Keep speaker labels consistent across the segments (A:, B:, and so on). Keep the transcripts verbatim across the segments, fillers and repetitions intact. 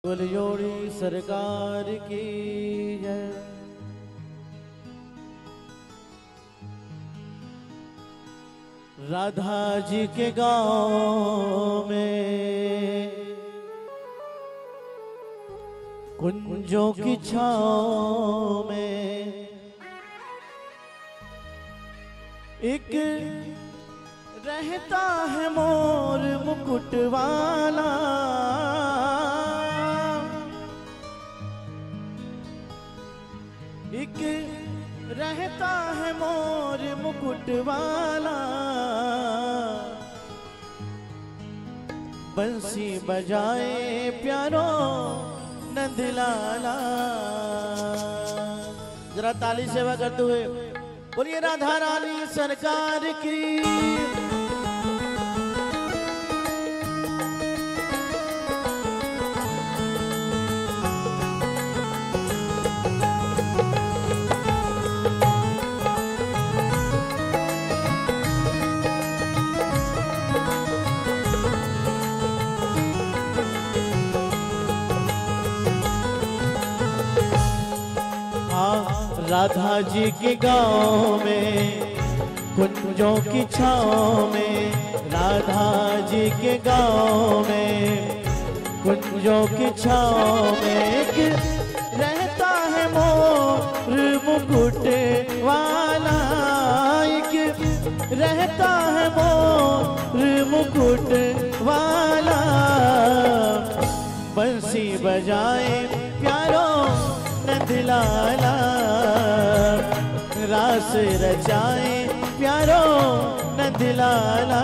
A: बोलियोड़ी सरकार की जय। राधा जी के गांव में कुंजों की छांव में एक रहता है मोर मुकुट वाला, एक रहता है मोर मुकुट वाला, बंसी बजाए प्यारो नंदलाला। जरा ताली सेवा करते हुए बोलिए राधा रानी सरकार की। राधा जी के गांव में कुंजों की छांव में, राधा जी के गांव में कुंजों की छांव में एक रहता है मोर मुकुट वाला, एक रहता है मोर मुकुट वाला, बंसी बजाए प्यारो नंदलाला, रास रचाए प्यारो नंदलाला।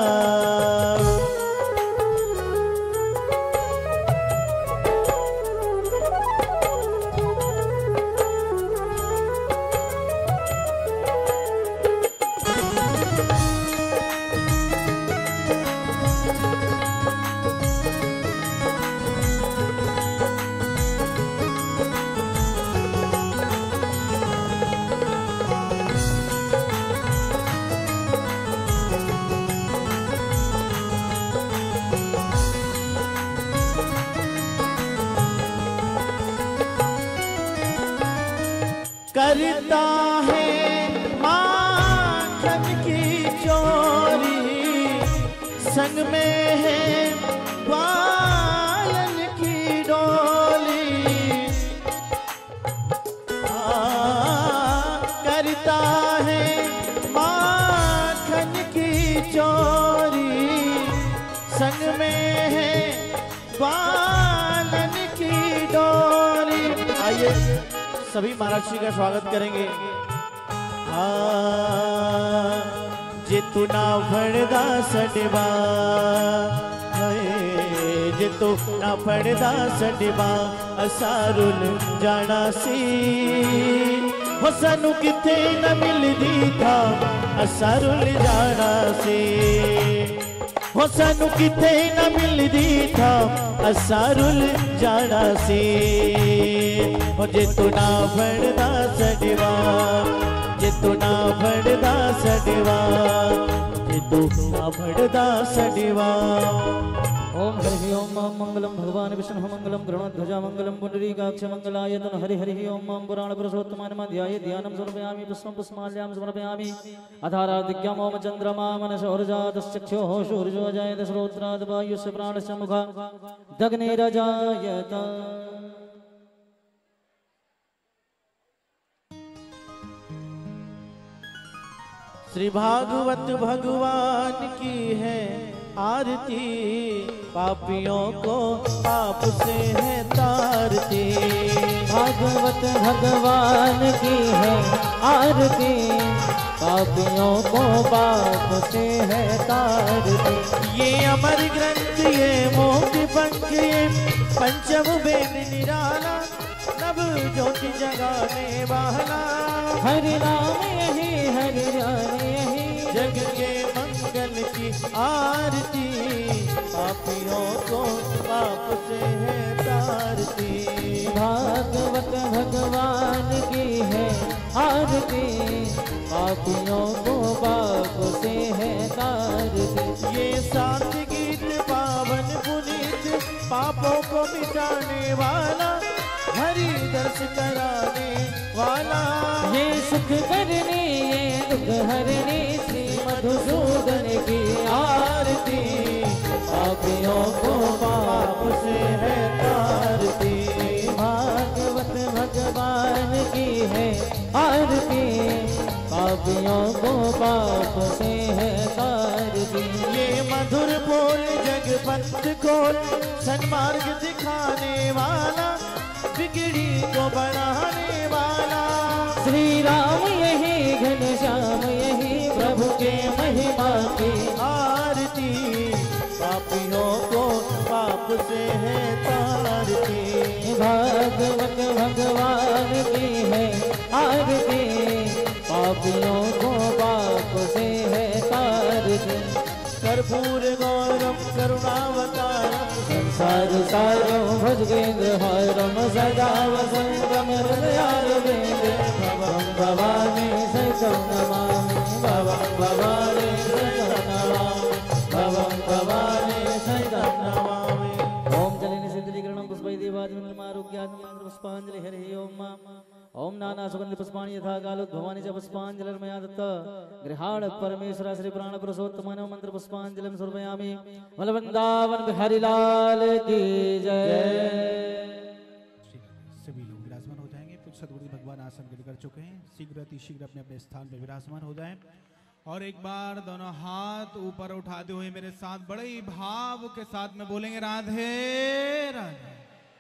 A: करता है माखन की चोरी, संग में है ग्वालन की डोली। आ, करता है माखन की चोरी, संग में है ग्वालन की डोली। आइए सभी महाराज जी का स्वागत करेंगे। जितु ना फड़दा सडबा, जितु ना फड़दा सडबा, असारुल जाना सी, हो सानू किथे न मिलदी था, असारुल जाना सी, हो सानू किथे न मिलदी था, असारुल जाना सी। हो जितु ना फड़दा सडवा, जितु ना फड़दा सडवा, जितु ना फड़दा सडवा।
B: ओम हरि ओम मंगलम भगवान विष्णु मंगलम गरुड़ध्वजा मंगलम पुंडरीकाक्ष मंगलायतन हरि हरि ओम पुराण पुरुषोत्तम ध्याये ध्यानं समर्पयामि पुष्पं पुष्पमाल्यां समर्पयामि। अधारादिक्यम ओम चंद्रमा मनसोर्जातश्चक्षुः सूर्यो जायते श्रोत्राद् वायुस्य प्राणस्य मुखात् दग्निरजायत।
A: श्री भागवत भगवान की है आरती, पापियों को पाप से है तारती।
B: भागवत भगवान की है आरती, पापियों को पाप से है तारती।
A: ये अमर ग्रंथ ये मोक्ष पंख ये पंचम वेद निराला, नव ज्योति जगाने वाला।
B: हरि नाम यही हरि जान यही,
A: जग के मंगल की आरती, पापियों को पाप से है तारती।
B: भागवत भगवान की है आरती, पापियों को पाप से है तारती।
A: ये सात गीत पावन पुनीत पापों को मिटाने वाला, हरि दर्श कराने वाला।
B: ये सुख करने ये दुख हरने श्री मधुसूदन की आरती,
A: पापियों को पाप से है तारती।
B: भागवत भगवान की है आरती, पापियों को पाप से है तारती।
A: ये मधुर बोल जगपंथ खोल, सन्मार्ग दिखाने वाला, बिगड़ी को बढ़ाने वाला।
B: श्री राम यही घनश्याम यही प्रभु के महिमा की
A: आरती, पापियों को पाप से है तारती।
B: भागवत भगवान की है आरती, पापियों को पाप से है तारती।
A: कर्पूर गौरम करुणावतारम,
B: संसार सारं भुजगेन्द्रहारं सदा वसन्तं हृदयारविन्दे भवं भवानी सहितं नमामि। भवं भवानी सहितं नमामि। भवं भवानी सहितं नमामि। ओम जलेन सिद्धलीकरणं पुष्पै देवादिमन्त्रमारोग्यात्मं पुष्पाञ्जलि हरिः ओम। ओम नाना सुगंध पुष्पाणि यथा कालोद्भवानि च पुष्पाञ्जलिर्मया दत्ता। गृहाण परमेश्वर श्री प्राण पुरुषोत्तम मंत्र पुष्पाञ्जलिं समर्पयामि। वृंदावन बिहारी लाल की जय।
C: सभी लोग विराजमान हो जाएंगे। कुछ सदगुरु भगवान आसन ग्रहण कर चुके हैं, शीघ्र अति शीघ्र अपने अपने स्थान पर विराजमान हो जाएं और एक बार दोनों हाथ ऊपर उठाते हुए मेरे साथ बड़े ही भाव के साथ में बोलेंगे राधे राधे।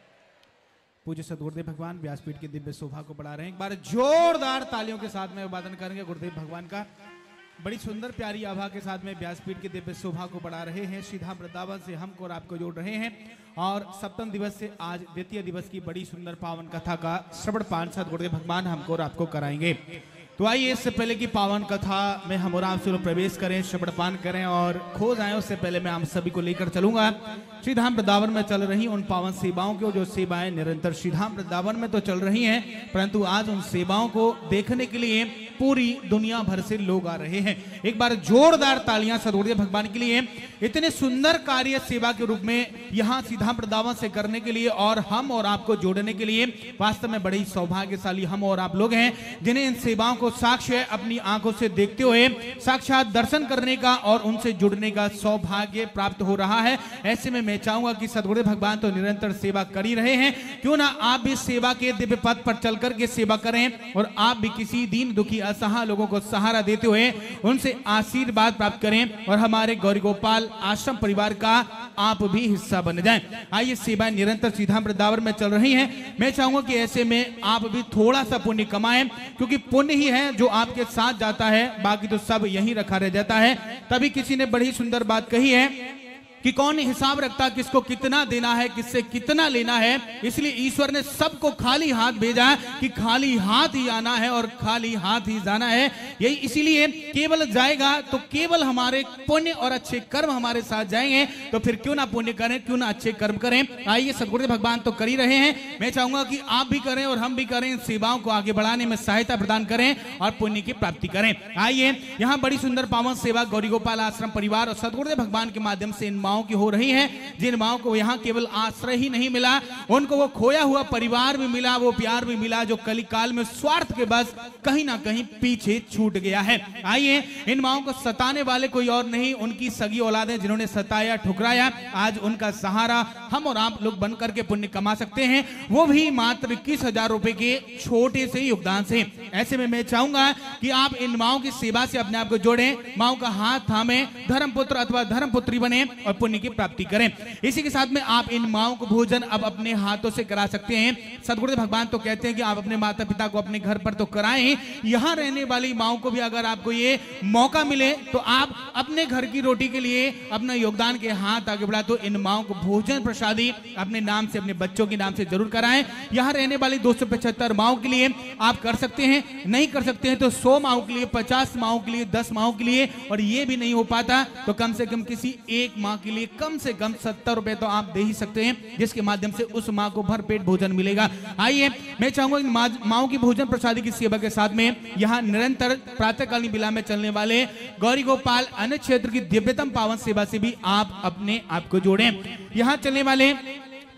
C: पूज्य सदगुरुदेव भगवान व्यासपीठ की दिव्य शोभा को बढ़ा रहे हैं। एक बार जोरदार तालियों के साथ में अभिवादन करेंगे गुरुदेव भगवान का। बड़ी सुंदर प्यारी आभा के साथ में व्यासपीठ की दिव्य शोभा को बढ़ा रहे हैं। श्रीधाम वृंदावन से हमको और आपको जोड़ रहे हैं और सप्तम दिवस से आज द्वितीय दिवस की बड़ी सुंदर पावन कथा का श्रवण पान सदगुरुदेव भगवान हमको और आपको कराएंगे। तो आइए इससे पहले की पावन कथा में हम और आप सब प्रवेश करें, श्रवणपान करें और खो जाएं, उससे पहले मैं आप सभी को लेकर चलूंगा श्रीधाम वृंदावन में चल रही उन पावन सेवाओं की, जो सेवाएं निरंतर श्रीधाम वृंदावन में तो चल रही हैं, परंतु आज उन सेवाओं को देखने के लिए पूरी दुनिया भर से लोग आ रहे हैं। एक बार जोरदार तालियां सदगुरुदेव भगवान के लिए इतने सुंदर कार्य सेवा के रूप में यहाँ श्रीधाम वृंदावन से करने के लिए और हम और आपको जोड़ने के लिए वास्तव में बड़े सौभाग्यशाली हम और आप लोग हैं, जिन्हें इन सेवाओं को साक्ष्य अपनी आंखों से देखते हुए साक्षात दर्शन करने का और उनसे जुड़ने का सौभाग्य प्राप्त हो रहा है। ऐसे में मैं चाहूंगा कि सदगुरुदेव भगवान तो निरंतर सेवा कर ही रहे हैं, क्यों ना आप भी सेवा के दिव्य पथ पर चल करके सेवा करें और आप भी किसी दीन दुखी असहाय लोगों को सहारा देते हुए उनसे आशीर्वाद प्राप्त करें और हमारे गौरी गोपाल आश्रम परिवार का आप भी हिस्सा बन जाएं। आइए सेवाएं निरंतर श्रीधाम वृंदावन में चल रही हैं। मैं चाहूंगा कि ऐसे में आप भी थोड़ा सा पुण्य कमाएं, क्योंकि पुण्य ही है जो आपके साथ जाता है, बाकी तो सब यहीं रखा रह जाता है। तभी किसी ने बड़ी सुंदर बात कही है कि कौन हिसाब रखता किसको कितना देना है, किससे कितना लेना है। इसलिए ईश्वर ने सबको खाली हाथ भेजा कि खाली हाथ ही आना है और खाली हाथ ही जाना है। यही इसीलिए केवल जाएगा तो केवल हमारे पुण्य और अच्छे कर्म हमारे साथ जाएंगे, तो फिर क्यों ना पुण्य करें, क्यों ना अच्छे कर्म करें। आइए सदगुरुदेव भगवान तो कर ही रहे हैं, मैं चाहूंगा कि आप भी करें और हम भी करें, इन सेवाओं को आगे बढ़ाने में सहायता प्रदान करें और पुण्य की प्राप्ति करें। आइए यहाँ बड़ी सुंदर पावन सेवा गौरी गोपाल आश्रम परिवार और सदगुरुदेव भगवान के माध्यम से इन माओ की हो रही है, जिन माओ को यहाँ केवल आश्रय ही नहीं मिला, उनको वो खोया हुआ परिवार भी मिला, वो प्यार भी मिला जो कलिकाल में स्वार्थ के बस कहीं ना कहीं पीछे छूट गया है। आइए इन माओ को सताने वाले कोई और नहीं, उनकी सगी औलादें जिन्होंने सताया ठुकराया, आज उनका सहारा हम और आप लोग बन करके पुण्य कमा सकते हैं, वो भी मात्र इक्कीस हजार रुपए के छोटे से योगदान से। ऐसे में मैं चाहूंगा कि आप इन माओ की सेवा से अपने आप को जोड़ें, माओ का हाथ थामे, धर्मपुत्र अथवा धर्मपुत्री बने और पुण्य की प्राप्ति करें। इसी के साथ में आप इन माओं को भोजन अब अपने हाथों से करा सकते हैं। सदगुरुदेव भगवान तो कहते हैं कि आप अपने माता पिता को अपने घर पर तो कराएं, यहाँ रहने वाली माओं को भी अगर आपको ये मौका मिले तो आप अपने घर की रोटी के लिए अपना योगदान के हाथ आगे बढ़ा, तो इन माओं को भोजन प्रसादी अपने नाम से, अपने बच्चों के नाम से जरूर कराएं। यहाँ रहने वाली दो सौ पचहत्तर माओं के लिए आप कर सकते हैं, नहीं कर सकते हैं तो सौ माओं के लिए, पचास माओं के लिए, दस माओं के लिए, और ये भी नहीं हो पाता तो कम से कम किसी एक माँ के लिए कम से कम सत्तर रुपए तो आप दे ही सकते हैं, जिसके माध्यम से उस माँ को भरपेट भोजन मिलेगा। आइए मैं चाहूंगा इन माओं की भोजन प्रसादी की सेवा के साथ में यहाँ निरंतर प्रातःकालीन बिला में चलने वाले गौरी गोपाल अन्य क्षेत्र की दिव्यतम पावन सेवा से भी आप अपने आप को जोड़ें। यहाँ चलने वाले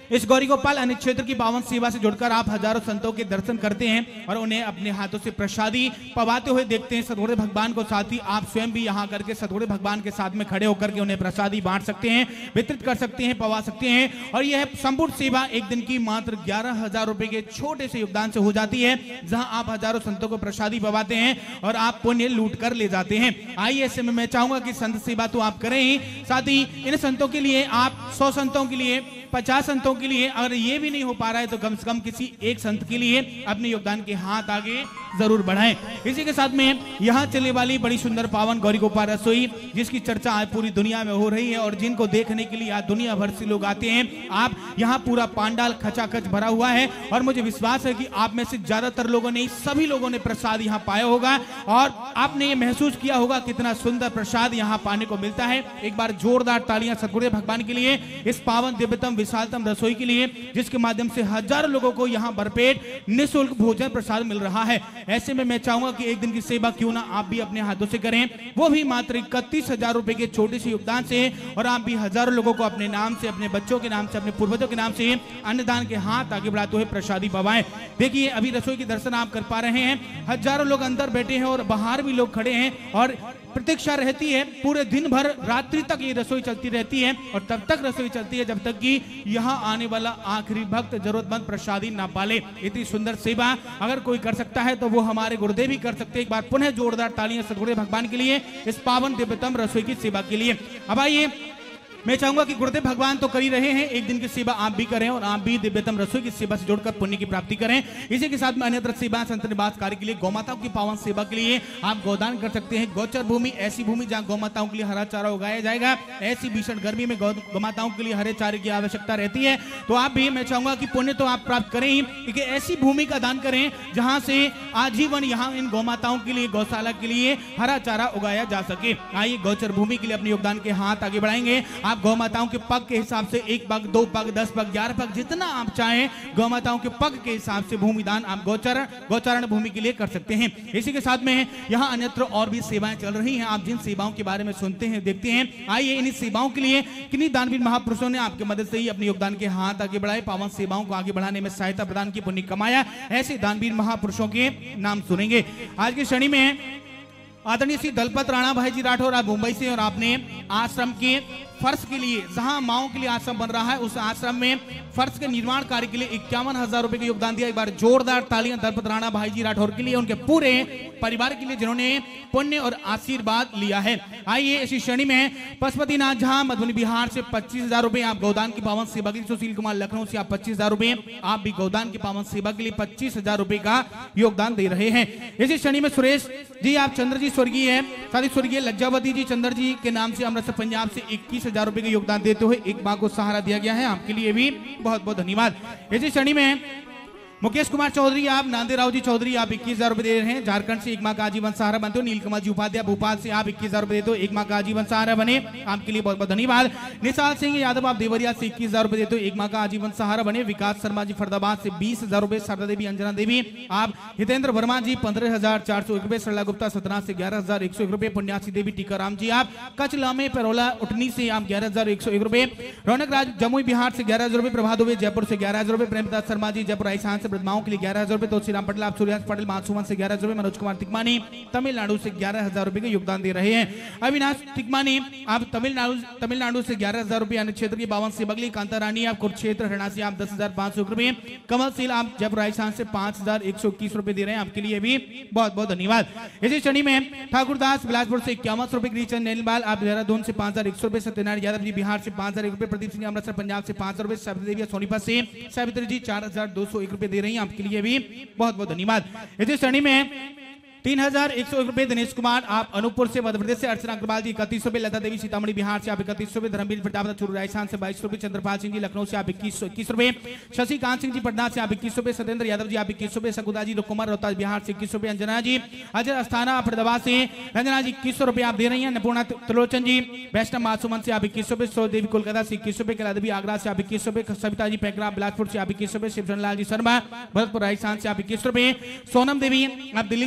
C: इस गौरी गोपाल अन्य क्षेत्र की पावन सेवा से जुड़कर आप हजारों संतों के दर्शन करते हैं और उन्हें अपने हाथों से प्रसादी पवाते हुए देखते हैं सतगुरु भगवान को। साथ ही आप स्वयं भी यहाँ करके सतगुरु भगवान के साथ में खड़े होकर के उन्हें प्रसादी बांट सकते हैं, वितरित कर सकते हैं, पवा सकते हैं। और यह संपूर्ण सेवा एक दिन की मात्र ग्यारह हजार रुपए के छोटे से योगदान से हो जाती है, जहां आप हजारों संतों को प्रसादी पवाते हैं और आप पुण्य लूट कर ले जाते हैं। आइए ऐसे में मैं चाहूंगा कि संत सेवा तो आप करें ही, साथ ही इन संतों के लिए आप सौ संतों के लिए, पचास संतों के लिए, अगर ये भी नहीं हो पा रहा है तो कम से कम किसी एक संत के लिए अपने योगदान के हाथ आगे जरूर बढ़ाएं। इसी के साथ में यहाँ चलने वाली बड़ी सुंदर पावन गौरी गोपाल रसोई, जिसकी चर्चा आज पूरी दुनिया में हो रही है और जिनको देखने के लिए आज दुनिया भर से लोग आते हैं। आप यहाँ पूरा पांडाल खचाखच भरा हुआ है और मुझे विश्वास है कि आप में से ज्यादातर लोगों ने, सभी लोगों ने प्रसाद यहाँ पाया होगा और आपने ये महसूस किया होगा कितना सुंदर प्रसाद यहाँ पाने को मिलता है। एक बार जोरदार तालियां सतगुरु भगवान के लिए, इस पावन दिव्यतम विशालतम रसोई के लिए, जिसके माध्यम से हजारों लोगों को यहाँ भरपेट निःशुल्क भोजन प्रसाद मिल रहा है। ऐसे में मैं चाहूंगा कि एक दिन की सेवा क्यों ना आप भी अपने हाथों से करें, वो भी मात्र इकतीस हजार रुपए के छोटे से योगदान से, और आप भी हजारों लोगों को अपने नाम से, अपने बच्चों के नाम से, अपने पूर्वजों के नाम से अन्नदान के हाथ आगे बढ़ाते हुए प्रसादी पवाएं। देखिए अभी रसोई के दर्शन आप कर पा रहे हैं, हजारों लोग अंदर बैठे हैं और बाहर भी लोग खड़े हैं और प्रतीक्षा रहती है। पूरे दिन भर रात्रि तक ये रसोई चलती रहती है और तब तक रसोई चलती है जब तक कि यहाँ आने वाला आखिरी भक्त जरूरतमंद प्रसादी ना पाले। इतनी सुंदर सेवा अगर कोई कर सकता है तो वो हमारे गुरुदेव भी कर सकते हैं। एक बार पुनः जोरदार तालियां सतगुरु भगवान के लिए, इस पावन दिव्यतम रसोई की सेवा के लिए। अब आइए मैं चाहूंगा कि गुरुदेव भगवान तो कर ही रहे हैं, एक दिन की सेवा आप भी करें और आप भी दिव्यतम रसोई की सेवा से जुड़कर पुण्य की प्राप्ति करें। इसी के साथ में अन्यत्र सेवा संत निवास कार्य के लिए, गौमाताओं की पावन सेवा के लिए आप गोदान कर सकते हैं। गोचर भूमि, ऐसी भूमि जहां गौमाताओं के लिए हरा चारा उगाया जाएगा। ऐसी भीषण गर्मी में गौमाताओं के लिए हरे चारे की आवश्यकता रहती है, तो आप भी, मैं चाहूंगा कि पुण्य तो आप प्राप्त करें ही, क्योंकि ऐसी भूमि का दान करें जहां से आजीवन यहाँ इन गौमाताओं के लिए, गौशाला के लिए हरा चारा उगाया जा सके। आइए गौचर भूमि के लिए अपने योगदान के हाथ आगे बढ़ाएंगे। आप गौमाताओं के पग के हिसाब से एक पग, दो पग, दस पग, ग्यारह पग, जितना आप चाहें गौमाताओं के पग के हिसाब से भूमि दान आप गौचरण गौचारण भूमि के लिए कर सकते हैं। इसी के साथ में यहाँ अन्यत्र और भी सेवाएं चल रही हैं, आप जिन सेवाओं के बारे में सुनते हैं, देखते हैं। आइए इन सेवाओं के लिए किन्हीं दानवीर महापुरुषों ने आपकी मदद से ही अपने योगदान के हाथ आगे बढ़ाए, पावन सेवाओं को आगे बढ़ाने में सहायता प्रदान की, पुण्य कमाया। ऐसे दानवीर महापुरुषों के नाम सुनेंगे आज की श्रेणी में। आदरणीय श्री दलपत राणा भाई जी राठौर, आप मुंबई से, और आपने आश्रम के फर्श के लिए, जहां माओं के लिए आश्रम बन रहा है, उस आश्रम में फर्श के निर्माण कार्य के लिए इक्यावन हजार रुपए का योगदान दिया। एक बार जोरदार तालियां दलपत राणा भाई जी राठौर के लिए, उनके पूरे परिवार के लिए जिन्होंने पुण्य और आशीर्वाद लिया है। आइए इसी श्रेणी में पशुपतिनाथ झा मधुबनी बिहार से पच्चीस हजार रुपए आप गौदान की पावन सेवा के लिए, सुशील कुमार लखनऊ से आप पच्चीस हजार रुपए, आप भी गौदान की पावन सेवा के लिए पच्चीस हजार रुपए का योगदान दे रहे हैं। इसी श्रेणी में सुरेश जी, आप चंद्र जी स्वर्गीय है, साथ ही स्वर्गीय लज्जावती जी चंद्र जी के नाम से अमृतसर पंजाब से इक्कीस हजार रुपए का योगदान देते हुए एक माँ को सहारा दिया गया है, आपके लिए भी बहुत बहुत धन्यवाद। इसी श्रेणी में मुकेश कुमार चौधरी, आप नांदे राव जी चौधरी, आप इक्कीस हजार रुपए दे रहे हैं, झारखंड से एक माह का आजीवन सहारा बनते हो। नीलकमल जी उपाध्याय भोपाल से आप इक्कीस हजार रुपए देते हो, एक माह का आजीवन सहारा बने, आपके लिए बहुत बहुत धन्यवाद। निशाल सिंह यादव, आप देवरिया से इक्कीस हजार रुपए देते हो, एक माह का आजीवन सहारा बने। विकास शर्मा जी फरीदाबाद से बीस हजार रुपए, शारदा देवी, अंजना देवी, आप हितेंद्र वर्मा जी पंद्रह हजार चार सौ एक रुपए, सरला गुप्ता सत्रह से ग्यारह हजार एक सौ एक रुपए, पुण्यासी देवी टीकाराम जी, आप कच लामे पेरोला उठनी से आप ग्यारह हजार एक सौ एक रुपए, रौनक राज जमुई बिहार से ग्यारह हजार रुपए, प्रभा दुबे जयपुर से ग्यारह हजार रुपए, प्रेमदास शर्मा जी जयपुर राजस्थान से ब्रह्माओं के लिए ग्यारह हजार रुपए, तुलसीराम पटेल, आप सूर्यास पटेल मानसुमन से ग्यारह हजार रुपए, मनोज कुमार तिकमानी तमिलनाडु से ग्यारह हजार रुपए का योगदान दे रहे हैं। अविनाश तिकमानी, आप तमिलनाडु तमिलनाडु से ग्यारह हजार रुपए, अन्य क्षेत्र की बावन से बगली, कांता रानी, आप कुरुक्षेत्र हरियाणा से आप दस हजार पांच सौ रुपए, कमल सील, आप जयपुर राजस्थान से पांच हजार एक सौ इक्कीस रुपए दे रहे हैं, आपके लिए भी बहुत बहुत धन्यवाद। इसी श्रेणी में ठाकुरदास बिलासपुर से इक्यावन रुपए, गिरीचंद नैलबाल, आप देहरादून से पांच हजार एक सौ रुपए, सत्यनारायण यादव जी बिहार से पांच हजार एक रुपए, प्रदीप सिंह अमृतसर पंजाब से पांच हजार रुपए, सावित्री सोनीपत से सावित्री जी चार हजार दो सौ एक रुपए दे रही है, आपके लिए भी बहुत बहुत धन्यवाद। इसी श्रेणी में तीन हजार एक सौ एक रुपए दिनेश कुमार, आप अनूपपुर से मध्य प्रदेश से, अर्चना अग्रवाल जी इकतीस रुपए, लता देवी सीतामढ़ी बिहार से आप इकतीस रुपए, धर्मवीर प्रताप चूरू राजस्थान से बाईस रुपए, चंद्रपाल सिंह जी लखनऊ से आप इक्कीस सौ इक्कीस रुपए, शशिकांत सिंह जी पटना से आप इक्कीस रुपए, सत्येंद्र यादव जी आप इक्कीस रुपए, सकुदा जी कुमार रोहतास बिहार से इक्कीस रुपए, अंजना जी अजय अस्थाना फरीदाबाद से रंजना जी इक्कीस सौ रुपए आप दे रही है, नपूर्णा त्रिलोचन जी वैष्णव मासूमन से आप इक्कीस रुपए, सौ देवी कोलकाता से इक्कीस रुपए, कला देवी आगरा से आप इक्कीस रुपए, सविता जी पैकरा बिलासपुर से आप इक्कीस रुपए, शिवचंद लाल जी शर्मा भरतपुर राजस्थान से आप इक्कीस रुपए, सोनम देवी आप दिल्ली से इक्कीस रुपए,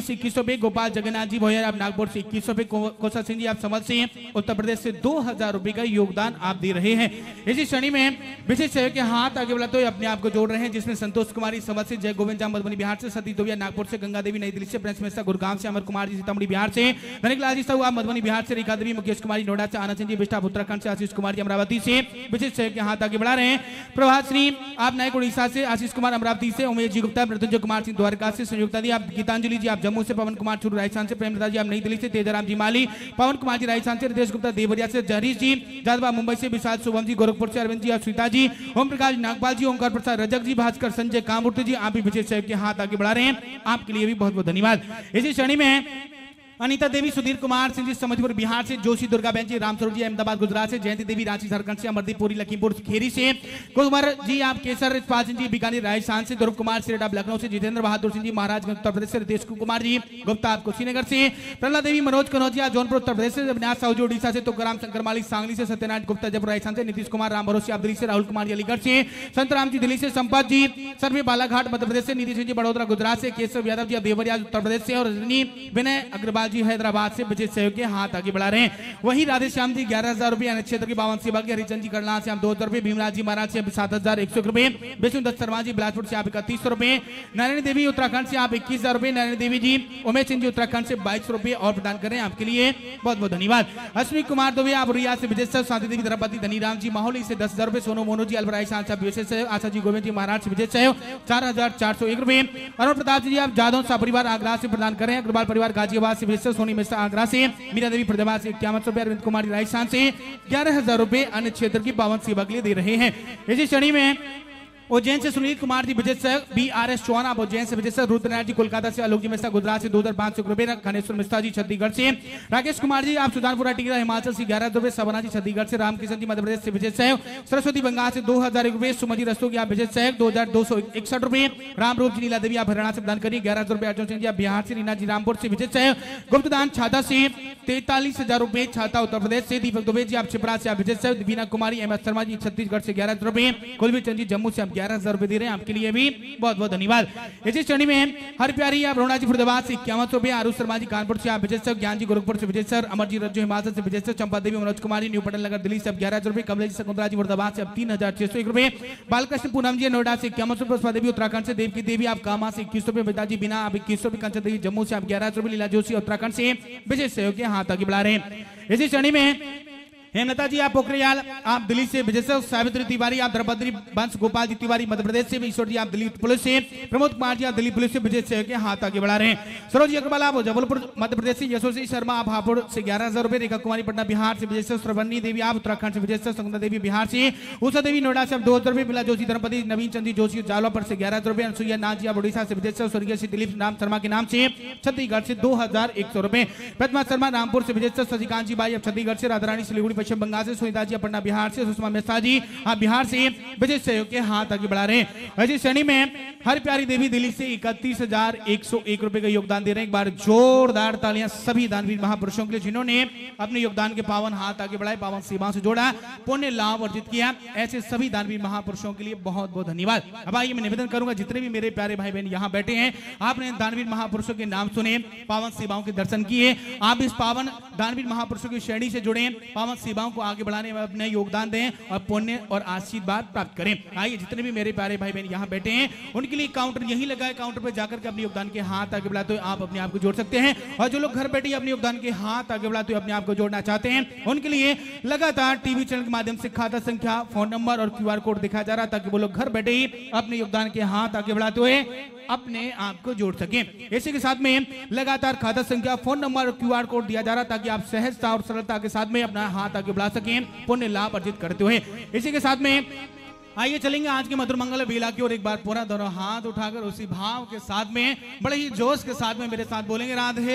C: रुपए, गोपाल जगन्नाथ जी भोयर आप नागपुर से इक्कीस रुपए, कोसा सिंह जी आप समझ से उत्तर प्रदेश से दो हजार रुपए का योगदान आप दे रहे हैं। इसी श्रेणी में विशेष सहयोग के हाथ आगे बढ़ाते हुए अपने आप को जोड़ रहे हैं, जिसमें संतोष कुमारी समझ से, जय गोविंद जाम मधुबनी बिहार से, सतीश दोबिया नागपुर से, गंगा देवी नई दिल्ली से, प्रिंस मिश्रा गुड़गांव से, अमर कुमार जी सीतामढ़ी बिहार से, धनिकलाल जी साहू आप मधुबनी बिहार से, रेखा देवी मुकेश कुमारी नोएडा से, आनंद सिंह जी बिष्टा उत्तराखंड से, आशीष कुमार जी अमरावती से विशेष सहयोग के हाथ आगे बढ़ा रहे हैं। प्रभात श्री आप नायक उड़ीसा से, आशीष कुमार अमरावती से, उमेश जी गुप्ता, मृत्युंजय कुमार सिंह द्वारका से, संयुक्ता दी आप, गीतांजलि जी आप जम्मू से, पवन कुमार चुरू राजस्थान से, प्रेमलता जी आप नई दिल्ली से, तेजराम जी माली, पवन कुमार जी राजस्थान से, रितेश गुप्ता देवरिया से, जहरीश जी जादवा मुंबई से, विशाल शुभम जी गोरखपुर से, अरविंद जी आप श्वेता जी, ओम प्रकाश नागपाल जी, ओमकार प्रसाद रजक जी, भास्कर संजय कामूर्ति जी आप भी विशेष सहयोग के हाथ आगे बढ़ा रहे हैं, आपके लिए भी बहुत बहुत धन्यवाद। इसी श्रेणी में अनीता देवी, सुधीर कुमार सिंह जी समझपुर बिहार से, जोशी दुर्गा बहन जी रामस्वरूप जी अहमदाबाद गुजरात से, जयंती देवी रांची झारखंड से, अमरदीप पुरी लखीमपुर खेरी से, कुमार जी आप केसर पाल सिंह जी बीकानेर राजस्थान से, ध्रुव कुमार सिरेट आप लखनऊ से, जितेंद्र बहादुर सिंह जी महाराजगंज उत्तर प्रदेश से, रितेश कुमार जी गुप्ता आप कुशीनगर से, प्रहलाद देवी मनोज कनौजिया जौनपुर उत्तर प्रदेश से, अविनाश साहू जी उड़ीसा से, तुकाराम शंकर मालिक सांगली से, सत्यनारायण गुप्ता जयपुर राजस्थान से, नीतीश कुमार राम भरोसे आप दिल्ली से, राहुल कुमार जी अलीगढ़ से, संतराम जी दिल्ली से, संपत जी सर्वे बालाघाट मध्य प्रदेश से, नीतीश जी बड़ोदरा गुजरात से, केशव यादव जी देवरिया उत्तर प्रदेश से, और रजनी विनय अग्रवाल जी हैदराबाद से विशेष सहयोग के हाथ आगे बढ़ा रहे हैं। वही राधे श्याम जी ग्यारह हजार रुपए, अन्य क्षेत्र की बावन सेवा की, हरिचंद जी करनाल से हम दो हजार रुपए, भीमराज जी महाराज से सात हजार एक सौ रुपए, विष्णु दत्त शर्मा जी बिलासपुर से आप इकतीस सौ रुपए, नारायण देवी उत्तराखंड से आप इक्कीस हजार रुपए, नारायण देवी जी उमेश सिंह जी उत्तराखंड से बाईस रुपए और प्रदान कर रहे हैं, आपके लिए बहुत बहुत धन्यवाद। अश्विनी कुमार दोवे आप रिया से, विजय सर शांति देवी द्रौपदी धनीराम जी माहौली से दस हजार रुपए, सोनू मोनू जी अलबराई सांसद विशेष सहयोग, आशा जी गोविंद जी महाराज से विजय सहयोग चार हजार चार सौ एक रुपए, अरुण प्रताप जी आप जादव सा परिवार आगरा से प्रदान कर रहे हैं, अग्रवाल परिवार गाजियाबाद से विशेष, सोनी मिश्रा आगरा से, मीरा देवी फरीदाबाद से इक्यावन सौ रुपए, अरविंद कुमार राजस्थान से ग्यारह हजार रुपए अन्य क्षेत्र की बावन सेवा के लिए दे रहे हैं। इसी श्रेणी में उज्जैन से सुनील कुमार जी विजय सहयोग, बी आर एस चौहान आप उज्जैन से विजय सहयोग, रुद्रनारायण जी कोलकाता से, आलोक जी मिश्रा गुजरात से दो हजार पांच सौ रुपए, खनेश्वर मिश्रा जी छत्तीसगढ़ से, राकेश कुमार जी आप सुल्तानपुरा टिकरा हिमाचल से ग्यारह रुपए, सवना जी छत्तीसगढ़ से, रामकिशन जी मध्य प्रदेश से विजय सहयोग, सरस्वती बंगाल से दो हजार रुपए, सुमजी रस्तोगी आप विजय सहयोग दो हजार दो सौ इकसठ रुपए, रामरूप जी नीला देवी आप हरियाणा से प्रदान करिए ग्यारह रुपए, अर्जुन सिंह जी आप बिहार से, रीना जी रामपुर से विजय सहयोग, गुप्तदान छाता से तैतालीस हजार रुपए, छाता उत्तर प्रदेश से, दीपक दुबे जी आप छिपरा से आप विजय सहयोग, दीपिना कुमारी एम एस शर्मा जी छत्तीसगढ़ से ग्यारह रुपए, कुलवीर चंद जी जम्मू से आप ग्यारह हजार रुपए दे रहे हैं, आपके लिए भी बहुत बहुत धन्यवाद। इसी श्रेणी में हर प्यारी आप रोना जी फरीदाबाद से इक्यावन सौ रुपए, आरुष शर्मा जी कानपुर से आप विजय सर, ज्ञान जी गोरखपुर से विजय सर, अमर जी रज्जो हिमाचल से विजय सर, चंपा देवी मनोज कुमारी न्यू पटन नगर दिल्ली से अब ग्यारह रुपए, कमलेश शकुंतला जी मुर्दाबाद से अब तीन हजार छह सौ एक रुपए, बालकृष्ण पूनम जी नोएडा से इक्यावन सौ रुपए, पुष्पा देवी उत्तराखंड से, देव की देवी आप कामा से इक्कीस रुपए, पिताजी बिना आप इक्कीस रुपए, कंचन देवी जम्मू से आप ग्यारह रुपए, लीला जोशी उत्तराखंड से विजय सहयोग के हाथ आगे बढ़ा रहे हैं। इसी श्रेणी में हेमलता जी आप पोखरियाल आप दिल्ली से, विजय सर सावित्री तिवारी आप द्रौपदी वंश, गोपाल जी तिवारी मध्य प्रदेश से, ईश्वर जी आप दिल्ली पुलिस से, प्रमोद कुमार जी आप दिल्ली पुलिस से विजय सहयोग के हाथ आगे बढ़ा रहे हैं। सरोज अग्रवाल आप जबलपुर मध्य प्रदेश से, यशोश्री शर्मा आप हापुड़ से ग्यारह हजार रुपए, रेखा कुमारी पटना बिहार से विजय सर, श्रवणी देवी आप उत्तराखंड से विजय सर, संगना देवी बिहार से, उषा देवी नोएडा से दो हजार रुपए, बिला जोशी धर्मपति, नवीन चंदी जोशी जालवापुर से ग्यारह हजार रुपए, अनसुईया नाथ जी आप उड़ीसा से विजय सर, स्वर्गीय श्री दिलीप नाम शर्मा के नाम से छत्तीसगढ़ से दो हजार एक सौ रुपए, प्रतिमा शर्मा रामपुर से विजय सर, शशिकांत जी बाई आप छत्तीसगढ़ से, राधारानी सिलीगुड़ी पश्चिम बंगाल से, सुनीता जी पटना बिहार से, सुषमा मिश्रा जी आप बिहार से विजय सहयोग के हाथ आगे बढ़ा रहे हैं। ऐसी श्रेणी में हर प्यारी देवी दिल्ली से इकतीस हजार एक सौ एक रुपए का योगदान दे रहे हैं। एक बार जोरदार तालियां सभी दानवीर महापुरुषों के लिए जिन्होंने अपने योगदान के पावन हाथ आगे बढ़ाए, पावन सेवाओं से जोड़ा, पुण्य लाभ अर्जित किया, ऐसे सभी दानवीर महापुरुषों के लिए बहुत बहुत धन्यवाद। अब आइए मैं निवेदन करूंगा जितने भी मेरे प्यारे भाई बहन यहाँ बैठे हैं, आपने दानवीर महापुरुषों के नाम सुने, पावन सेवाओं के दर्शन किए, आप इस पावन दानवीर महापुरुषों की श्रेणी से जुड़े, पावन सेवाओं को आगे बढ़ाने में अपने योगदान दें और पुण्य और आशीर्वाद प्राप्त करें। आइए जितने भी मेरे प्यारे भाई बहन यहाँ बैठे हैं उनके लिए काउंटर यही लगा है, काउंटर पर जाकर के अपने योगदान के हाथ आगे बढ़ाते हुए आप अपने आप को जोड़ सकते हैं, और जो लोग घर बैठे अपने योगदान के हाथ आगे बढ़ाते हुए अपने आप को जोड़ना चाहते हैं उनके लिए लगातार टीवी चैनल के माध्यम से खाता संख्या, फोन नंबर और क्यूआर कोड दिखाया जा रहा है, ताकि वो लोग घर बैठे ही अपने योगदान के हाथ आगे बढ़ाते हुए अपने आप को जोड़ सकें। इसी के साथ में लगातार खाता संख्या, फोन नंबर और क्यूआर कोड दिया जा रहा है, ताकि आप सहजता और सरलता के साथ में अपना हाथ आगे बढ़ा सकें, पुण्य लाभ अर्जित करते हुए। इसी के साथ में आइए चलेंगे आज के मधुर मंगल बेला की ओर। एक बार पूरा दोनों हाथ उठाकर उसी भाव के साथ में, बड़े ही जोश के साथ में मेरे साथ बोलेंगे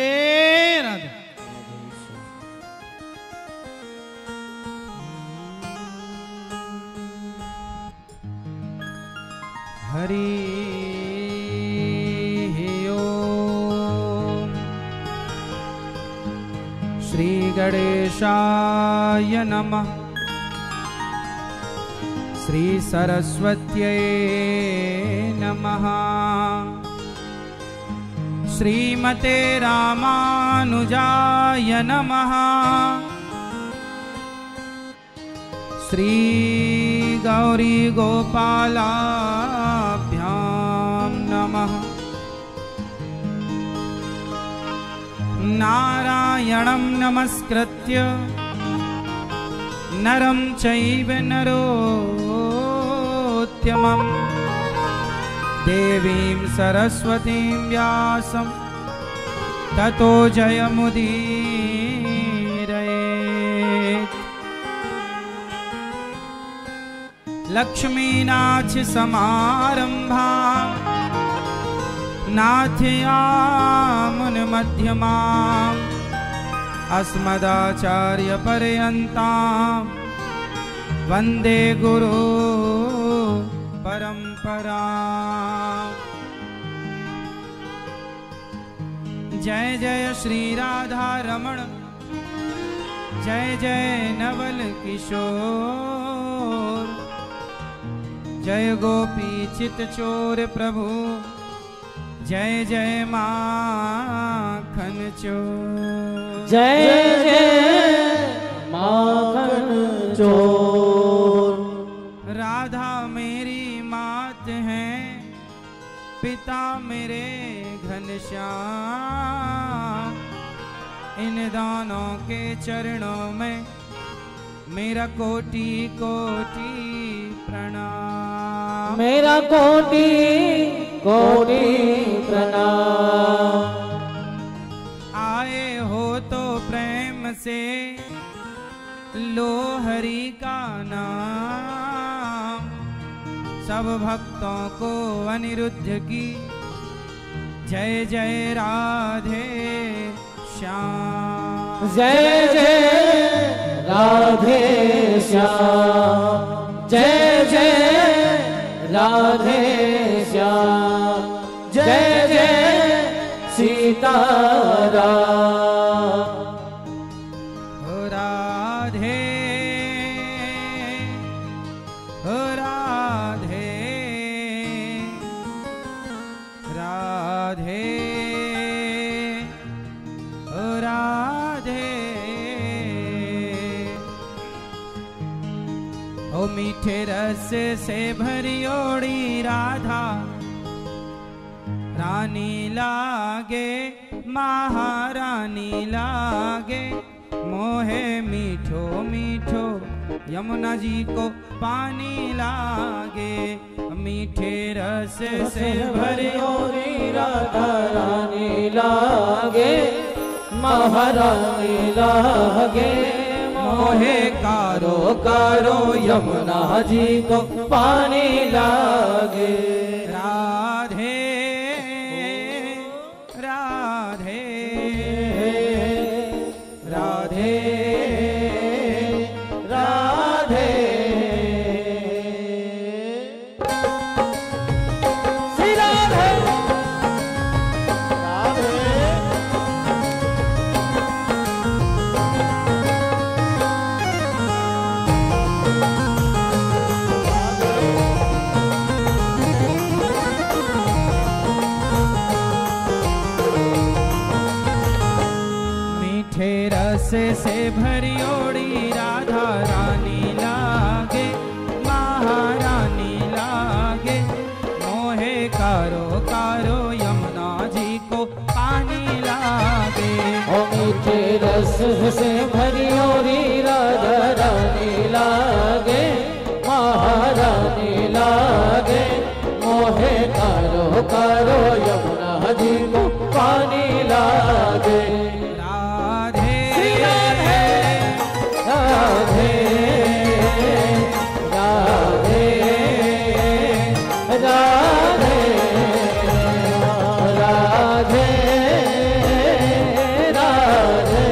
C: राधे राधे।
D: हरि ओम। श्री गणेशाय नमः। श्री सरस्वत्यै नमः। श्रीमते रामानुजाय नमः। श्री गौरी गोपालाभ्यां नमः। नारायणं नमस्कृत्य नरं चैव नरोत्तमं देवीं सरस्वतीं व्यासं ततो जयमुदीरयेत्। लक्ष्मीनाथ समारंभा नाथयामुनमध्यमाम् अस्मदाचार्यपर्यन्तां वन्दे गुरु परंपरा। जय जय श्री राधा रमण, जय जय नवल किशोर, जय गोपी चित चोर प्रभु, जय जय माखन चोर।
B: जय जय माखन चोर।
D: राधा मेरी मात है, पिता मेरे घनश्याम। इन दोनों के चरणों में मेरा कोटि कोटि प्रणाम।
B: मेरा कोटि कोटि प्रणाम।
D: आए हो तो प्रेम से लो हरि का नाम। सब भक्तों को अनिरुद्ध की जय जय राधे श्याम।
B: जय जय राधे श्याम, जय जय राधे श्याम, जय जय सीताराम।
D: हो राधे हो राधे राधे हो राधे। ओ मीठे रस से भरी ओड़ी राधा रानी लागे, महारानी लागे। मोहे मीठो मीठो यमुना जी को पानी लागे। मीठे रस से भरी
B: ओरी राधा रानी लागे, महारानी लागे।
D: मोहे कारो
B: कारो यमुना जी को पानी लागे।
D: राधे राधे
B: राधे राधे। श्री राधे राधे।
D: मीठे रस से भरी ओड़ी राधा रानी लागे, महारानी लागे। मोहे कारो कारो यमुना जी को पानी लागे।
B: ओ मीठे रस से भरी ओरी राधा रानी लागे, महारानी लागे। मोहे कारो कारो यमुना जी को पानी लागे।
D: राधे
B: राधे राधे राधे राधे राधे राधे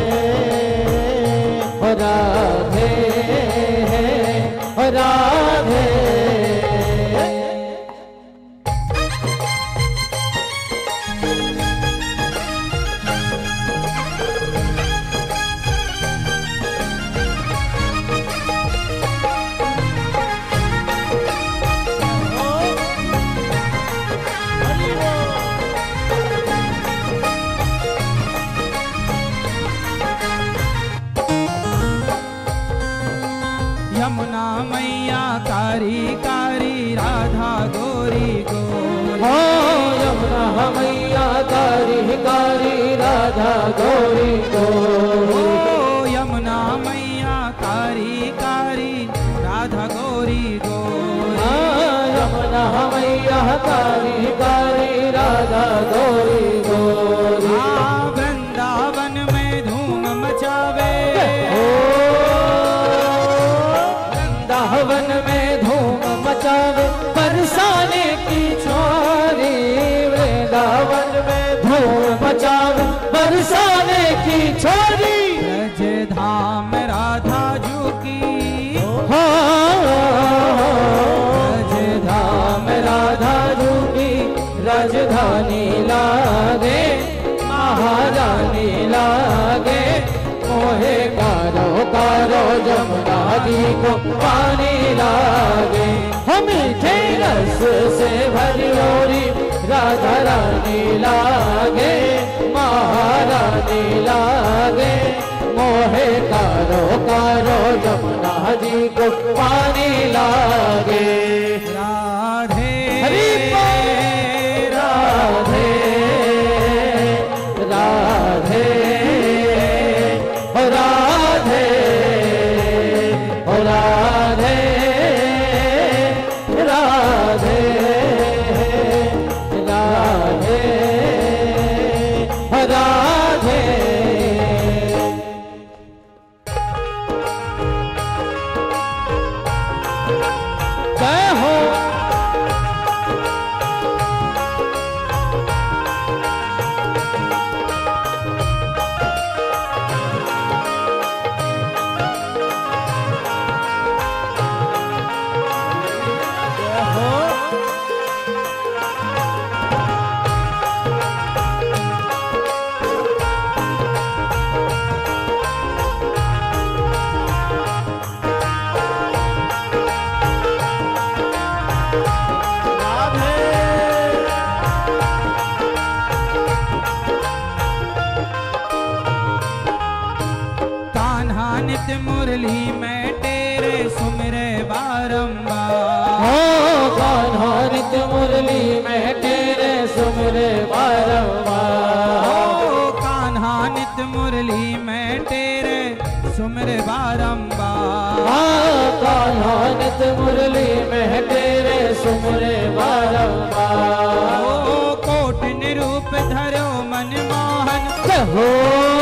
B: राधे। कारी कारी राधा गोरी गोरी।
D: वृंदावन में धूम मचावे,
B: वृंदावन में धूम मचावे बरसाने की छोरी। वृंदावन में धूम मचावे बरसाने की छोरी।
D: ब्रज धाम राधा जू की,
B: ब्रज धाम राधा जू की राजधानी लागे महारानी लागे। मोहे कारो कारो जमुना जी को पानी लागे। हम मीठे रस से भरी ओरी राधा रानी लागे महारानी लागे। मोहे कारो कारो जमुना जी को पानी लागे।
D: राधे
B: हरि राधे राधे राधे राधे राधे राधे राधे। जय हो
D: नित्य मुरली में तेरे सुमिरे बारंबार।
B: हो कान्हा नित्य मुरली में तेरे सुमिरे बारंबार।
D: हो कान्हा नित्य मुरली में तेरे सुमिरे बारंबार।
B: कान्हा नित्य मुरली में तेरे सुमिरे बारंबार।
D: हो कोट निरूप धरो मनमोहन,
B: हो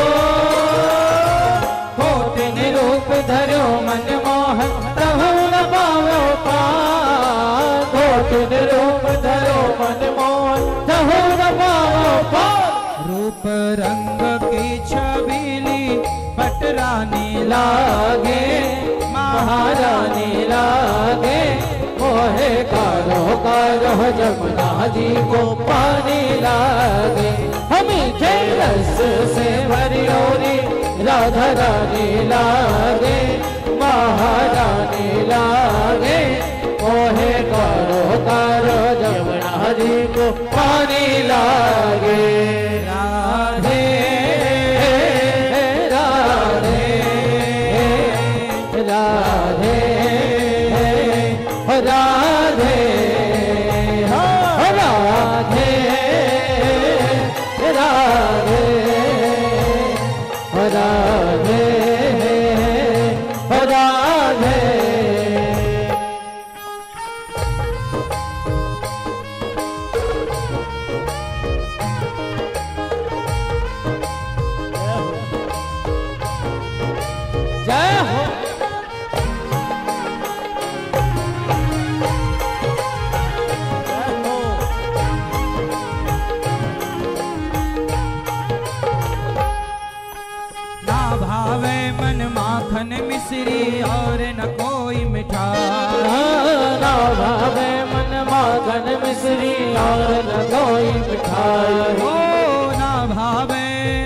B: निरूप धरो मनमोहन प्रभु न पावो पार। कोट निरूप धरो मनमोहन प्रभु न पावो पार।
D: रूप रंग की छबीली पटरानी
B: लागे महारानी लागे। मोहे कारो कारो जमुना जी को पानी लागे। हमी रस से भरी ओरी राधा रानी लागे महारानी लागे। मोहे कारो कारो जमुना जी को पानी लागे। राधे राधे राधे राधे राधे राधे राधे राधे। जय हो
D: ना भावे मन माखन मिश्री और न कोई मिठाई।
B: ना भावे मन माखन मिश्री और न कोई मिठाई।
D: हो ना भावे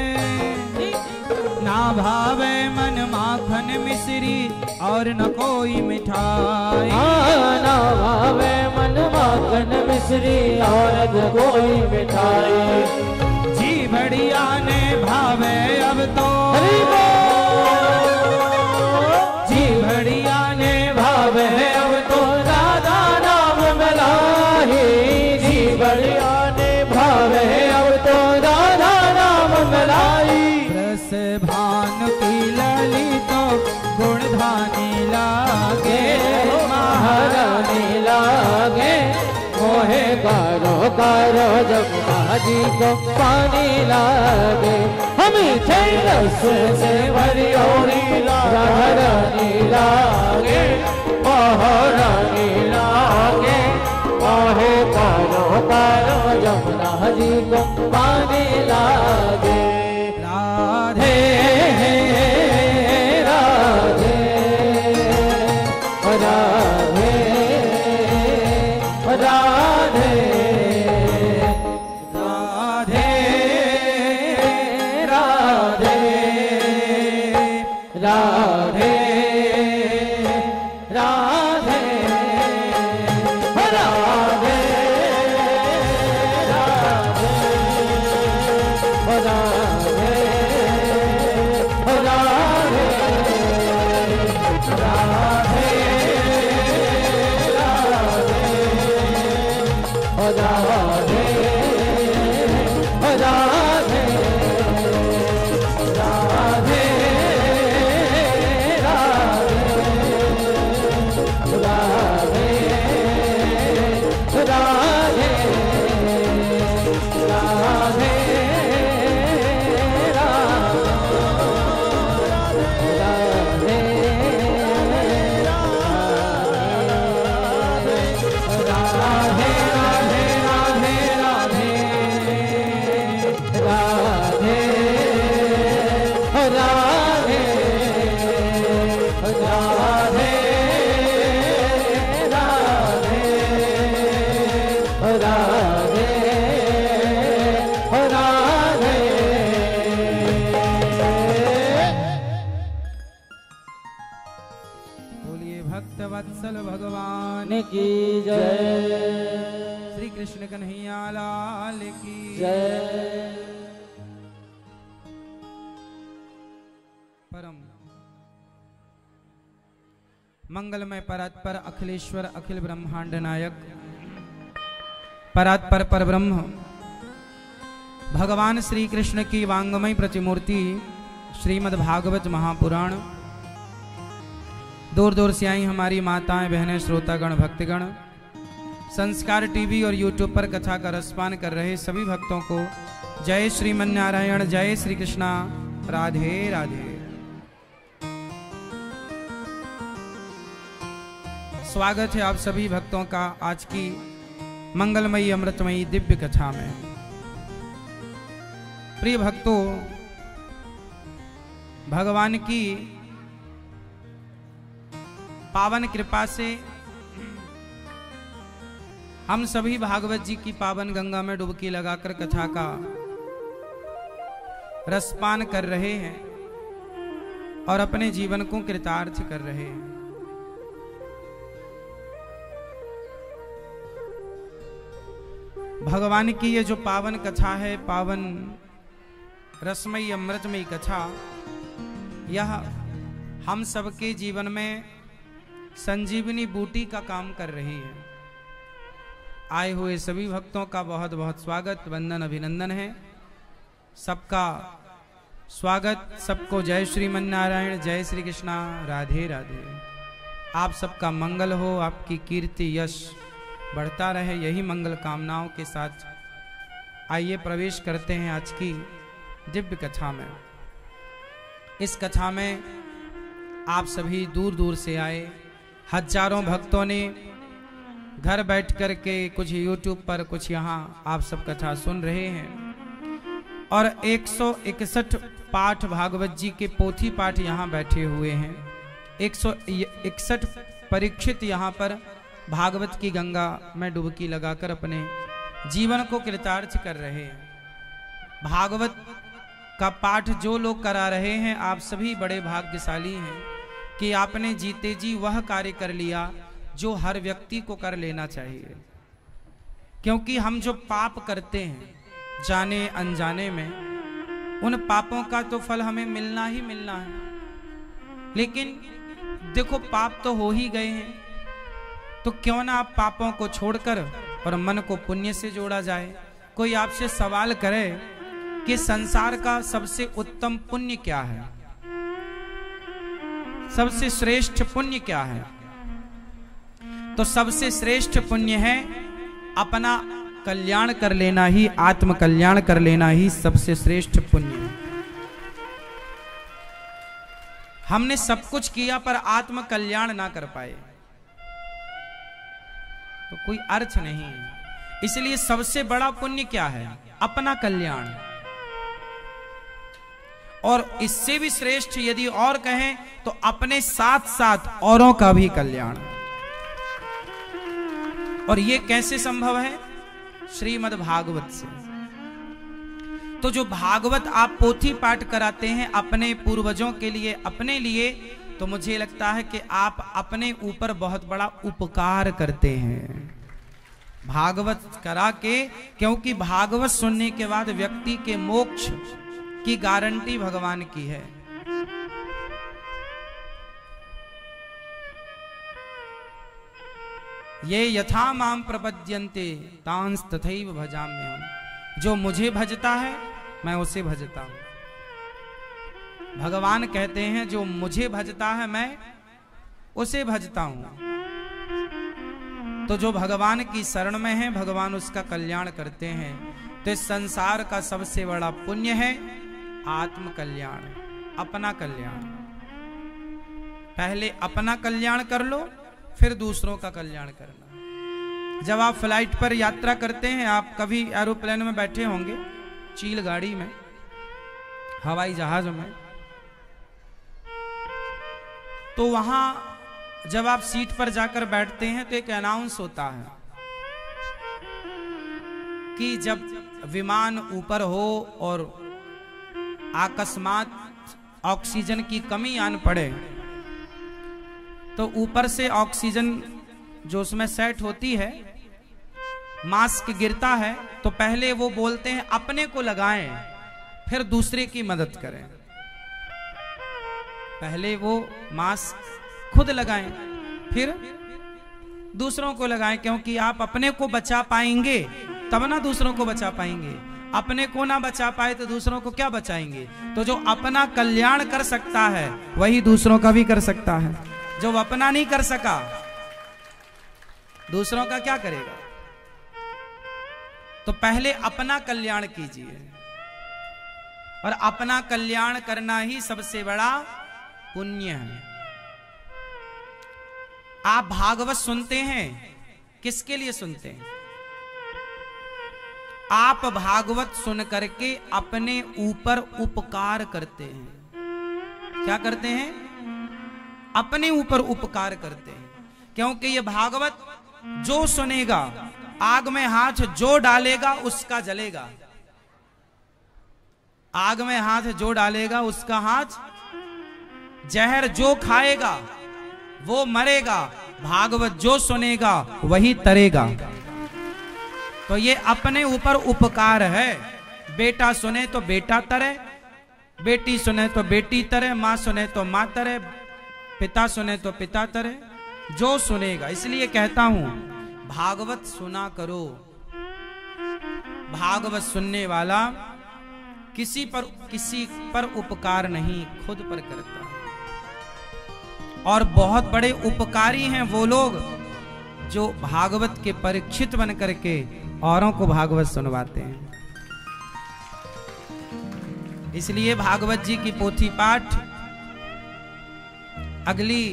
D: ना भावे मन माखन मिश्री और न कोई मिठाई।
B: ना भावे मन माखन मिश्री और न कोई मिठाई।
D: जी बढ़िया ने भावे अब तो,
B: जी बढ़िया ने भावे अब तो राधा नाम मिलाई। जी बढ़िया ने भावे अब तो राधा नाम मिलाई।
D: रस भान की लली तो गुणधानी लागे
B: महारानी लागे। मोहे करो करो जमुना जी को पानी लागे हमें रस से भरी रानी लागे रानी लागे कहे करो करो जमुना जी को पानी लागे राधे राधे राधे राधे राधे राधे राधे राधे राधे की जय।
D: श्री कृष्ण कन्हैया लाल की
B: जय।
D: परम मंगलमय परात्पर अखिलेश्वर अखिल ब्रह्मांड नायक परात्पर परब्रह्म भगवान श्री कृष्ण की वांगमय प्रतिमूर्ति श्रीमद् भागवत महापुराण, दूर दूर से आई हमारी माताएं बहनें श्रोतागण भक्तगण, संस्कार टीवी और यूट्यूब पर कथा का रसपान कर रहे सभी भक्तों को जय श्रीमन्नारायण, जय श्री कृष्णा, राधे राधे। स्वागत है आप सभी भक्तों का आज की मंगलमयी अमृतमयी दिव्य कथा में। प्रिय भक्तों, भगवान की पावन कृपा से हम सभी भागवत जी की पावन गंगा में डुबकी लगाकर कथा का रसपान कर रहे हैं और अपने जीवन को कृतार्थ कर रहे हैं। भगवान की ये जो पावन कथा है, पावन रसमयी अमृतमयी कथा, यह हम सबके जीवन में संजीवनी बूटी का काम कर रही है। आए हुए सभी भक्तों का बहुत बहुत स्वागत, वंदन, अभिनंदन है। सबका स्वागत, सबको जय श्रीमन्नारायण, जय श्री कृष्णा, राधे राधे। आप सबका मंगल हो, आपकी कीर्ति यश बढ़ता रहे, यही मंगल कामनाओं के साथ आइए प्रवेश करते हैं आज की दिव्य कथा में। इस कथा में आप सभी दूर दूर से आए, हजारों भक्तों ने घर बैठ कर के कुछ यूट्यूब पर, कुछ यहाँ आप सब कथा सुन रहे हैं और एक सौ इकसठ पाठ भागवत जी के पोथी पाठ यहाँ बैठे हुए हैं। एक सौ इकसठ परीक्षित यहाँ पर भागवत की गंगा में डुबकी लगाकर अपने जीवन को कृतार्थ कर रहे हैं। भागवत का पाठ जो लोग करा रहे हैं, आप सभी बड़े भाग्यशाली हैं कि आपने जीते जी वह कार्य कर लिया जो हर व्यक्ति को कर लेना चाहिए। क्योंकि हम जो पाप करते हैं जाने अनजाने में, उन पापों का तो फल हमें मिलना ही मिलना है। लेकिन देखो, पाप तो हो ही गए हैं, तो क्यों ना आप पापों को छोड़कर और मन को पुण्य से जोड़ा जाए। कोई आपसे सवाल करे कि संसार का सबसे उत्तम पुण्य क्या है, सबसे श्रेष्ठ पुण्य क्या है, तो सबसे श्रेष्ठ पुण्य है अपना कल्याण कर लेना ही, आत्म कल्याण कर लेना ही सबसे श्रेष्ठ पुण्य है। हमने सब कुछ किया पर आत्म कल्याण ना कर पाए तो कोई अर्थ नहीं है। इसलिए सबसे बड़ा पुण्य क्या है? अपना कल्याण। और इससे भी श्रेष्ठ यदि और कहें तो अपने साथ साथ औरों का भी कल्याण। और ये कैसे संभव है? श्रीमद् भागवत से। तो जो भागवत आप पोथी पाठ कराते हैं अपने पूर्वजों के लिए, अपने लिए, तो मुझे लगता है कि आप अपने ऊपर बहुत बड़ा उपकार करते हैं भागवत करा के। क्योंकि भागवत सुनने के बाद व्यक्ति के मोक्ष की गारंटी भगवान की है। ये यथा माम प्रपद्यन्ते तांस तथैव भजाम्यहम्। जो मुझे भजता है मैं उसे भजता हूं। भगवान कहते हैं जो मुझे भजता है मैं उसे भजता हूं। तो जो भगवान की शरण में है भगवान उसका कल्याण करते हैं। तो इस संसार का सबसे बड़ा पुण्य है आत्म कल्याण, अपना कल्याण। पहले अपना कल्याण कर लो फिर दूसरों का कल्याण करना। जब आप फ्लाइट पर यात्रा करते हैं, आप कभी एरोप्लेन में बैठे होंगे, चील गाड़ी में, हवाई जहाज में, तो वहां जब आप सीट पर जाकर बैठते हैं तो एक अनाउंस होता है कि जब विमान ऊपर हो और अकस्मात ऑक्सीजन की कमी आन पड़े तो ऊपर से ऑक्सीजन जो उसमें सेट होती है, मास्क गिरता है, तो पहले वो बोलते हैं अपने को लगाएं फिर दूसरे की मदद करें। पहले वो मास्क खुद लगाएं फिर दूसरों को लगाएं, क्योंकि आप अपने को बचा पाएंगे तब ना दूसरों को बचा पाएंगे। अपने को ना बचा पाए तो दूसरों को क्या बचाएंगे? तो जो अपना कल्याण कर सकता है वही दूसरों का भी कर सकता है। जो अपना नहीं कर सका दूसरों का क्या करेगा? तो पहले अपना कल्याण कीजिए, और अपना कल्याण करना ही सबसे बड़ा पुण्य है। आप भागवत सुनते हैं, किसके लिए सुनते हैं? आप भागवत सुन करके अपने ऊपर उपकार करते हैं। क्या करते हैं? अपने ऊपर उपकार करते हैं। क्योंकि ये भागवत जो सुनेगा, आग में हाथ जो डालेगा उसका जलेगा। आग में हाथ जो डालेगा उसका हाथ, जहर जो खाएगा वो मरेगा, भागवत जो सुनेगा वही तरेगा। तो ये अपने ऊपर उपकार है। बेटा सुने तो बेटा तरे, बेटी सुने तो बेटी तरे, माँ सुने तो माँ तरे, पिता सुने तो पिता तरे, जो सुनेगा। इसलिए कहता हूं भागवत सुना करो। भागवत सुनने वाला किसी पर किसी पर उपकार नहीं, खुद पर करता है। और बहुत बड़े उपकारी हैं वो लोग जो भागवत के परीक्षित बन करके औरों को भागवत सुनवाते हैं। इसलिए भागवत जी की पोथी पाठ अगली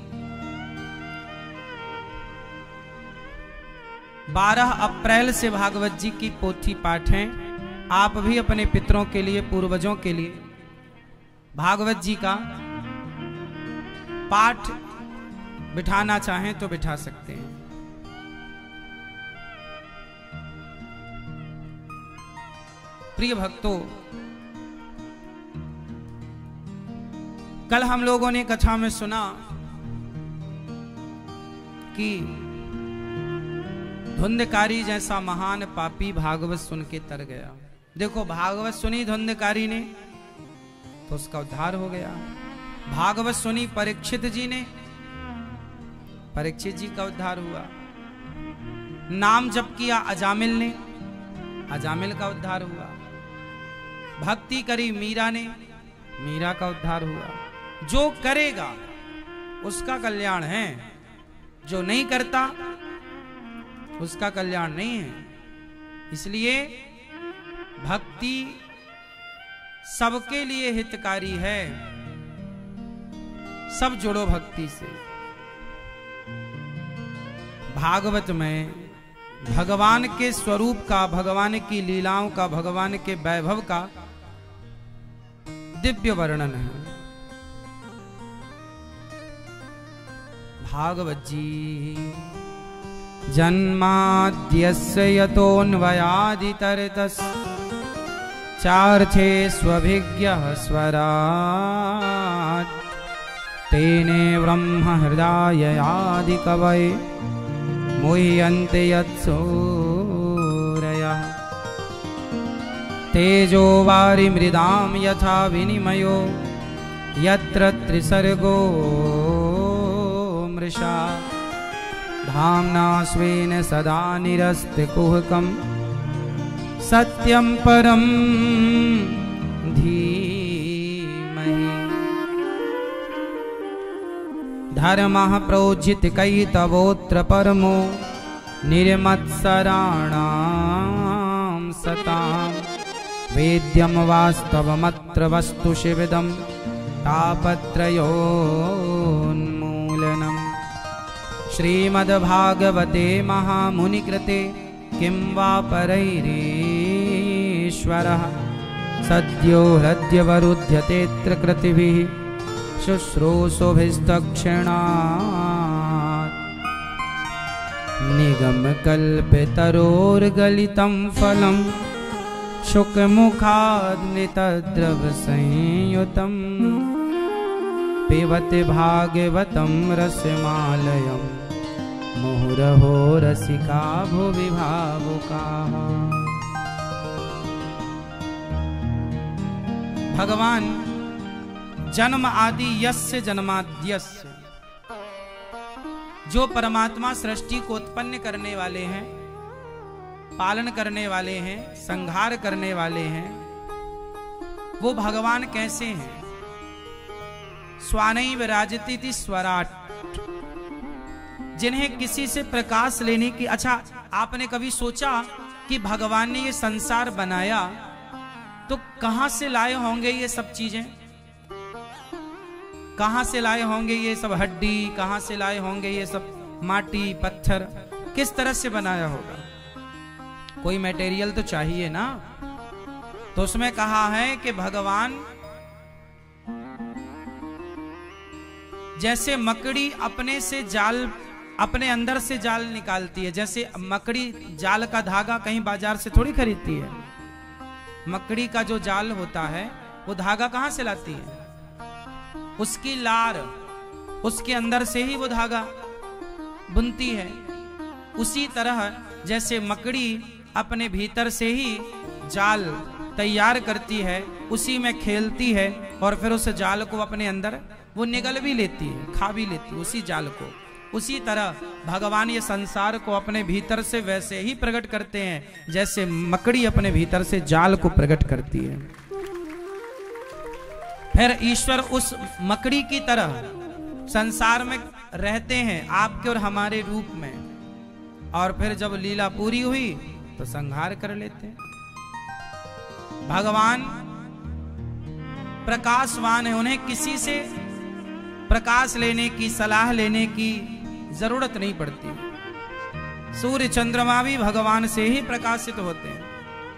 D: बारह अप्रैल से भागवत जी की पोथी पाठ हैं। आप भी अपने पितरों के लिए, पूर्वजों के लिए भागवत जी का पाठ बिठाना चाहें तो बिठा सकते हैं। प्रिय भक्तों, कल हम लोगों ने कथा में सुना कि धुंधकारी जैसा महान पापी भागवत सुन के तर गया। देखो, भागवत सुनी धुंधकारी ने तो उसका उद्धार हो गया। भागवत सुनी परीक्षित जी ने, परीक्षित जी का उद्धार हुआ। नाम जप किया अजामिल ने, अजामिल का उद्धार हुआ। भक्ति करी मीरा ने, मीरा का उद्धार हुआ। जो करेगा उसका कल्याण है, जो नहीं करता उसका कल्याण नहीं है। इसलिए भक्ति सबके लिए हितकारी है। सब जुड़ो भक्ति से। भागवत में भगवान के स्वरूप का, भगवान की लीलाओं का, भगवान के वैभव का दिव्य वर्णन है। भागवत जी जन्माद्यस्य यतोऽन्वयादितरतस् चार्थे स्वभिज्ञः स्वराट् तेने ब्रह्म हृदय कवये मुह्यन्ते यत्सूरयः तेजो वारिमृदां यथा विनिमयो यत्र त्रिसर्गो मृषा धाम्ना स्वेन सदा निरस्तकुहकं सत्यं परं धीमहि। धर्मः प्रोज्झित कैतवोऽत्र परमो निर्मत्सराणां सतां वेद्यं वास्तवमत्र वस्तु शिवदं तापत्रयोन्मूलनम्। श्रीमद्भागवते महामुनिकृते किं वा परैरीश्वरः सद्यो हृद्यवरुध्यतेऽत्र कृतिभिः शुश्रूषुभिस्तक्षणात् निगमकल्पतरोर्गलितं फलं शुकमुखादमृतद्रवसंयुतं पिबति भागवतं रसमालयं मुहुरहो रसिका भुवि भावुकाः। भगवान जन्म आदि यस्य जन्माद्यस्य, जो परमात्मा सृष्टि को उत्पन्न करने वाले हैं, पालन करने वाले हैं, संहार करने वाले हैं, वो भगवान कैसे हैं? स्वानैव राजतीति स्वराट, जिन्हें किसी से प्रकाश लेने की। अच्छा, आपने कभी सोचा कि भगवान ने ये संसार बनाया तो कहां से लाए होंगे ये सब चीजें? कहां से लाए होंगे ये सब हड्डी? कहां से लाए होंगे ये सब माटी पत्थर? किस तरह से बनाया होगा? कोई मटेरियल तो चाहिए ना। तो उसमें कहा है कि भगवान जैसे मकड़ी अपने से जाल, अपने अंदर से जाल निकालती है, जैसे मकड़ी जाल का धागा कहीं बाजार से थोड़ी खरीदती है। मकड़ी का जो जाल होता है वो धागा कहां से लाती है? उसकी लार, उसके अंदर से ही वो धागा बुनती है। उसी तरह जैसे मकड़ी अपने भीतर से ही जाल तैयार करती है, उसी में खेलती है और फिर उस जाल को अपने अंदर वो निगल भी लेती है, खा भी लेती है उसी जाल को। उसी तरह भगवान ये संसार को अपने भीतर से वैसे ही प्रकट करते हैं जैसे मकड़ी अपने भीतर से जाल को प्रकट करती है। फिर ईश्वर उस मकड़ी की तरह संसार में रहते हैं आपके और हमारे रूप में, और फिर जब लीला पूरी हुई तो संहार कर लेते हैं। भगवान प्रकाशवान है, उन्हें किसी से प्रकाश लेने की, सलाह लेने की जरूरत नहीं पड़ती। सूर्य चंद्रमा भी भगवान से ही प्रकाशित होते हैं।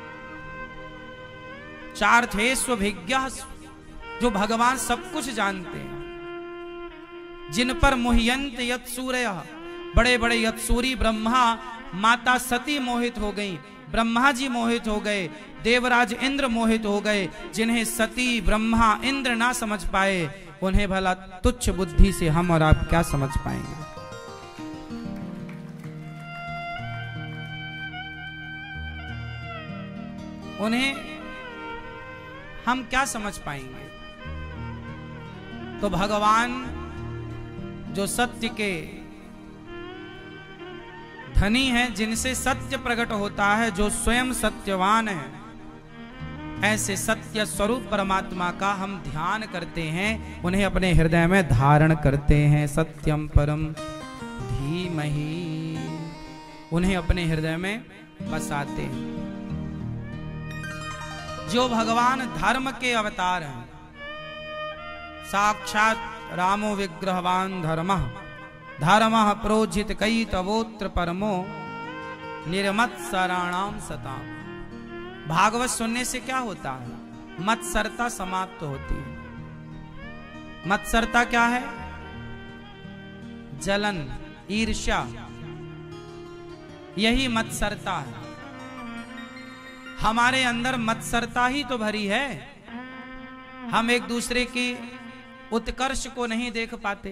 D: चार थे स्वभिज्ञः, जो भगवान सब कुछ जानते हैं, जिन पर मुह्यन्त यत्सूरयः, बड़े बड़े यत्सूरी ब्रह्मा, माता सती मोहित हो गई, ब्रह्मा जी मोहित हो गए, देवराज इंद्र मोहित हो गए। जिन्हें सती ब्रह्मा इंद्र ना समझ पाए, उन्हें भला तुच्छ बुद्धि से हम और आप क्या समझ पाएंगे? उन्हें हम क्या समझ पाएंगे? तो भगवान जो सत्य के धनी हैं, जिनसे सत्य प्रकट होता है, जो स्वयं सत्यवान है, ऐसे सत्य स्वरूप परमात्मा का हम ध्यान करते हैं, उन्हें अपने हृदय में धारण करते हैं। सत्यम परम धीमहि उन्हें अपने हृदय में बसाते हैं। जो भगवान धर्म के अवतार हैं, साक्षात रामो विग्रहवान धर्मः धर्मः प्रोजित कई तवोत्र परमो निर्मत्सराणाम सताम। भागवत सुनने से क्या होता है? मत्सरता समाप्त होती है। मत्सरता क्या है? जलन, ईर्ष्या, यही मत्सरता है। हमारे अंदर मत्सरता ही तो भरी है। हम एक दूसरे की उत्कर्ष को नहीं देख पाते,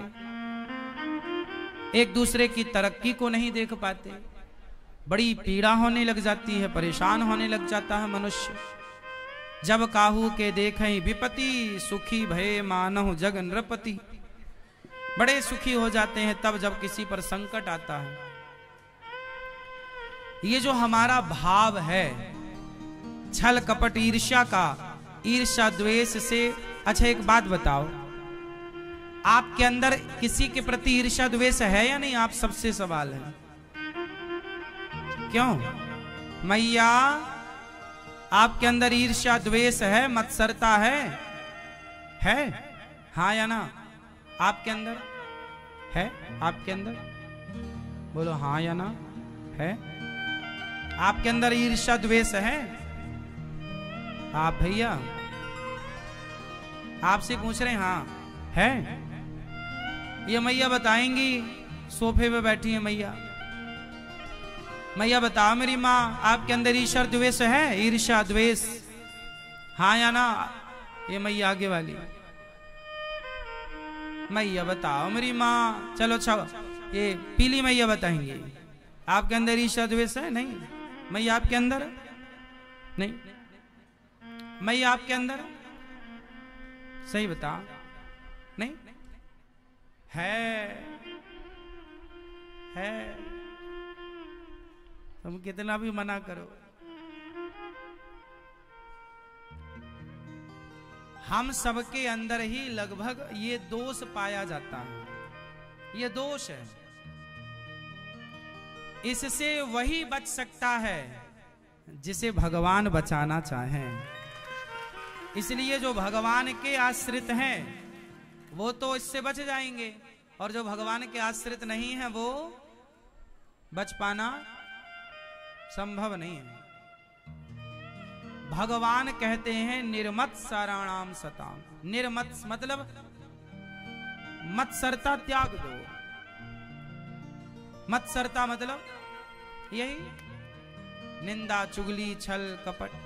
D: एक दूसरे की तरक्की को नहीं देख पाते। बड़ी पीड़ा होने लग जाती है, परेशान होने लग जाता है मनुष्य। जब काहू के देखें विपत्ति सुखी भय मानहु जग नृपति। बड़े सुखी हो जाते हैं तब जब किसी पर संकट आता है। ये जो हमारा भाव है छल कपट ईर्ष्या का, ईर्ष्या द्वेष से। अच्छा एक बात बताओ, आपके अंदर किसी के प्रति ईर्ष्या द्वेष है या नहीं? आप सबसे सवाल है। क्यों मैया, आपके अंदर ईर्ष्या द्वेष है, मत्सरता है? है हाँ या ना? आपके अंदर है? आपके अंदर बोलो हाँ या ना? है? आपके अंदर ईर्ष्या द्वेष है? आप भैया आपसे पूछ रहे हैं, हाँ है? ये मैया बताएंगी, सोफे पे बैठी है मैया। मैया बताओ मेरी माँ, आपके अंदर ईर्ष्या द्वेष है? ईर्ष्या द्वेष हाँ या ना? ये मैया आगे वाली मैया बताओ मेरी माँ। चलो अच्छा, ये पीली मैया बताएंगे, आपके अंदर ईर्ष्या द्वेष है? नहीं। मैया आपके अंदर नहीं? मैया आपके अंदर सही बता, नहीं है? है? तुम कितना भी मना करो। हम सबके अंदर ही लगभग ये दोष पाया जाता है। ये दोष है, इससे वही बच सकता है जिसे भगवान बचाना चाहें। इसलिए जो भगवान के आश्रित हैं वो तो इससे बच जाएंगे, और जो भगवान के आश्रित नहीं है वो बच पाना संभव नहीं है। भगवान कहते हैं निर्मत्सराणाम सताम। निर्मत्स मतलब मत्सरता त्याग दो। मत्सरता मतलब यही निंदा चुगली छल कपट।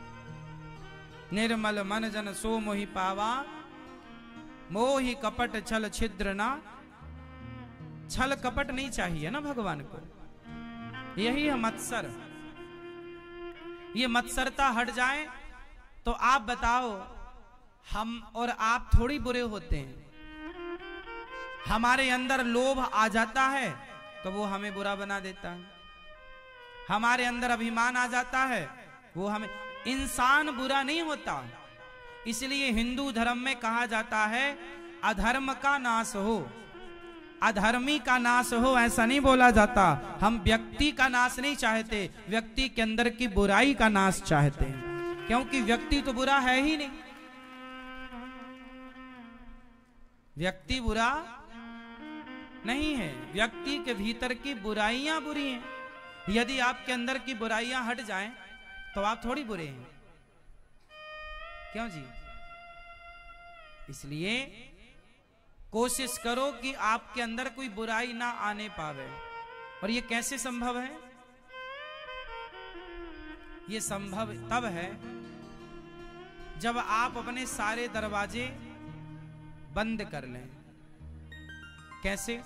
D: निर्मल मन जन सो मोहि पावा मोहि कपट छल छिद्र ना। छल कपट नहीं चाहिए ना भगवान को, यही है मत्सर। ये मत्सरता हट जाए तो आप बताओ, हम और आप थोड़ी बुरे होते हैं। हमारे अंदर लोभ आ जाता है तो वो हमें बुरा बना देता है। हमारे अंदर अभिमान आ जाता है, वो हमें। इंसान बुरा नहीं होता। इसलिए हिंदू धर्म में कहा जाता है अधर्म का नाश हो, अधर्मी का नाश हो, ऐसा नहीं बोला जाता। हम व्यक्ति का नाश नहीं चाहते, व्यक्ति के अंदर की बुराई का नाश चाहते हैं, क्योंकि व्यक्ति तो बुरा है ही नहीं। व्यक्ति बुरा नहीं है, व्यक्ति के भीतर की बुराइयां बुरी हैं। यदि आपके अंदर की बुराइयां हट जाएं तो आप थोड़ी बुरे हैं। क्यों जी? इसलिए कोशिश करो कि आपके अंदर कोई बुराई ना आने पावे। और ये कैसे संभव है? ये संभव तब है जब आप अपने सारे दरवाजे बंद कर लें। कैसे?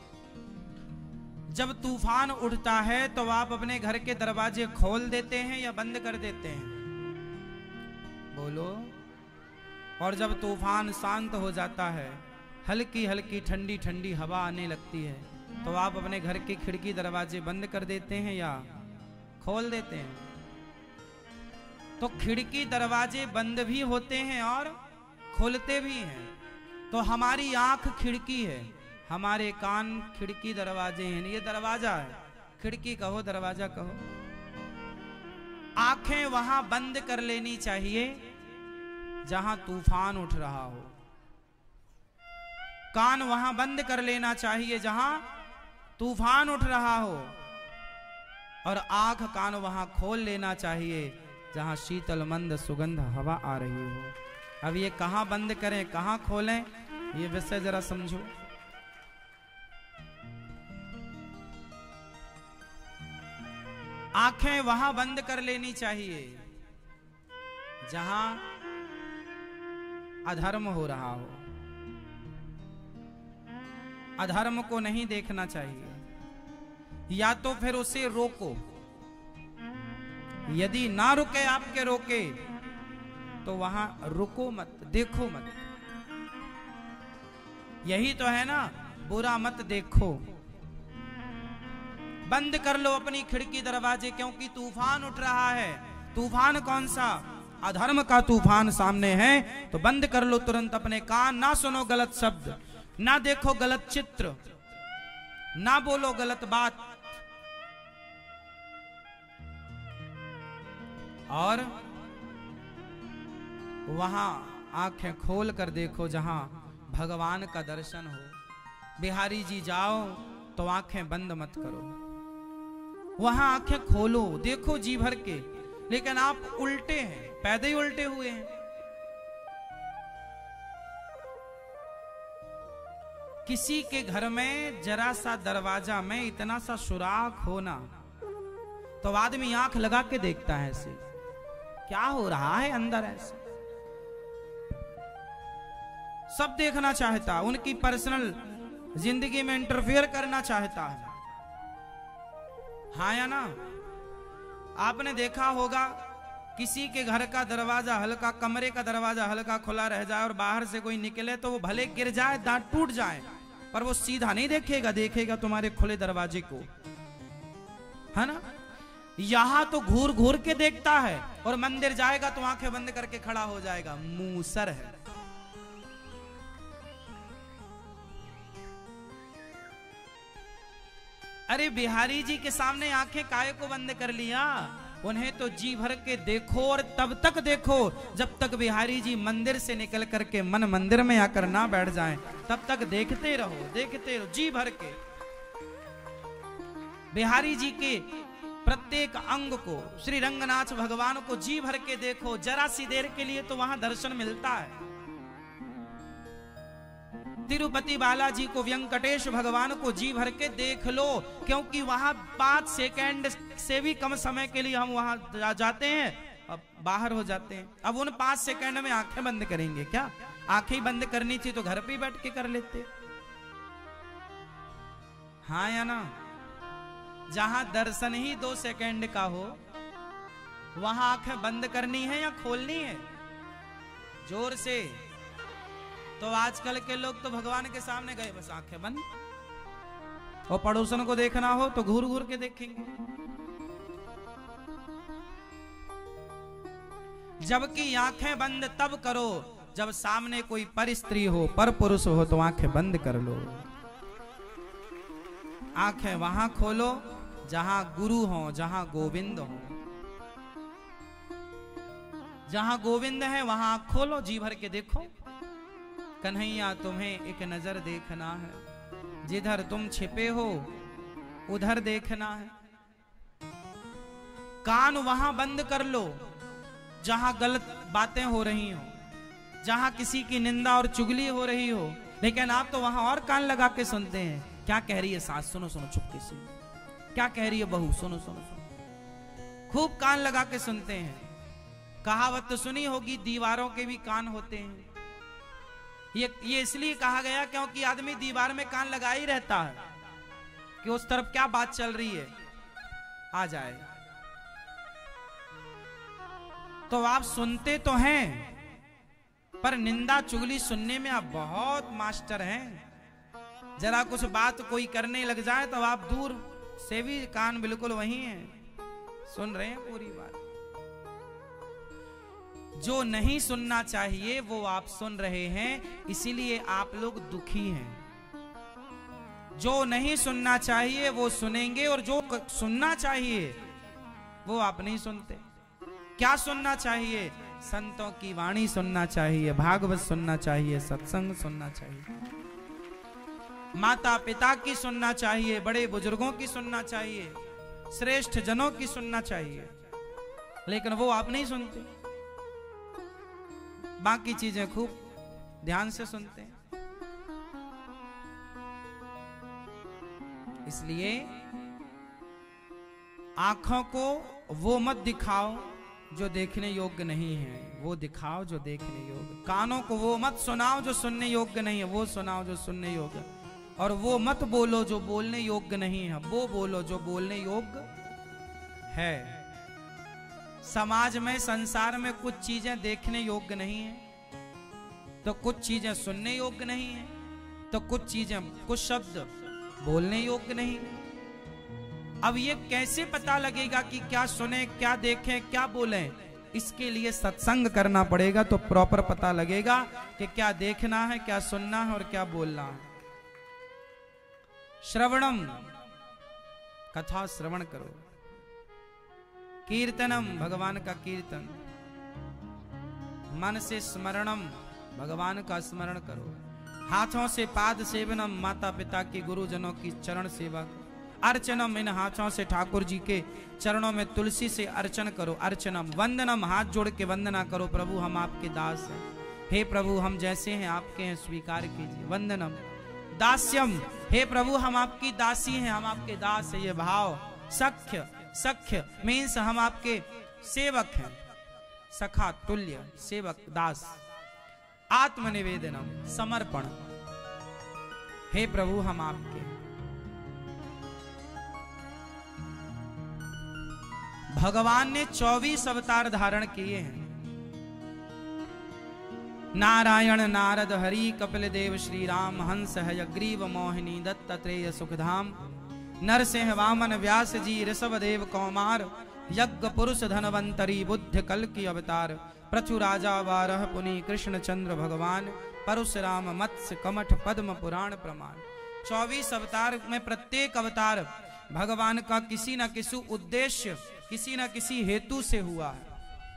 D: जब तूफान उठता है तो आप अपने घर के दरवाजे खोल देते हैं या बंद कर देते हैं? बोलो। और जब तूफान शांत हो जाता है, हल्की हल्की ठंडी ठंडी हवा आने लगती है, तो आप अपने घर के खिड़की दरवाजे बंद कर देते हैं या खोल देते हैं? तो खिड़की दरवाजे बंद भी होते हैं और खुलते भी हैं। तो हमारी आंख खिड़की है, हमारे कान खिड़की दरवाजे हैं। ये दरवाजा है, खिड़की कहो दरवाजा कहो, आंखें वहां बंद कर लेनी चाहिए जहां तूफान उठ रहा हो, कान वहां बंद कर लेना चाहिए जहां तूफान उठ रहा हो, और आंख कान वहां खोल लेना चाहिए जहां शीतल मंद सुगंध हवा आ रही हो। अब ये कहां बंद करें कहां खोलें, ये विषय जरा समझो। आंखें वहां बंद कर लेनी चाहिए जहां अधर्म हो रहा हो, अधर्म को नहीं देखना चाहिए, या तो फिर उसे रोको, यदि ना रुके आपके रोके तो वहां रुको मत, देखो मत। यही तो है ना, बुरा मत देखो, बंद कर लो अपनी खिड़की दरवाजे, क्योंकि तूफान उठ रहा है। तूफान कौन सा? अधर्म का तूफान सामने है। तो बंद कर लो तुरंत अपने कान, ना सुनो गलत शब्द, ना देखो गलत चित्र, ना बोलो गलत बात, और वहां आंखें खोल कर देखो जहां भगवान का दर्शन हो। बिहारी जी जाओ तो आंखें बंद मत करो, वहां आंखें खोलो, देखो जी भर के। लेकिन आप उल्टे हैं, पैदे ही उल्टे हुए हैं। किसी के घर में जरा सा दरवाजा में इतना सा सुराख होना, तो आदमी आंख लगा के देखता है ऐसे, क्या हो रहा है अंदर, ऐसे सब देखना चाहता, उनकी पर्सनल जिंदगी में इंटरफेयर करना चाहता है। हाँ या ना? आपने देखा होगा किसी के घर का दरवाजा हल्का, कमरे का दरवाजा हल्का खुला रह जाए और बाहर से कोई निकले तो वो भले गिर जाए, दांत टूट जाए, पर वो सीधा नहीं देखेगा, देखेगा तुम्हारे खुले दरवाजे को, है ना? यहां तो घूर घूर के देखता है, और मंदिर जाएगा तो आंखें बंद करके खड़ा हो जाएगा। मूसर है। अरे बिहारी जी के सामने आंखें काहे को बंद कर लिया? उन्हें तो जी भर के देखो, और तब तक देखो जब तक बिहारी जी मंदिर से निकल करके मन मंदिर में आकर ना बैठ जाएं, तब तक देखते रहो, देखते रहो जी भर के। बिहारी जी के प्रत्येक अंग को, श्री रंगनाथ भगवान को जी भर के देखो, जरा सी देर के लिए तो वहां दर्शन मिलता है। तिरुपति बालाजी को, वेंकटेश भगवान को जी भर के देख लो, क्योंकि वहां पांच सेकंड से भी कम समय के लिए हम वहां जा, जाते हैं, अब बाहर हो जाते हैं। अब उन पांच सेकंड में आंखें बंद करेंगे क्या? आंखें बंद करनी थी तो घर पे बैठ के कर लेते। हाँ या ना? जहां दर्शन ही दो सेकंड का हो, वहां आंखें बंद करनी है या खोलनी है? जोर से। तो आजकल के लोग तो भगवान के सामने गए, बस आंखें बंद, और पड़ोसन को देखना हो तो घूर घूर के देखेंगे। जबकि आंखें बंद तब करो जब सामने कोई पर स्त्री हो, पर पुरुष हो, तो आंखें बंद कर लो। आंखें वहां खोलो जहां गुरु हो, जहां गोविंद हो। जहां गोविंद है वहां आंख खोलो, जी भर के देखो। कन्हैया तुम्हें एक नजर देखना है, जिधर तुम छिपे हो उधर देखना है। कान वहां बंद कर लो जहां गलत बातें हो रही हो, जहां किसी की निंदा और चुगली हो रही हो, लेकिन आप तो वहां और कान लगा के सुनते हैं। क्या कह रही है सास? सुनो सुनो चुपके से। क्या कह रही है बहू? सुनो सुनो सुनो। खूब कान लगा के सुनते हैं। कहावत तो सुनी होगी, दीवारों के भी कान होते हैं। ये ये इसलिए कहा गया क्योंकि आदमी दीवार में कान लगा ही रहता है कि उस तरफ क्या बात चल रही है आ जाए। तो आप सुनते तो हैं, पर निंदा चुगली सुनने में आप बहुत मास्टर हैं। जरा कुछ बात कोई करने लग जाए तो आप दूर से भी कान बिल्कुल वही हैं, सुन रहे हैं पूरी बात। जो नहीं सुनना चाहिए वो आप सुन रहे हैं, इसीलिए आप लोग दुखी हैं। जो नहीं सुनना चाहिए वो सुनेंगे, और जो सुनना चाहिए वो आप नहीं सुनते। क्या सुनना चाहिए? संतों की वाणी सुनना चाहिए, भागवत सुनना चाहिए, सत्संग सुनना चाहिए, माता पिता की सुनना चाहिए, बड़े बुजुर्गों की सुनना चाहिए, श्रेष्ठ जनों की सुनना चाहिए, लेकिन वो आप नहीं सुनते। बाकी चीजें खूब ध्यान से सुनते हैं। इसलिए आंखों को वो मत दिखाओ जो देखने योग्य नहीं है, वो दिखाओ जो देखने योग्य। कानों को वो मत सुनाओ जो सुनने योग्य नहीं है, वो सुनाओ जो सुनने योग्य। और वो मत बोलो जो बोलने योग्य नहीं है, वो बोलो जो बोलने योग्य है। समाज में, संसार में कुछ चीजें देखने योग्य नहीं है, तो कुछ चीजें सुनने योग्य नहीं है, तो कुछ चीजें, कुछ शब्द बोलने योग्य नहीं। अब ये कैसे पता लगेगा कि क्या सुने, क्या देखें, क्या बोलें? इसके लिए सत्संग करना पड़ेगा, तो प्रॉपर पता लगेगा कि क्या देखना है, क्या सुनना है और क्या बोलना है। श्रवणम, कथा श्रवण करो। कीर्तनम, भगवान का कीर्तन। मन से स्मरणम, भगवान का स्मरण करो। हाथों से पाद सेवनम, माता पिता की, गुरुजनों की चरण सेवा करो। अर्चनम, इन हाथों से ठाकुर जी के चरणों में तुलसी से अर्चन करो। अर्चनम, वंदनम, हाथ जोड़ के वंदना करो। प्रभु हम आपके दास हैं, हे प्रभु हम जैसे हैं आपके हैं, स्वीकार कीजिए। वंदनम। दास्यम, हे प्रभु हम आपकी दासी हैं, हम आपके दास है, ये भाव। सख्य, सख्य मीन्स हम आपके सेवक हैं, सखा तुल्य, सेवक, दास। आत्मनिवेदनम, समर्पण, हे प्रभु हम आपके। भगवान ने चौबीस अवतार धारण किए हैं। नारायण, नारद, हरि, कपिल देव, श्री राम, हंस, हयग्रीव, मोहिनी, दत्तात्रेय, सुखधाम, नरसिंह, वामन, व्यास जी, ऋषभ देव, कौमार, यज्ञ पुरुष, धनवंतरी, बुद्ध, कल की अवतार, पृथु राजा, बारह पुनि, कृष्ण चंद्र भगवान, परशुराम, मत्स्य, कमठ, पद्म, पुराण प्रमाण। चौबीस अवतार में प्रत्येक अवतार भगवान का किसी न किसी उद्देश्य, किसी न किसी हेतु से हुआ है।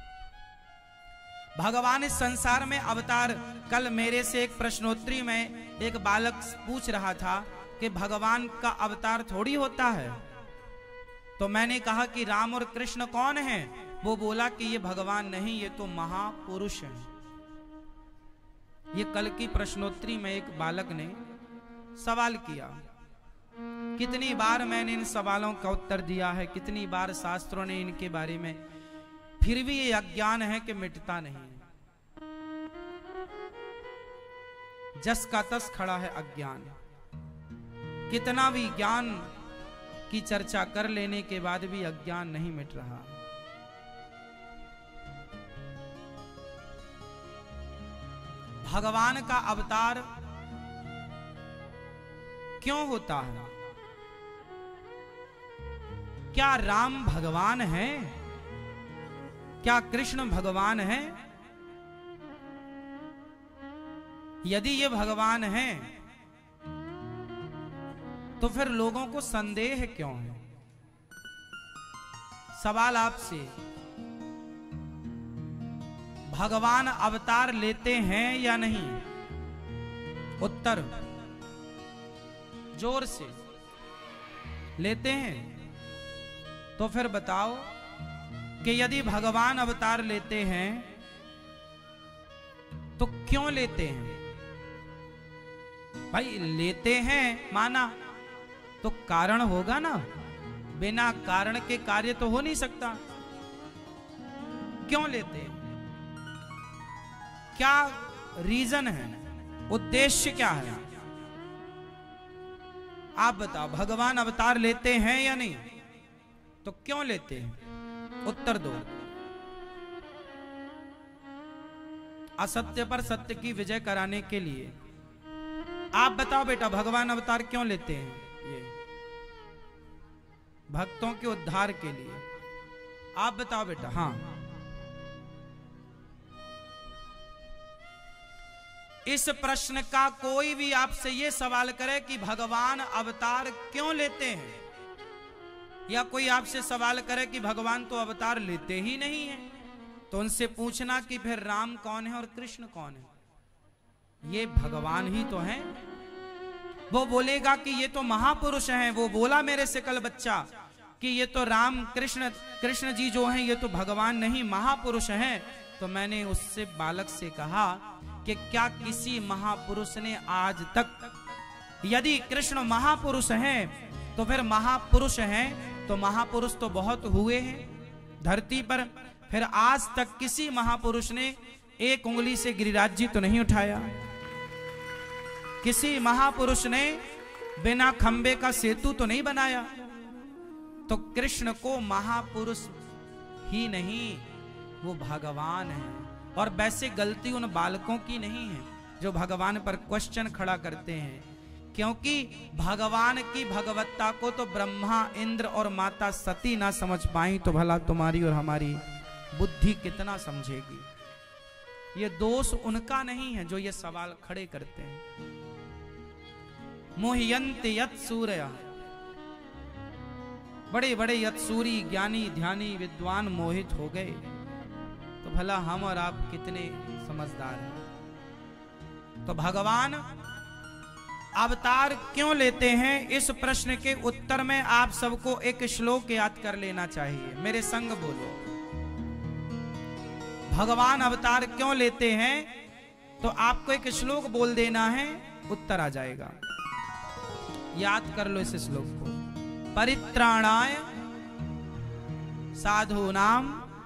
D: भगवान इस संसार में अवतार, कल मेरे से एक प्रश्नोत्तरी में एक बालक पूछ रहा था कि भगवान का अवतार थोड़ी होता है, तो मैंने कहा कि राम और कृष्ण कौन हैं? वो बोला कि ये भगवान नहीं, ये तो महापुरुष हैं। ये कल की प्रश्नोत्तरी में एक बालक ने सवाल किया। कितनी बार मैंने इन सवालों का उत्तर दिया है, कितनी बार शास्त्रों ने इनके बारे में, फिर भी ये अज्ञान है कि मिटता नहीं। जस का तस खड़ा है अज्ञान। कितना भी ज्ञान की चर्चा कर लेने के बाद भी अज्ञान नहीं मिट रहा। भगवान का अवतार क्यों होता है? क्या राम भगवान है? क्या कृष्ण भगवान है? यदि ये भगवान है तो फिर लोगों को संदेह क्यों है? सवाल आपसे, भगवान अवतार लेते हैं या नहीं? उत्तर जोर से, लेते हैं। तो फिर बताओ कि यदि भगवान अवतार लेते हैं तो क्यों लेते हैं? भाई लेते हैं माना तो कारण होगा ना, बिना कारण के कार्य तो हो नहीं सकता। क्यों लेते हैं? क्या रीजन है? उद्देश्य क्या है? आप बताओ, भगवान अवतार लेते हैं या नहीं? तो क्यों लेते हैं? उत्तर दो। असत्य पर सत्य की विजय कराने के लिए। आप बताओ बेटा, भगवान अवतार क्यों लेते हैं? ये भक्तों के उद्धार के लिए। आप बताओ बेटा। हाँ, इस प्रश्न का कोई भी आपसे ये सवाल करे कि भगवान अवतार क्यों लेते हैं, या कोई आपसे सवाल करे कि भगवान तो अवतार लेते ही नहीं है, तो उनसे पूछना कि फिर राम कौन है और कृष्ण कौन है। ये भगवान ही तो हैं। वो बोलेगा कि ये तो महापुरुष हैं। वो बोला मेरे से कल बच्चा कि ये तो राम कृष्ण कृष्ण जी जो हैं ये तो भगवान नहीं महापुरुष हैं। तो मैंने उससे बालक से कहा कि क्या किसी महापुरुष ने आज तक, यदि कृष्ण महापुरुष हैं तो फिर महापुरुष हैं तो महापुरुष तो बहुत हुए हैं धरती पर, फिर आज तक किसी महापुरुष ने एक उंगली से गिरिराज जी तो नहीं उठाया। किसी महापुरुष ने बिना खंबे का सेतु तो नहीं बनाया। तो कृष्ण को महापुरुष ही नहीं, वो भगवान है। और वैसे गलती उन बालकों की नहीं है जो भगवान पर क्वेश्चन खड़ा करते हैं, क्योंकि भगवान की भगवत्ता को तो ब्रह्मा इंद्र और माता सती ना समझ पाई, तो भला तुम्हारी और हमारी बुद्धि कितना समझेगी। ये दोष उनका नहीं है जो ये सवाल खड़े करते हैं। मोहयंत यत सूर्य, बड़े बड़े यत्सूरी ज्ञानी ध्यानी विद्वान मोहित हो गए, तो भला हम और आप कितने समझदार हैं। तो भगवान अवतार क्यों लेते हैं, इस प्रश्न के उत्तर में आप सबको एक श्लोक याद कर लेना चाहिए। मेरे संग बोलो, भगवान अवतार क्यों लेते हैं, तो आपको एक श्लोक बोल देना है, उत्तर आ जाएगा। याद कर लो इस श्लोक को। परित्राणाय साधूनाम,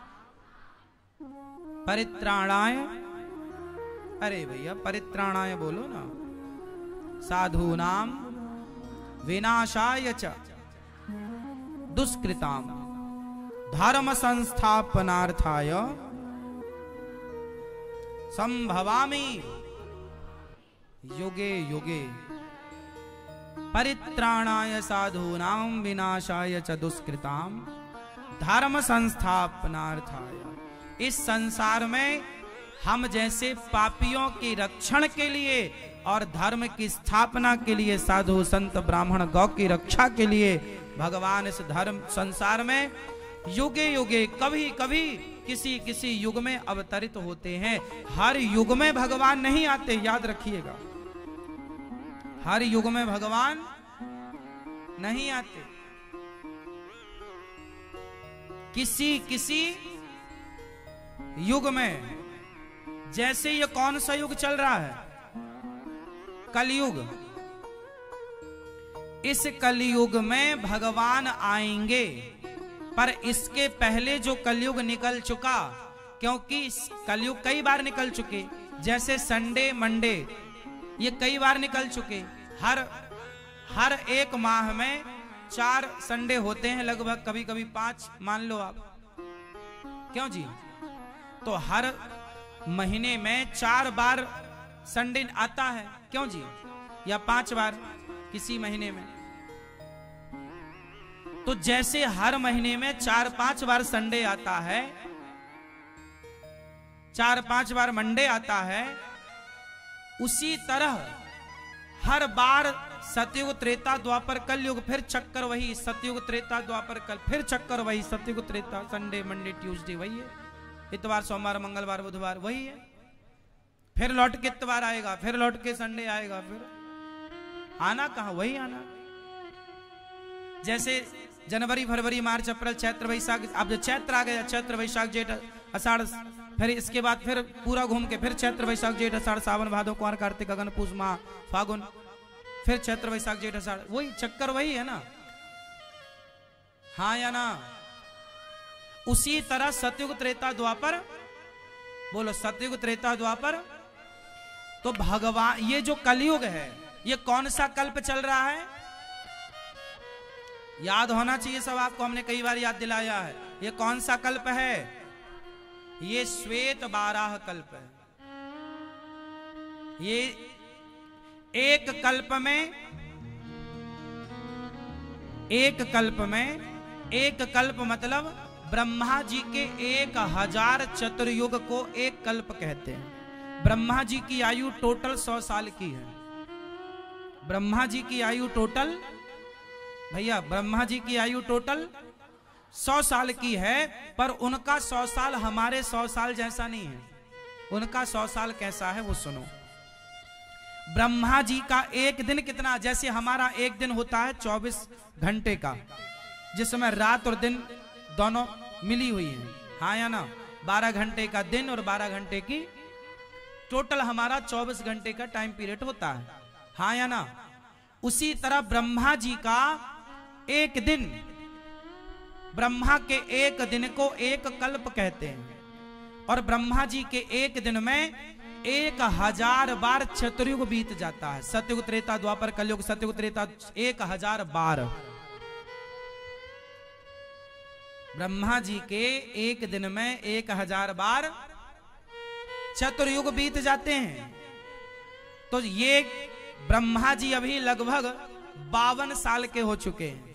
D: परित्राणाय, अरे भैया परित्राणाय बोलो ना, साधूनाम विनाशाय च दुष्कृताम धर्म संस्थापनार्थाय संभवामि युगे युगे। परित्राणाय साधूनाम विनाशाय च दुष्कृताम धर्म संस्थापनार्थाय। इस संसार में हम जैसे पापियों के रक्षण के लिए और धर्म की स्थापना के लिए, साधु संत ब्राह्मण गौ की रक्षा के लिए भगवान इस धर्म संसार में युगे युगे कभी कभी किसी किसी युग में अवतरित होते हैं। हर युग में भगवान नहीं आते, याद रखिएगा। हर युग में भगवान नहीं आते। किसी किसी युग में, जैसे ये कौन सा युग चल रहा है, कलयुग। इस कलयुग में भगवान आएंगे, पर इसके पहले जो कलयुग निकल चुका, क्योंकि कलयुग कई बार निकल चुके, जैसे संडे मंडे ये कई बार निकल चुके। हर हर एक माह में चार संडे होते हैं लगभग, कभी कभी पांच मान लो आप, क्यों जी। तो हर महीने में चार बार संडे आता है, क्यों जी, या पांच बार किसी महीने में। तो जैसे हर महीने में चार पांच बार संडे आता है, चार पांच बार मंडे आता है, उसी तरह हर बार सतयुग त्रेता द्वापर कलयुग, फिर चक्कर वही, सतयुग त्रेता द्वापर कल, फिर चक्कर वही, सतयुग त्रेता, संडे मंडे ट्यूसडे वही है, इतवार सोमवार मंगलवार बुधवार वही है, फिर लौट के इतवार आएगा, फिर लौट के संडे आएगा, फिर आना कहां, वही आना। जैसे जनवरी फरवरी मार्च अप्रैल चैत्र वैशाख, अब जो चैत्र आ गया, चैत्र वैशाख जेठ अषाढ़, फिर इसके बाद फिर पूरा घूम के फिर चैत्र वैशाख जेठ अषाढ़ सावन भादो कुंवर कार्तिक अगन पूष माह फागुन, फिर चैत्र वैशाख जेठ अषाढ़, वही चक्कर वही है ना, हाँ या ना। उसी तरह सतयुग त्रेता द्वापर, बोलो सतयुग त्रेता द्वापर। तो भगवान, ये जो कलयुग है ये कौन सा कल्प चल रहा है, याद होना चाहिए सब आपको, हमने कई बार याद दिलाया है। ये कौन सा कल्प है, ये श्वेत बाराह कल्प है। ये एक कल्प में, एक कल्प में, एक कल्प मतलब ब्रह्मा जी के एक हजार चतुर्युग को एक कल्प कहते हैं। ब्रह्मा जी की आयु टोटल सौ साल की है। ब्रह्मा जी की आयु टोटल भैया ब्रह्मा जी की आयु टोटल सौ साल की है, पर उनका सौ साल हमारे सौ साल जैसा नहीं है। उनका सौ साल कैसा है वो सुनो। ब्रह्मा जी का एक दिन कितना, जैसे हमारा एक दिन होता है चौबीस घंटे का, जिसमें रात और दिन दोनों मिली हुई है, हाँ या ना। बारह घंटे का दिन और बारह घंटे की टोटल हमारा चौबीस घंटे का टाइम पीरियड होता है, हाँ या ना। उसी तरह ब्रह्मा जी का एक दिन, ब्रह्मा के एक दिन को एक कल्प कहते हैं, और ब्रह्मा जी के एक दिन में एक हजार बार चतुर्युग बीत जाता है। सतयुग त्रेता द्वापर कलयुग, सतयुग त्रेता एक हजार बार ब्रह्मा जी के एक दिन में एक हजार बार चतुर्युग बीत जाते हैं। तो ये ब्रह्मा जी अभी लगभग बावन साल के हो चुके हैं।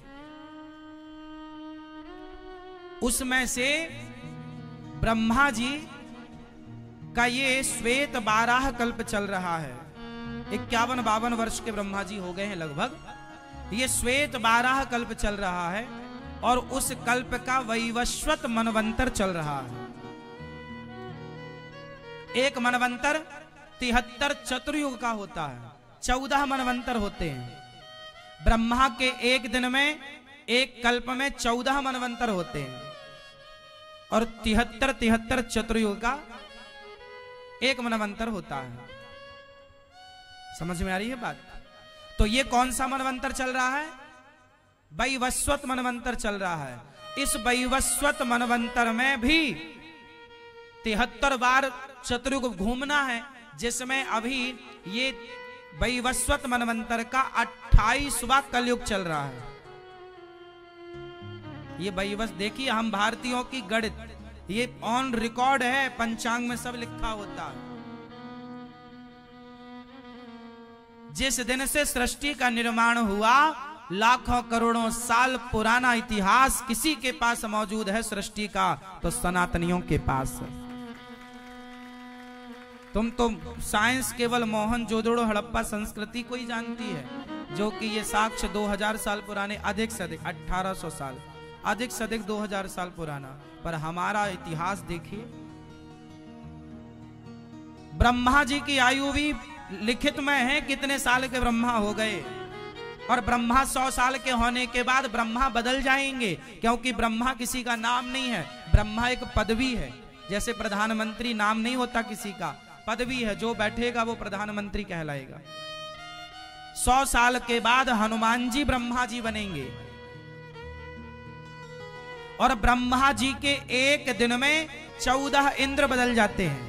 D: उसमें से ब्रह्मा जी का ये श्वेत बारह कल्प चल रहा है। इक्यावन बावन वर्ष के ब्रह्मा जी हो गए हैं लगभग। ये श्वेत बारह कल्प चल रहा है, और उस कल्प का वैवस्वत मनवंतर चल रहा है। एक मनवंतर तिहत्तर चतुर्युग का होता है, चौदह मनवंतर होते हैं। ब्रह्मा के एक दिन में एक कल्प में चौदह मनवंतर होते हैं, और तिहत्तर तिहत्तर चतुर्युग का एक मनवंतर होता है। समझ में आ रही है बात? तो ये कौन सा मनवंतर चल रहा है? वैवस्वत मनवंतर चल रहा है। इस वैवस्वत मनवंतर में भी तिहत्तर बार चतुर्युग घूमना है, जिसमें अभी ये वैवस्वत मनवंतर का अट्ठाईसवां कलयुग चल रहा है। ये वैवस्वत देखिए, हम भारतीयों की गणित ये ऑन रिकॉर्ड है, पंचांग में सब लिखा होता है। जिस दिन से सृष्टि का निर्माण हुआ, लाखों करोड़ों साल पुराना इतिहास किसी के पास मौजूद है सृष्टि का, तो सनातनियों के पास। तुम तो साइंस केवल मोहनजोदड़ो हड़प्पा संस्कृति को ही जानती है, जो कि ये साक्ष्य दो हज़ार साल पुराने, अधिक से अधिक अठारह सौ साल, अधिक से अधिक दो हज़ार साल पुराना। पर हमारा इतिहास देखिए। ब्रह्मा जी की आयु भी लिखित में है, कितने साल के ब्रह्मा हो गए, और ब्रह्मा सौ साल के होने के बाद ब्रह्मा बदल जाएंगे, क्योंकि ब्रह्मा किसी का नाम नहीं है, ब्रह्मा एक पदवी है। जैसे प्रधानमंत्री नाम नहीं होता किसी का, पदवी है, जो बैठेगा वो प्रधानमंत्री कहलाएगा। सौ साल के बाद हनुमान जी ब्रह्मा जी बनेंगे, और ब्रह्मा जी के एक दिन में चौदह इंद्र बदल जाते हैं।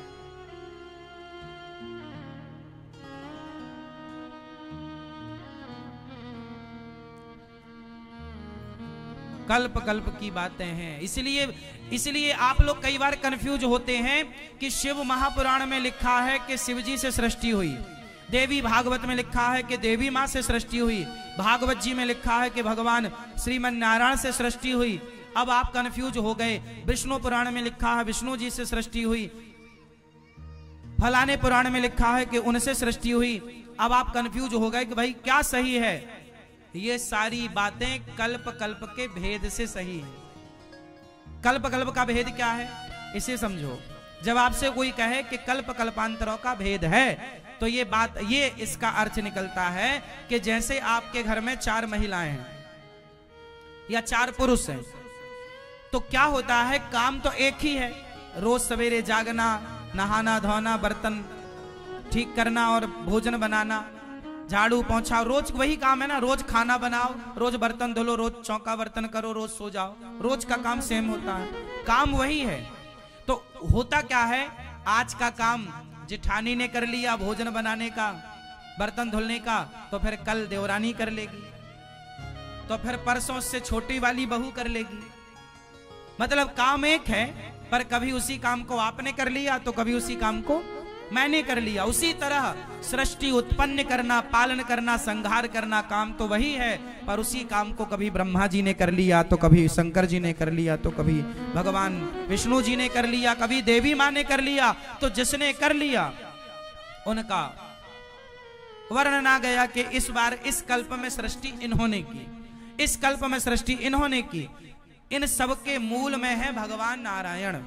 D: कल्प कल्प की बातें हैं। इसलिए इसलिए आप लोग कई बार कंफ्यूज होते हैं कि शिव महापुराण में लिखा है कि शिव जी से सृष्टि हुई, देवी भागवत में लिखा है कि देवी मां से सृष्टि हुई, भागवत जी में लिखा है कि भगवान श्रीमन नारायण से सृष्टि हुई। अब आप कंफ्यूज हो गए। विष्णु पुराण में लिखा है विष्णु जी से सृष्टि हुई, फलाने पुराण में लिखा है कि उनसे सृष्टि हुई। अब आप कंफ्यूज हो गए कि भाई क्या सही है। ये सारी बातें कल्प कल्प के भेद से सही है। कल्प कल्प का भेद क्या है इसे समझो। जब आपसे कोई कहे कि कल्प कल्पांतरों का भेद है, तो ये बात, ये इसका अर्थ निकलता है कि जैसे आपके घर में चार महिलाएं हैं या चार पुरुष हैं, तो क्या होता है, काम तो एक ही है, रोज सवेरे जागना, नहाना धोना, बर्तन ठीक करना और भोजन बनाना, झाड़ू पोंछा, रोज वही काम है ना। रोज खाना बनाओ, रोज बर्तन धो, रोज चौका बर्तन करो, रोज सो जाओ, रोज का काम सेम होता है, काम वही है। तो होता क्या है, आज का काम जिठानी ने कर लिया, भोजन बनाने का, बर्तन धुलने का, तो फिर कल देवरानी कर लेगी, तो फिर परसों से छोटी वाली बहू कर लेगी। मतलब काम एक है, पर कभी उसी काम को आपने कर लिया तो कभी उसी काम को मैंने कर लिया। उसी तरह सृष्टि उत्पन्न करना, पालन करना, संहार करना काम तो वही है, पर उसी काम को कभी ब्रह्मा जी ने कर लिया, तो कभी शंकर जी ने कर लिया, तो कभी भगवान विष्णु जी ने कर लिया, कभी देवी माँ ने कर लिया। तो जिसने कर लिया उनका वर्णना गया कि इस बार इस कल्प में सृष्टि इन्होंने की, इस कल्प में सृष्टि इन्होंने की। इन सब के मूल में है भगवान नारायण।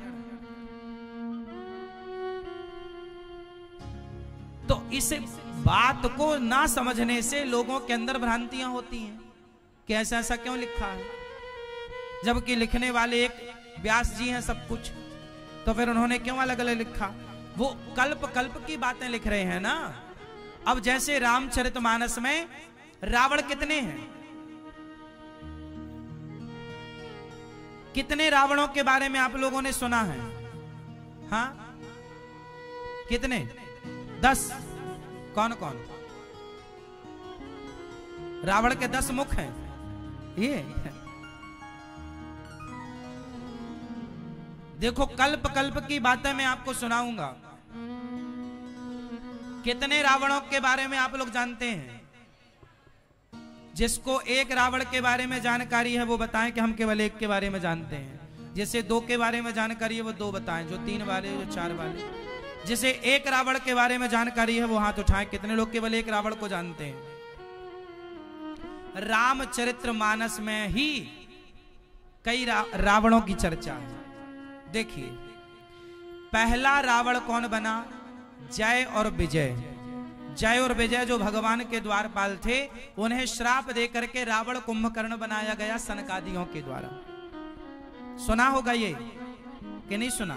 D: तो इस बात को ना समझने से लोगों के अंदर भ्रांतियां होती हैं कि ऐसा ऐसा क्यों लिखा है, जबकि लिखने वाले एक व्यास जी हैं सब कुछ, तो फिर उन्होंने क्यों अलग अलग लिखा? वो कल्प कल्प की बातें लिख रहे हैं ना। अब जैसे रामचरितमानस में रावण कितने हैं, कितने रावणों के बारे में आप लोगों ने सुना है? हाँ, कितने? दस। कौन कौन? रावण के दस मुख हैं। ये देखो, कल्प कल्प की बातें मैं आपको सुनाऊंगा। कितने रावणों के बारे में आप लोग जानते हैं? जिसको एक रावण के बारे में जानकारी है वो बताएं कि हम केवल एक के बारे में जानते हैं। जिसे दो के बारे में जानकारी है वो दो बताएं, जो तीन वाले, जो चार वाले। जिसे एक रावण के बारे में जानकारी है वो हाथ उठाएं। कितने लोग केवल एक रावण को जानते हैं? रामचरितमानस में ही कई रा, रावणों की चर्चा है। देखिए, पहला रावण कौन बना? जय और विजय। जय और विजय जो भगवान के द्वारपाल थे, उन्हें श्राप देकर के रावण कुंभकर्ण बनाया गया सनकादियों के द्वारा। सुना होगा ये कि नहीं सुना?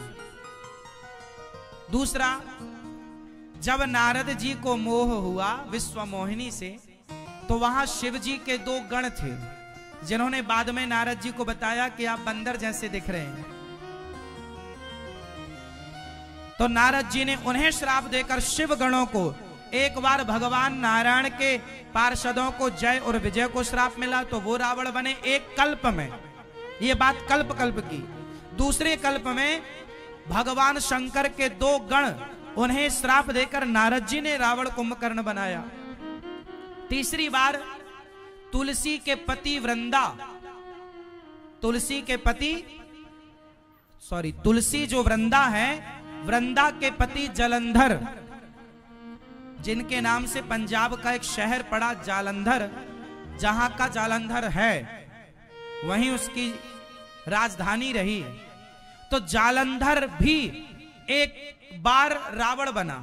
D: दूसरा, जब नारद जी को मोह हुआ विश्व मोहिनी से, तो वहां शिव जी के दो गण थे जिन्होंने बाद में नारद जी को बताया कि आप बंदर जैसे दिख रहे हैं। तो नारद जी ने उन्हें श्राप देकर शिव गणों को, एक बार भगवान नारायण के पार्षदों को जय और विजय को श्राप मिला तो वो रावण बने एक कल्प में। ये बात कल्प कल्प की। दूसरे कल्प में भगवान शंकर के दो गण, उन्हें श्राप देकर नारद जी ने रावण कुंभकर्ण बनाया। तीसरी बार तुलसी के पति वृंदा, तुलसी के पति सॉरी तुलसी जो वृंदा है, वृंदा के पति जलंधर, जिनके नाम से पंजाब का एक शहर पड़ा जालंधर, जहां का जालंधर है वहीं उसकी राजधानी रही। तो जालंधर भी एक बार रावण बना।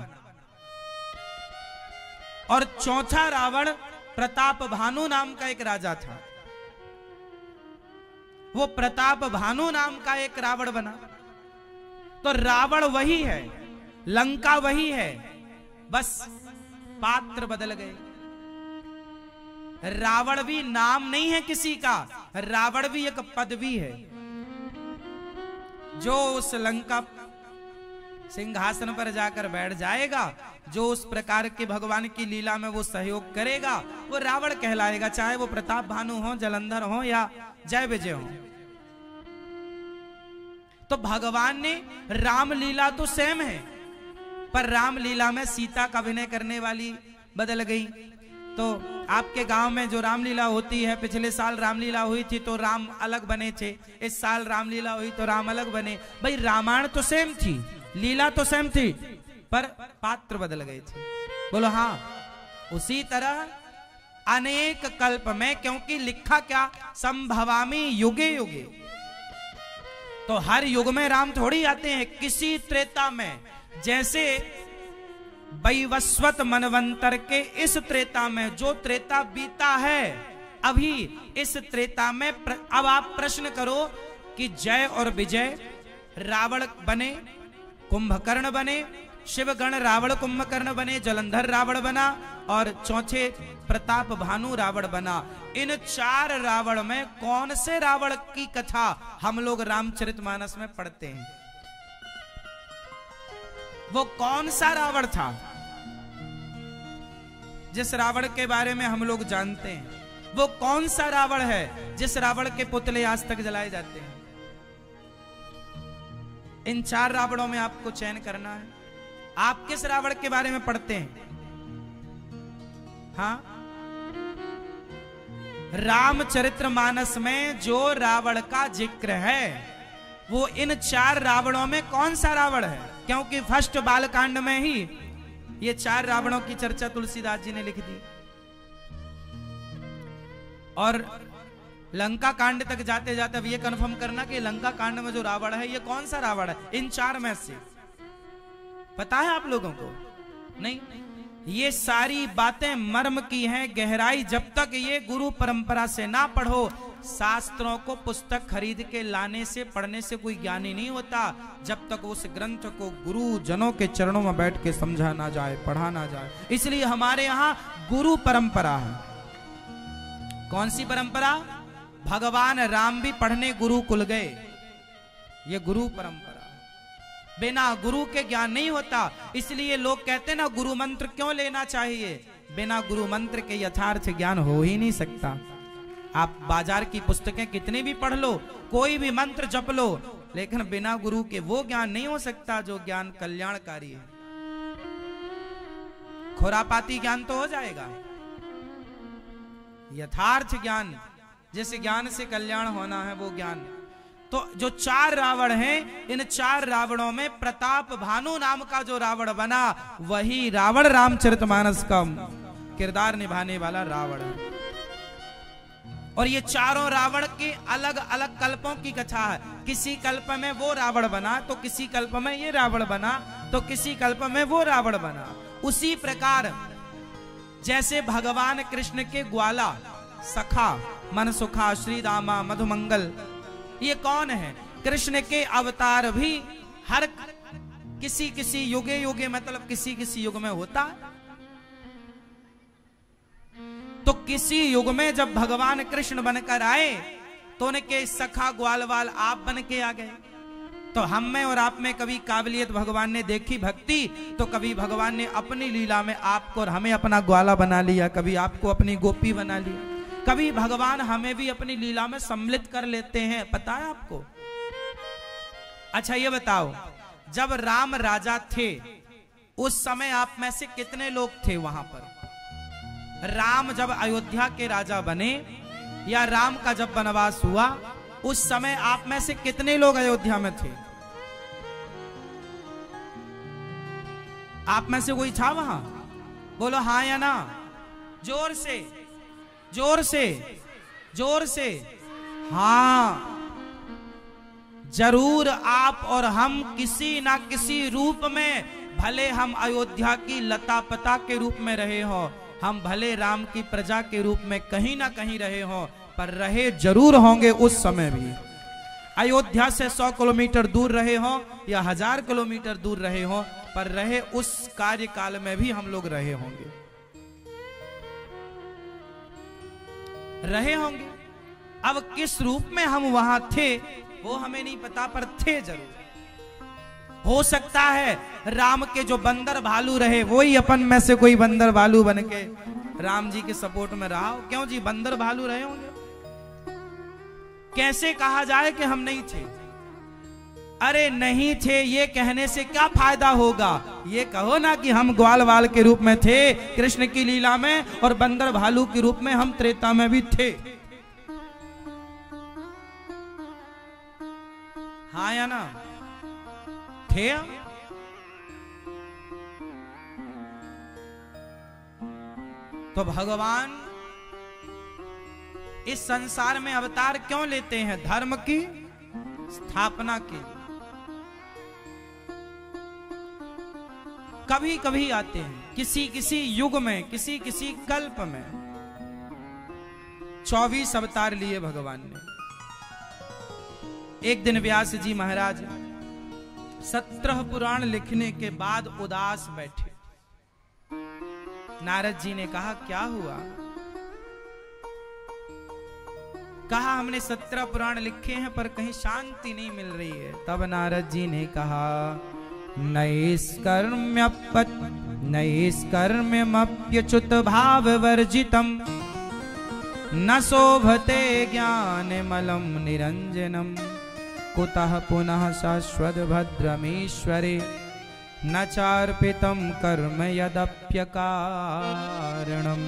D: और चौथा रावण प्रताप भानु नाम का एक राजा था। वो प्रताप भानु नाम का एक रावण बना। तो रावण वही है, लंका वही है, बस पात्र बदल गए। रावण भी नाम नहीं है किसी का, रावण भी एक पदवी है। जो उस लंका सिंहासन पर जाकर बैठ जाएगा, जो उस प्रकार के भगवान की लीला में वो सहयोग करेगा, वो रावण कहलाएगा, चाहे वो प्रताप भानु हो, जलंधर हो या जय विजय हो। तो भगवान ने रामलीला तो सेम है, पर रामलीला में सीता का अभिनय करने वाली बदल गई। तो आपके गांव में जो रामलीला होती है, पिछले साल रामलीला हुई थी तो राम अलग बने थे, इस साल रामलीला हुई तो राम अलग बने। भाई रामायण तो सेम थी, लीला तो सेम थी, पर पात्र बदल गए थे। बोलो हाँ। उसी तरह अनेक कल्प में, क्योंकि लिखा क्या, संभवामी युगे युगे, तो हर युग में राम थोड़ी आते हैं। किसी त्रेता में, जैसे वैवस्वत मनवंतर के इस त्रेता में, जो त्रेता बीता है अभी, इस त्रेता में प्र, अब आप प्रश्न करो कि जय और विजय रावण बने, कुंभकर्ण बने, शिवगण रावण कुंभकर्ण बने, जलंधर रावण बना, और चौथे प्रताप भानु रावण बना। इन चार रावण में कौन से रावण की कथा हम लोग रामचरितमानस में पढ़ते हैं? वो कौन सा रावण था जिस रावण के बारे में हम लोग जानते हैं? वो कौन सा रावण है जिस रावण के पुतले आज तक जलाए जाते हैं? इन चार रावणों में आपको चयन करना है। आप किस रावण के बारे में पढ़ते हैं? हाँ, रामचरितमानस में जो रावण का जिक्र है वो इन चार रावणों में कौन सा रावण है? क्योंकि फर्स्ट बालकांड में ही ये चार रावणों की चर्चा तुलसीदास जी ने लिख दी, और लंका कांड तक जाते जाते अब ये कंफर्म करना कि लंका कांड में जो रावण है ये कौन सा रावण है इन चार में से? पता है आप लोगों को? नहीं। ये सारी बातें मर्म की हैं, गहराई जब तक ये गुरु परंपरा से ना पढ़ो, शास्त्रों को पुस्तक खरीद के लाने से पढ़ने से कोई ज्ञानी नहीं होता, जब तक उस ग्रंथ को गुरु जनों के चरणों में बैठ के समझा ना जाए, पढ़ा ना जाए। इसलिए हमारे यहाँ गुरु परंपरा है। कौन सी परंपरा? भगवान राम भी पढ़ने गुरुकुल गए, ये गुरु परंपरा। बिना गुरु के ज्ञान नहीं होता। इसलिए लोग कहते ना गुरु मंत्र क्यों लेना चाहिए? बिना गुरु मंत्र के यथार्थ ज्ञान हो ही नहीं सकता। आप बाजार की पुस्तकें कितनी भी पढ़ लो, कोई भी मंत्र जप लो, लेकिन बिना गुरु के वो ज्ञान नहीं हो सकता जो ज्ञान कल्याणकारी है। खुरापाती ज्ञान तो हो जाएगा, यथार्थ ज्ञान जिस ज्ञान से कल्याण होना है वो ज्ञान। तो जो चार रावण हैं, इन चार रावणों में प्रताप भानु नाम का जो रावण बना वही रावण रामचरितमानस का किरदार निभाने वाला रावण है। और ये चारों रावण के अलग अलग कल्पों की कथा है। किसी कल्प में वो रावण बना तो किसी कल्प में ये रावण बना तो किसी कल्प में वो रावण बना। उसी प्रकार जैसे भगवान कृष्ण के ग्वाला, सखा, मनसुखा, श्री दामा, मधुमंगल, ये कौन है? कृष्ण के अवतार भी हर किसी किसी युगे युगे मतलब किसी किसी युग में होता। तो किसी युग में जब भगवान कृष्ण बनकर आए तो उनके सखा ग्वालवाल आप बन के आ गए। तो हम में और आप में कभी काबिलियत भगवान ने देखी भक्ति, तो कभी भगवान ने अपनी लीला में आपको और हमें अपना ग्वाला बना लिया, कभी आपको अपनी गोपी बना लिया, कभी भगवान हमें भी अपनी लीला में सम्मिलित कर लेते हैं। पता है आपको? अच्छा ये बताओ, जब राम राजा थे उस समय आप में से कितने लोग थे वहां पर? राम जब अयोध्या के राजा बने या राम का जब वनवास हुआ उस समय आप में से कितने लोग अयोध्या में थे? आप में से कोई था वहां? बोलो हाँ या ना, जोर से, जोर से, जोर से। हाँ, जरूर आप और हम किसी ना किसी रूप में, भले हम अयोध्या की लता पता के रूप में रहे हो, हम भले राम की प्रजा के रूप में कहीं ना कहीं रहे हो, पर रहे जरूर होंगे उस समय भी। अयोध्या से सौ किलोमीटर दूर रहे हो या हजार किलोमीटर दूर रहे हो, पर रहे उस कार्यकाल में भी हम लोग रहे होंगे, रहे होंगे। अब किस रूप में हम वहां थे वो हमें नहीं पता, पर थे जरूर। हो सकता है राम के जो बंदर भालू रहे वही अपन में से कोई बंदर भालू बन के राम जी के सपोर्ट में रहा हो। क्यों जी, बंदर भालू रहे होंगे? कैसे कहा जाए कि हम नहीं थे? अरे नहीं थे ये कहने से क्या फायदा होगा? ये कहो ना कि हम ग्वाल वाल के रूप में थे कृष्ण की लीला में, और बंदर भालू के रूप में हम त्रेता में भी थे। हाँ या ना? थे। तो भगवान इस संसार में अवतार क्यों लेते हैं? धर्म की स्थापना के लिए। कभी कभी आते हैं, किसी किसी युग में, किसी किसी कल्प में। चौबीस अवतार लिए भगवान ने। एक दिन व्यास जी महाराज सत्रह पुराण लिखने के बाद उदास बैठे। नारद जी ने कहा क्या हुआ? कहा हमने सत्रह पुराण लिखे हैं पर कहीं शांति नहीं मिल रही है। तब नारद जी ने कहा नैष्कर्म्यपत् नैष्कर्म्यमप्यच्युत भाव वर्जितम न शोभते ज्ञानमलं निरंजनम कुतः पुनः शाश्वत भद्रमीश्वरे न चार्पितं कर्म यदप्यकारणम्।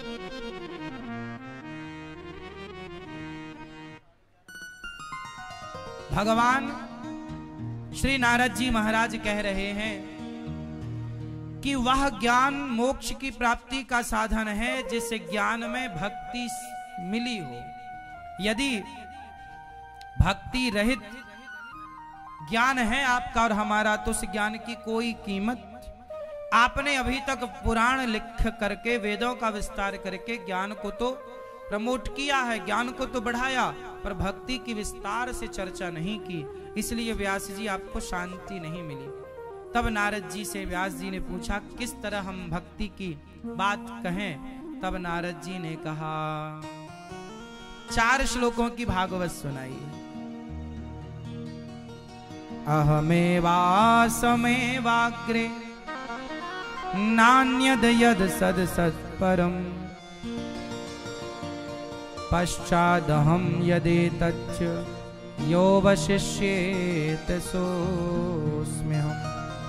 D: भगवान श्री नारद जी महाराज कह रहे हैं कि वह ज्ञान मोक्ष की प्राप्ति का साधन है जिस ज्ञान में भक्ति मिली हो। यदि भक्ति रहित ज्ञान है आपका और हमारा तो उस ज्ञान की कोई कीमत। आपने अभी तक पुराण लिख करके वेदों का विस्तार करके ज्ञान को तो प्रमोट किया है, ज्ञान को तो बढ़ाया, पर भक्ति की विस्तार से चर्चा नहीं की, इसलिए व्यास जी आपको शांति नहीं मिली। तब नारद जी से व्यास जी ने पूछा किस तरह हम भक्ति की बात कहें। तब नारद जी ने कहा, चार श्लोकों की भागवत सुनाई। अहमेवासमेवाग्रे नान्यद यद सद सत्परम् पश्चादहं यदेतच्च यो वशिष्येत सोऽस्म्यहम्।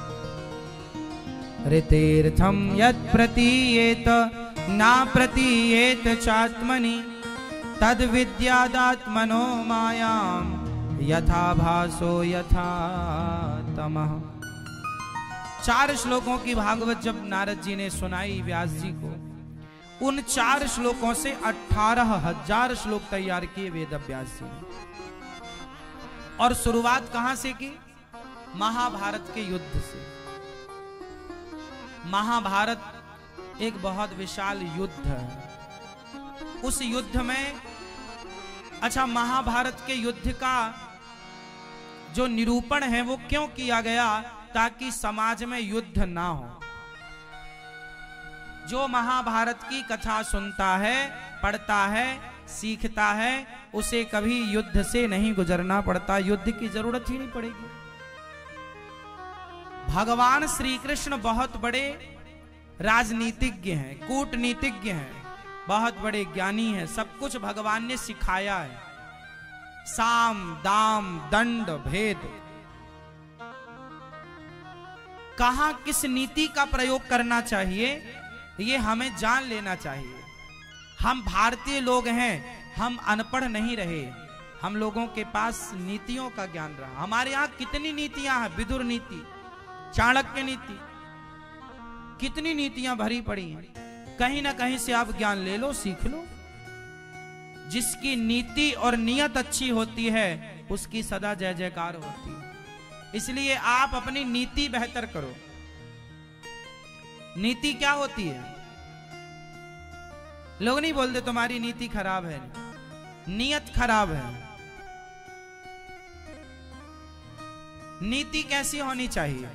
D: ऋतेर्थं यत् प्रतीयेत ना प्रतीयेत चात्मनि तद विद्यादात्मनो मायां यथा भासो यथा तमः। चार श्लोकों की भागवत जब नारद जी ने सुनाई व्यास जी को, उन चार श्लोकों से अठारह हजार श्लोक तैयार किए वेद व्यास जी ने। और शुरुआत कहां से की? महाभारत के युद्ध से। महाभारत एक बहुत विशाल युद्ध है। उस युद्ध में, अच्छा, महाभारत के युद्ध का जो निरूपण है वो क्यों किया गया? ताकि समाज में युद्ध ना हो। जो महाभारत की कथा सुनता है, पढ़ता है, सीखता है, उसे कभी युद्ध से नहीं गुजरना पड़ता, युद्ध की जरूरत ही नहीं पड़ेगी। भगवान श्री कृष्ण बहुत बड़े राजनीतिज्ञ हैं, कूटनीतिज्ञ हैं, बहुत बड़े ज्ञानी हैं। सब कुछ भगवान ने सिखाया है, साम दाम दंड भेद। कहां किस नीति का प्रयोग करना चाहिए ये हमें जान लेना चाहिए। हम भारतीय लोग हैं, हम अनपढ़ नहीं रहे, हम लोगों के पास नीतियों का ज्ञान रहा। हमारे यहाँ कितनी नीतियां हैं, विदुर नीति, चाणक्य नीति, कितनी नीतियां भरी पड़ी हैं। कहीं ना कहीं से आप ज्ञान ले लो, सीख लो। जिसकी नीति और नियत अच्छी होती है उसकी सदा जय जयकार होती है। इसलिए आप अपनी नीति बेहतर करो। नीति क्या होती है? लोग नहीं बोलते तुम्हारी नीति खराब है, नियत खराब है। नीति कैसी होनी चाहिए?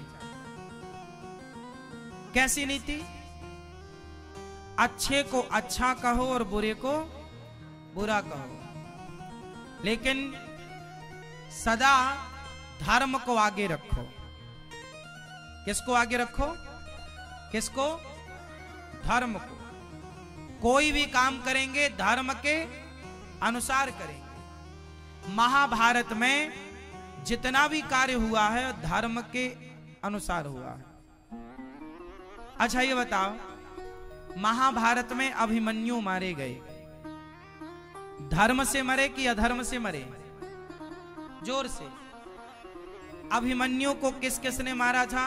D: कैसी नीति? अच्छे को अच्छा कहो और बुरे को बुरा कहो, लेकिन सदा धर्म को आगे रखो। किसको आगे रखो? किसको? धर्म को। कोई भी काम करेंगे धर्म के अनुसार करेंगे। महाभारत में जितना भी कार्य हुआ है धर्म के अनुसार हुआ है। अच्छा ये बताओ, महाभारत में अभिमन्यु मारे गए, धर्म से मरे कि अधर्म से मरे? जोर से। अभिमन्यु को किस किसने मारा था?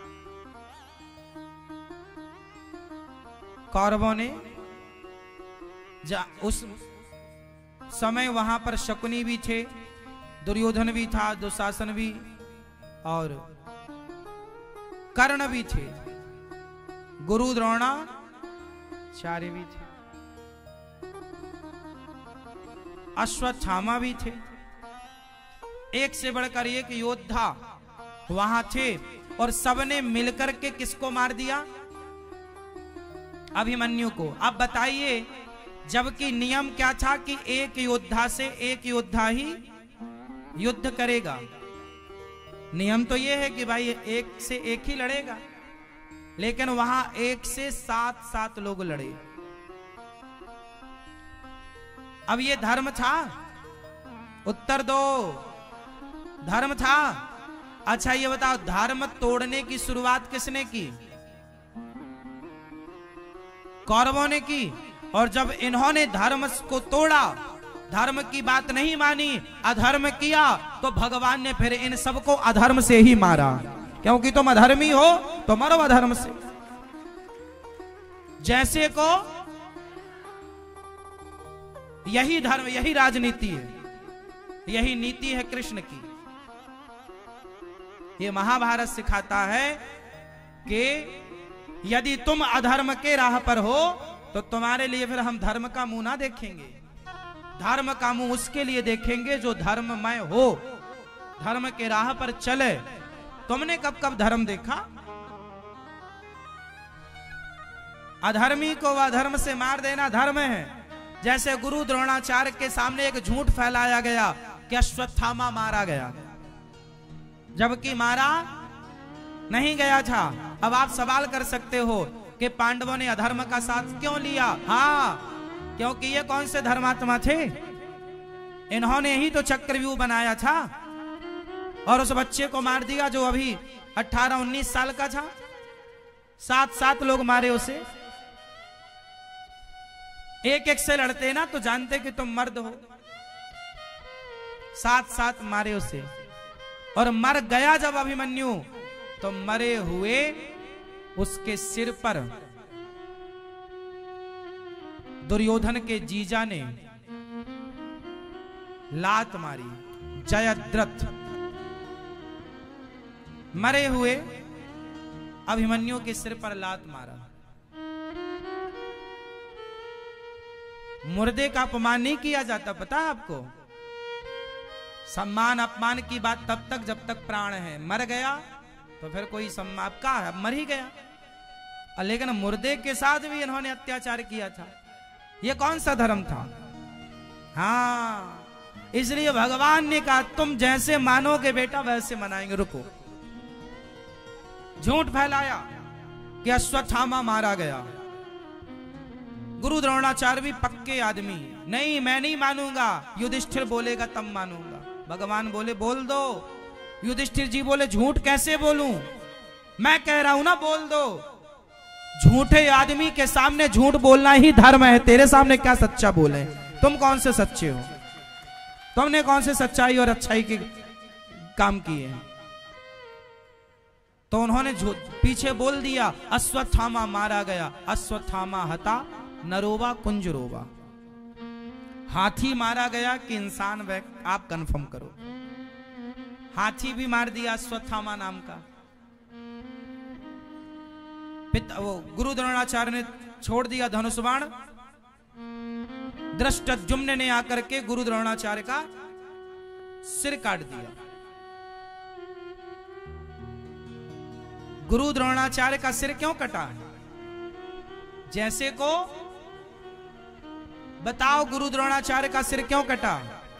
D: कौरवों ने। जा उस समय वहां पर शकुनी भी थे, दुर्योधन भी था, दुशासन भी, और कर्ण भी थे, गुरु द्रोणाचार्य भी थे, अश्वत्थामा भी थे। एक से बढ़कर एक योद्धा वहां थे और सबने मिलकर के किसको मार दिया? अभिमन्यु को। अब बताइए, जबकि नियम क्या था कि एक योद्धा से एक योद्धा ही युद्ध करेगा। नियम तो यह है कि भाई एक से एक ही लड़ेगा, लेकिन वहां एक से सात सात लोग लड़े। अब ये धर्म था? उत्तर दो। धर्म था? अच्छा ये बताओ, धर्म तोड़ने की शुरुआत किसने की? कौरवों ने की। और जब इन्होंने धर्म को तोड़ा, धर्म की बात नहीं मानी, अधर्म किया, तो भगवान ने फिर इन सबको अधर्म से ही मारा, क्योंकि तुम अधर्मी हो तो मरो अधर्म से। जैसे को यही धर्म, यही राजनीति है, यही नीति है कृष्ण की। ये महाभारत सिखाता है कि यदि तुम अधर्म के राह पर हो तो तुम्हारे लिए फिर हम धर्म का मुंह ना देखेंगे। धर्म का मुंह उसके लिए देखेंगे जो धर्ममय हो, धर्म के राह पर चले। तुमने कब कब धर्म देखा? अधर्मी को अधर्म से मार देना धर्म है। जैसे गुरु द्रोणाचार्य के सामने एक झूठ फैलाया गया कि अश्वत्थामा मारा गया, जबकि मारा नहीं गया था। अब आप सवाल कर सकते हो कि पांडवों ने अधर्म का साथ क्यों लिया? हाँ, क्योंकि ये कौन से धर्मात्मा थे? इन्होंने ही तो चक्रव्यूह बनाया था और उस बच्चे को मार दिया जो अभी अठारह उन्नीस साल का था। सात सात लोग मारे उसे। एक एक से लड़ते ना तो जानते कि तुम मर्द हो। सात सात मारे उसे, और मर गया जब अभिमन्यु तो मरे हुए उसके सिर पर दुर्योधन के जीजा ने लात मारी, जयद्रथ। मरे हुए अभिमन्यु के सिर पर लात मारा। मुर्दे का अपमान नहीं किया जाता, पता है आपको? सम्मान अपमान की बात तब तक जब तक प्राण है। मर गया तो फिर कोई सम्मान का है, मर ही गया। लेकिन मुर्दे के साथ भी इन्होंने अत्याचार किया था। ये कौन सा धर्म था? हाँ, इसलिए भगवान ने कहा तुम जैसे मानोगे बेटा वैसे मनाएंगे। रुको, झूठ फैलाया कि अश्वत्थामा मारा गया। गुरु द्रोणाचार्य भी पक्के आदमी, नहीं मैं नहीं मानूंगा। युधिष्ठिर बोलेगा तब मानूंगा। भगवान बोले बोल दो। युधिष्ठिर जी बोले झूठ कैसे बोलूं? मैं कह रहा हूं ना बोल दो। झूठे आदमी के सामने झूठ बोलना ही धर्म है। तेरे सामने क्या सच्चा बोले? तुम कौन से सच्चे हो? तुमने कौन से सच्चाई और अच्छाई के काम किए हैं? तो उन्होंने पीछे बोल दिया अश्वत्थामा मारा गया। अश्वत्थामा हता नरोवा कुंजरोवा। हाथी मारा गया कि इंसान? वह आप कंफर्म करो। हाथी भी मार दिया अश्वत्थामा नाम का। पिता वो गुरु द्रोणाचार्य ने छोड़ दिया धनुष बाण। दृष्टद्युम्न ने आकर के गुरु द्रोणाचार्य का सिर काट दिया। गुरु द्रोणाचार्य का सिर क्यों कटा? जैसे को बताओ, गुरु द्रोणाचार्य का सिर क्यों कटा?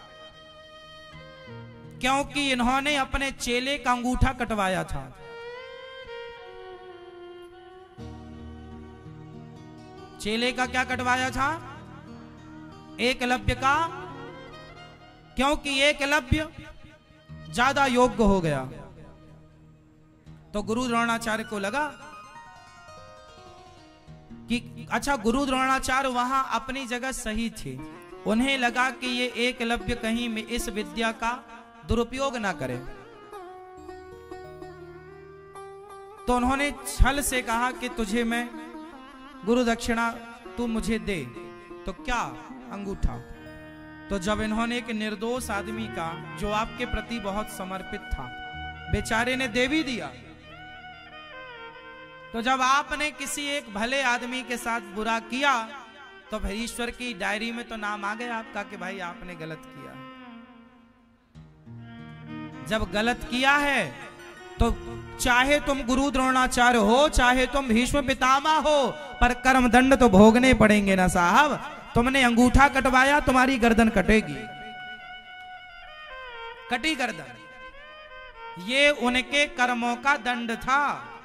D: क्योंकि इन्होंने अपने चेले का अंगूठा कटवाया था। चेले का क्या कटवाया था? एकलव्य का। क्योंकि एकलव्य ज्यादा योग्य हो गया। तो गुरु द्रोणाचार्य को लगा कि अच्छा, गुरु द्रोणाचार्य वहां अपनी जगह सही थे। उन्हें लगा कि ये एकलव्य कहीं में इस विद्या का दुरुपयोग ना करे, तो उन्होंने छल से कहा कि तुझे मैं गुरु दक्षिणा तू मुझे दे। तो क्या? अंगूठा। तो जब इन्होंने एक निर्दोष आदमी का जो आपके प्रति बहुत समर्पित था, बेचारे ने दे भी दिया, तो जब आपने किसी एक भले आदमी के साथ बुरा किया तो फिर ईश्वर की डायरी में तो नाम आ गया आपका कि भाई आपने गलत किया। जब गलत किया है तो चाहे तुम गुरु द्रोणाचार्य हो, चाहे तुम भीष्म पितामह हो, पर कर्म दंड तो भोगने पड़ेंगे ना साहब। तुमने अंगूठा कटवाया, तुम्हारी गर्दन कटेगी। कटी गर्दन। ये उनके कर्मों का दंड था।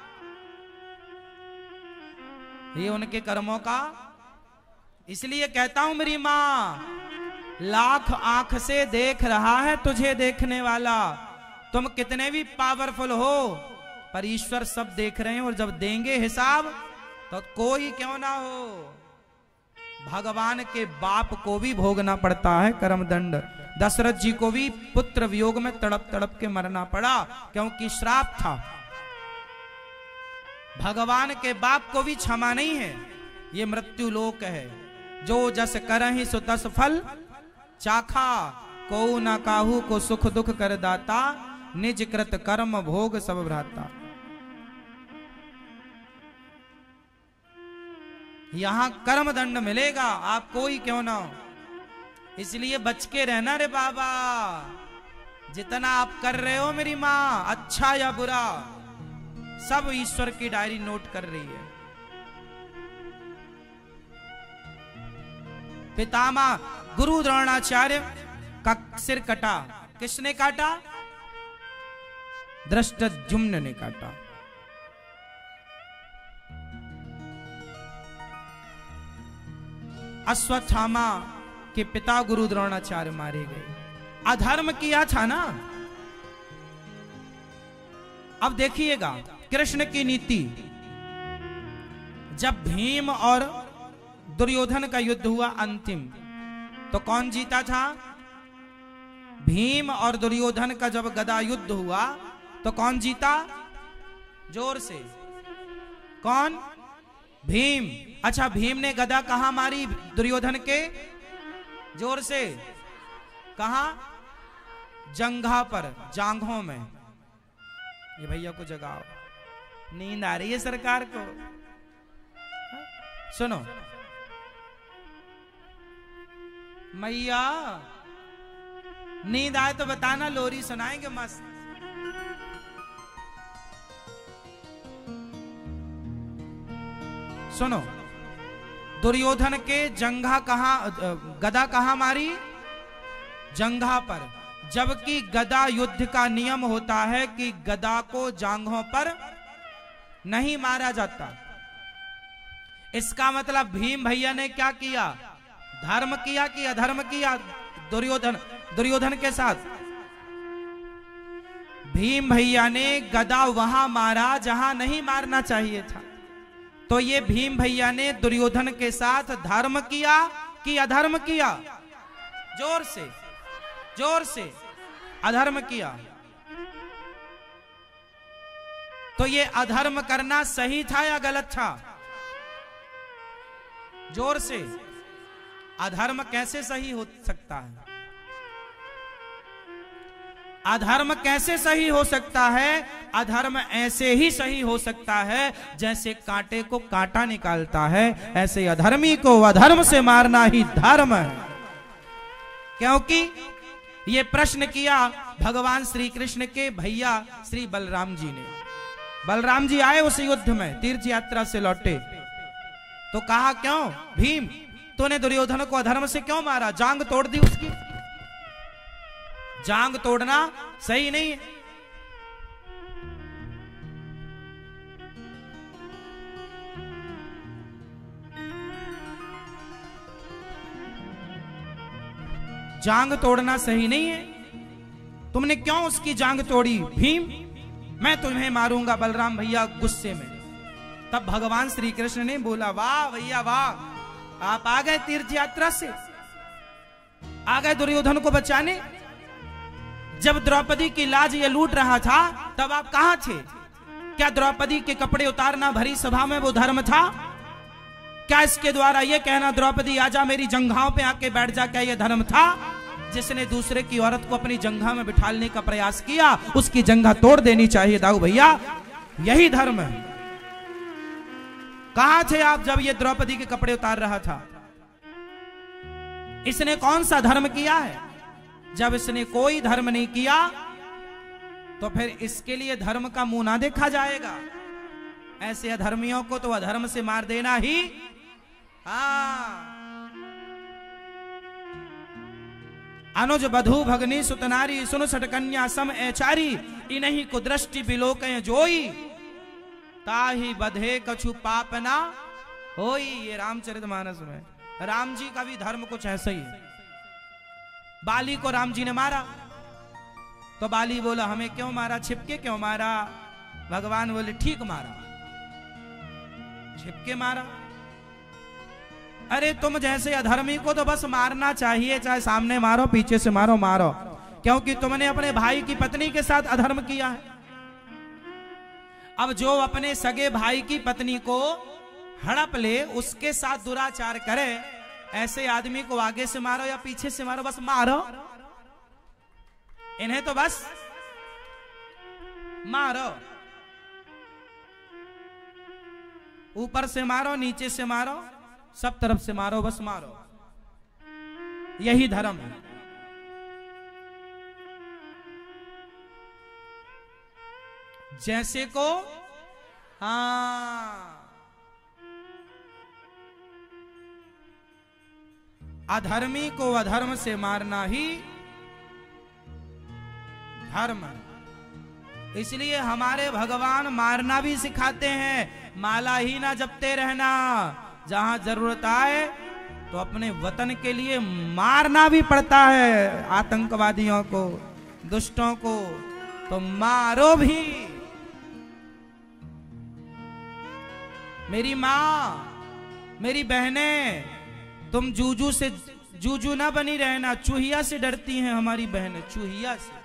D: ये उनके कर्मों का। इसलिए कहता हूं मेरी मां, लाख आंख से देख रहा है तुझे देखने वाला, तुम कितने भी पावरफुल हो, पर ईश्वर सब देख रहे हैं, और जब देंगे हिसाब तो कोई क्यों ना हो, भगवान के बाप को भी भोगना पड़ता है कर्मदंड। दशरथ जी को भी पुत्र वियोग में तड़प तड़प के मरना पड़ा, क्योंकि श्राप था। भगवान के बाप को भी क्षमा नहीं है, ये मृत्यु लोक है। जो जस करहि सो तस फल चाखा, को न काहू को सुख दुख कर दाता, निज कृत कर्म भोग सब भ्राता। यहां कर्म दंड मिलेगा, आप कोई क्यों ना हो, इसलिए बच के रहना रे बाबा। जितना आप कर रहे हो मेरी माँ, अच्छा या बुरा, सब ईश्वर की डायरी नोट कर रही है। पितामह गुरु द्रोणाचार्य का सिर कटा, किसने काटा? धृष्टद्युम्न ने काटा। अश्वत्थामा के पिता गुरु द्रोणाचार्य मारे गए, अधर्म किया था ना। अब देखिएगा कृष्ण की नीति। जब भीम और दुर्योधन का युद्ध हुआ अंतिम, तो कौन जीता था? भीम और दुर्योधन का जब गदा युद्ध हुआ तो कौन जीता? जोर से, कौन? भीम। अच्छा, भीम ने गदा कहां मारी दुर्योधन के? जोर से, कहां? जंघा पर, जांघों में। ये भैया को जगाओ, नींद आ रही है सरकार को। सुनो मैया, नींद आए तो बताना, लोरी सुनाएंगे मस्त। सुनो, दुर्योधन के जंघा कहां, गदा कहां मारी? जंघा पर। जबकि गदा युद्ध का नियम होता है कि गदा को जांघों पर नहीं मारा जाता। इसका मतलब भीम भैया ने क्या किया? धर्म किया कि अधर्म किया? दुर्योधन दुर्योधन के साथ भीम भैया ने गदा वहां मारा जहां नहीं मारना चाहिए था। तो ये भीम भैया ने दुर्योधन के साथ धर्म किया कि अधर्म किया? जोर से, जोर से, अधर्म किया। तो ये अधर्म करना सही था या गलत था? जोर से, अधर्म कैसे सही हो सकता है? अधर्म कैसे सही हो सकता है? अधर्म ऐसे ही सही हो सकता है जैसे कांटे को कांटा निकालता है, ऐसे अधर्मी को अधर्म से मारना ही धर्म है। क्योंकि ये प्रश्न किया भगवान श्री कृष्ण के भैया श्री बलराम जी ने। बलराम जी आए उस युद्ध में, तीर्थ यात्रा से लौटे, तो कहा क्यों भीम तूने दुर्योधन को अधर्म से क्यों मारा? जांग तोड़ दी उसकी। जांग तोड़ना सही नहीं है। जांग तोड़ना सही नहीं है। तुमने क्यों उसकी जांग तोड़ी? भीम मैं तुम्हें मारूंगा। बलराम भैया गुस्से में। तब भगवान श्री कृष्ण ने बोला, वाह भैया वाह, आप आ गए तीर्थ यात्रा से, आ गए दुर्योधन को बचाने। जब द्रौपदी की लाज ये लूट रहा था तब आप कहां थे? क्या द्रौपदी के कपड़े उतारना भरी सभा में वो धर्म था? क्या इसके द्वारा ये कहना द्रौपदी आजा मेरी जंघाओं पे आके बैठ जा, क्या ये धर्म था? जिसने दूसरे की औरत को अपनी जंघा में बिठालने का प्रयास किया उसकी जंघा तोड़ देनी चाहिए दाऊ भैया, यही धर्म है। कहां थे आप जब ये द्रौपदी के कपड़े उतार रहा था? इसने कौन सा धर्म किया है? जब इसने कोई धर्म नहीं किया तो फिर इसके लिए धर्म का मुंह ना देखा जाएगा। ऐसे अधर्मियों को तो अधर्म से मार देना ही। हाँ, अनुज बधु भगनी सुतनारी सुन सटकन्या सम ऐचारी, इन्हीं को दृष्टि बिलोकें जोई, ताही बधे कछु पाप ना होई। ये रामचरितमानस में राम जी का भी धर्म कुछ ऐसा ही है। बाली को राम जी ने मारा, तो बाली बोला हमें क्यों मारा, छिपके क्यों मारा? भगवान बोले ठीक मारा, छिपके मारा। अरे तुम जैसे अधर्मी को तो बस मारना चाहिए, चाहे सामने मारो पीछे से मारो मारो, क्योंकि तुमने अपने भाई की पत्नी के साथ अधर्म किया है। अब जो अपने सगे भाई की पत्नी को हड़प ले, उसके साथ दुराचार करे, ऐसे आदमी को आगे से मारो या पीछे से मारो, बस मारो। इन्हें तो बस मारो, ऊपर से मारो नीचे से मारो, सब तरफ से मारो, बस मारो। यही धर्म है। जैसे को हाँ अधर्मी को अधर्म से मारना ही धर्म है। इसलिए हमारे भगवान मारना भी सिखाते हैं। माला ही ना जपते रहना, जहां जरूरत आए तो अपने वतन के लिए मारना भी पड़ता है। आतंकवादियों को, दुष्टों को तो मारो भी। मेरी माँ, मेरी बहनें, तुम जूजू से जूजू ना बनी रहना। चूहिया से डरती हैं हमारी बहनें, चूहिया से,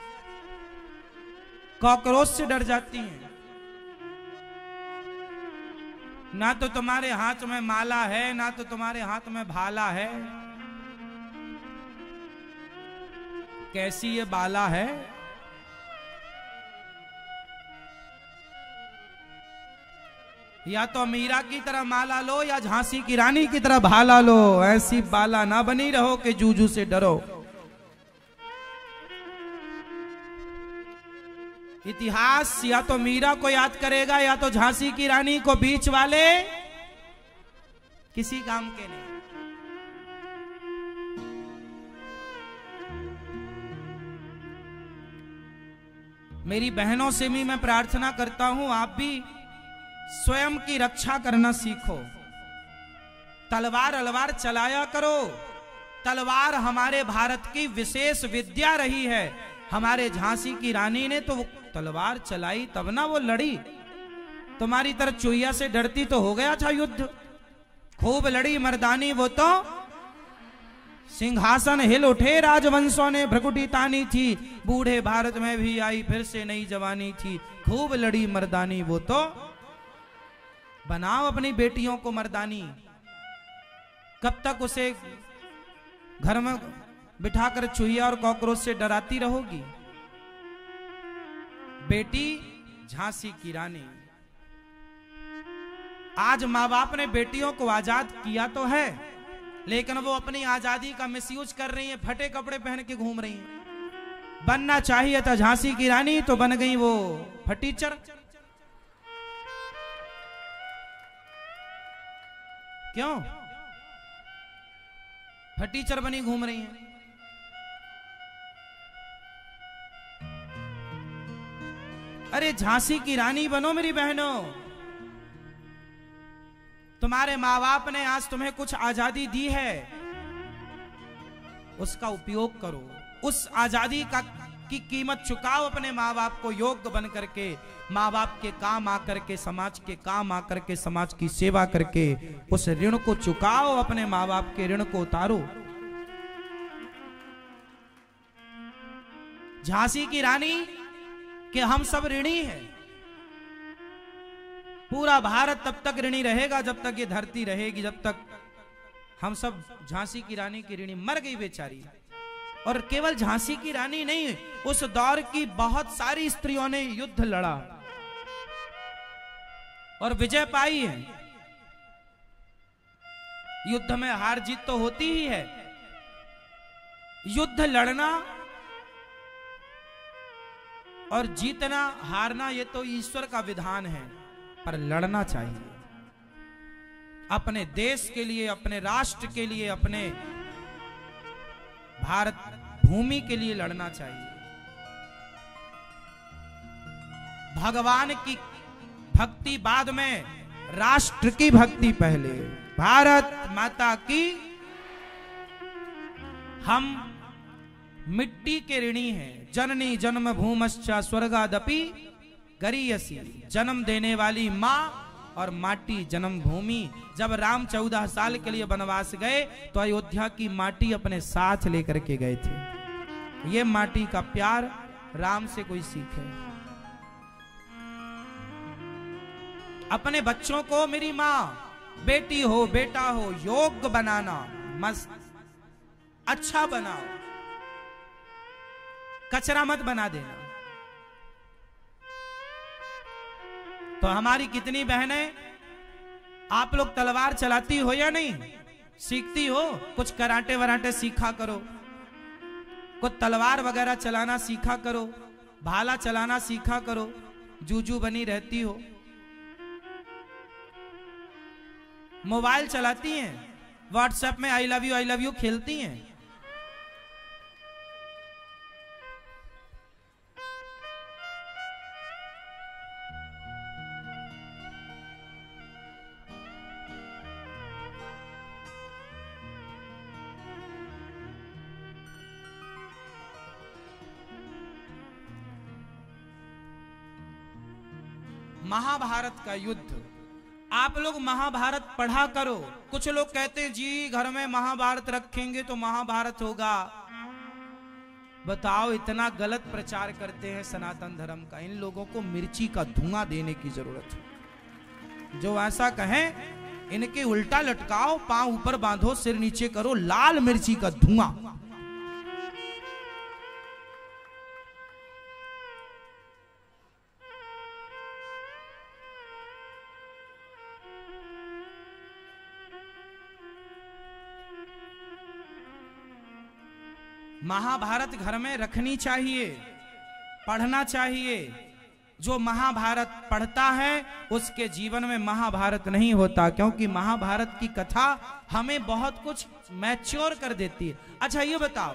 D: कॉकरोच से डर जाती हैं। ना तो तुम्हारे हाथ में माला है, ना तो तुम्हारे हाथ में भाला है। कैसी ये बाला है? या तो मीरा की तरह माला लो या झांसी की रानी की तरह भाला लो। ऐसी बाला ना बनी रहो कि जूजू से डरो। इतिहास या तो मीरा को याद करेगा या तो झांसी की रानी को। बीच वाले किसी काम के नहीं। मेरी बहनों से भी मैं प्रार्थना करता हूं, आप भी स्वयं की रक्षा करना सीखो। तलवार अलवार चलाया करो। तलवार हमारे भारत की विशेष विद्या रही है। हमारे झांसी की रानी ने तो वो तलवार चलाई तब ना वो लड़ी। तुम्हारी तरह चुहिया से डरती तो हो गया था युद्ध। खूब लड़ी मर्दानी वो तो। सिंहासन हिल उठे राजवंशों ने, भ्रकुटी तानी थी। बूढ़े भारत में भी आई फिर से नई जवानी थी। खूब लड़ी मर्दानी वो तो। बनाओ अपनी बेटियों को मर्दानी। कब तक उसे घर में बिठाकर चूहिया और कॉकरोच से डराती रहोगी? बेटी झांसी की रानी। आज माँ बाप ने बेटियों को आजाद किया तो है, लेकिन वो अपनी आजादी का मिसयूज कर रही हैं। फटे कपड़े पहन के घूम रही हैं। बनना चाहिए था झांसी की रानी, तो बन गई वो फटीचर। क्यों फटीचर बनी घूम रही हैं? अरे झांसी की रानी बनो मेरी बहनों। तुम्हारे माँ बाप ने आज तुम्हें कुछ आजादी दी है, उसका उपयोग करो। उस आजादी का की कीमत चुकाओ अपने माँ बाप को योग्य बन करके। माँ बाप के काम आकर के, समाज के काम आकर के, समाज की सेवा करके उस ऋण को चुकाओ। अपने माँ बाप के ऋण को उतारो। झांसी की रानी कि हम सब ऋणी हैं। पूरा भारत तब तक ऋणी रहेगा जब तक ये धरती रहेगी, जब तक हम सब झांसी की रानी की ऋणी। मर गई बेचारी। और केवल झांसी की रानी नहीं, उस दौर की बहुत सारी स्त्रियों ने युद्ध लड़ा और विजय पाई है। युद्ध में हार जीत तो होती ही है। युद्ध लड़ना और जीतना हारना ये तो ईश्वर का विधान है, पर लड़ना चाहिए। अपने देश के लिए, अपने राष्ट्र के लिए, अपने भारत भूमि के लिए लड़ना चाहिए। भगवान की भक्ति बाद में, राष्ट्र की भक्ति पहले। भारत माता की। हम मिट्टी के ऋणी हैं। जननी जन्म भूमश्च स्वर्गादपि गरीयसी, जन्म देने वाली माँ और माटी जन्म भूमि। जब राम चौदह साल के लिए वनवास गए तो अयोध्या की माटी अपने साथ लेकर के गए थे। ये माटी का प्यार राम से कोई सीखे। अपने बच्चों को मेरी माँ, बेटी हो बेटा हो, योग्य बनाना, मस्त अच्छा बनाओ, कचरा मत बना देना। तो हमारी कितनी बहनें, आप लोग तलवार चलाती हो या नहीं? सीखती हो? कुछ कराटे वराटे सीखा करो, कुछ तलवार वगैरह चलाना सीखा करो, भाला चलाना सीखा करो। जूजू बनी रहती हो। मोबाइल चलाती हैं, व्हाट्सएप में I love you I love you खेलती हैं। महाभारत का युद्ध, आप लोग महाभारत पढ़ा करो। कुछ लोग कहते हैं जी घर में महाभारत रखेंगे तो महाभारत होगा। बताओ, इतना गलत प्रचार करते हैं सनातन धर्म का। इन लोगों को मिर्ची का धुआं देने की जरूरत है। जो ऐसा कहें इनके उल्टा लटकाओ, पांव ऊपर बांधो, सिर नीचे करो, लाल मिर्ची का धुआं। महाभारत घर में रखनी चाहिए, पढ़ना चाहिए। जो महाभारत पढ़ता है उसके जीवन में महाभारत नहीं होता, क्योंकि महाभारत की कथा हमें बहुत कुछ मैच्योर कर देती है। अच्छा ये बताओ,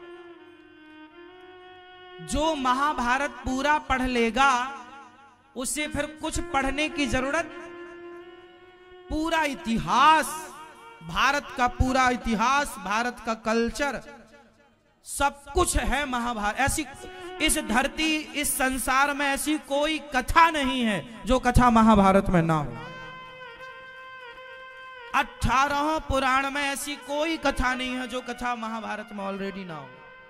D: जो महाभारत पूरा पढ़ लेगा उसे फिर कुछ पढ़ने की जरूरत? पूरा इतिहास, भारत का पूरा इतिहास, भारत का कल्चर, सब कुछ है महाभारत। ऐसी इस धरती, इस संसार में ऐसी कोई कथा नहीं है जो कथा महाभारत में ना हो। अठारह पुराण में ऐसी कोई कथा नहीं है जो कथा महाभारत में ऑलरेडी ना हो।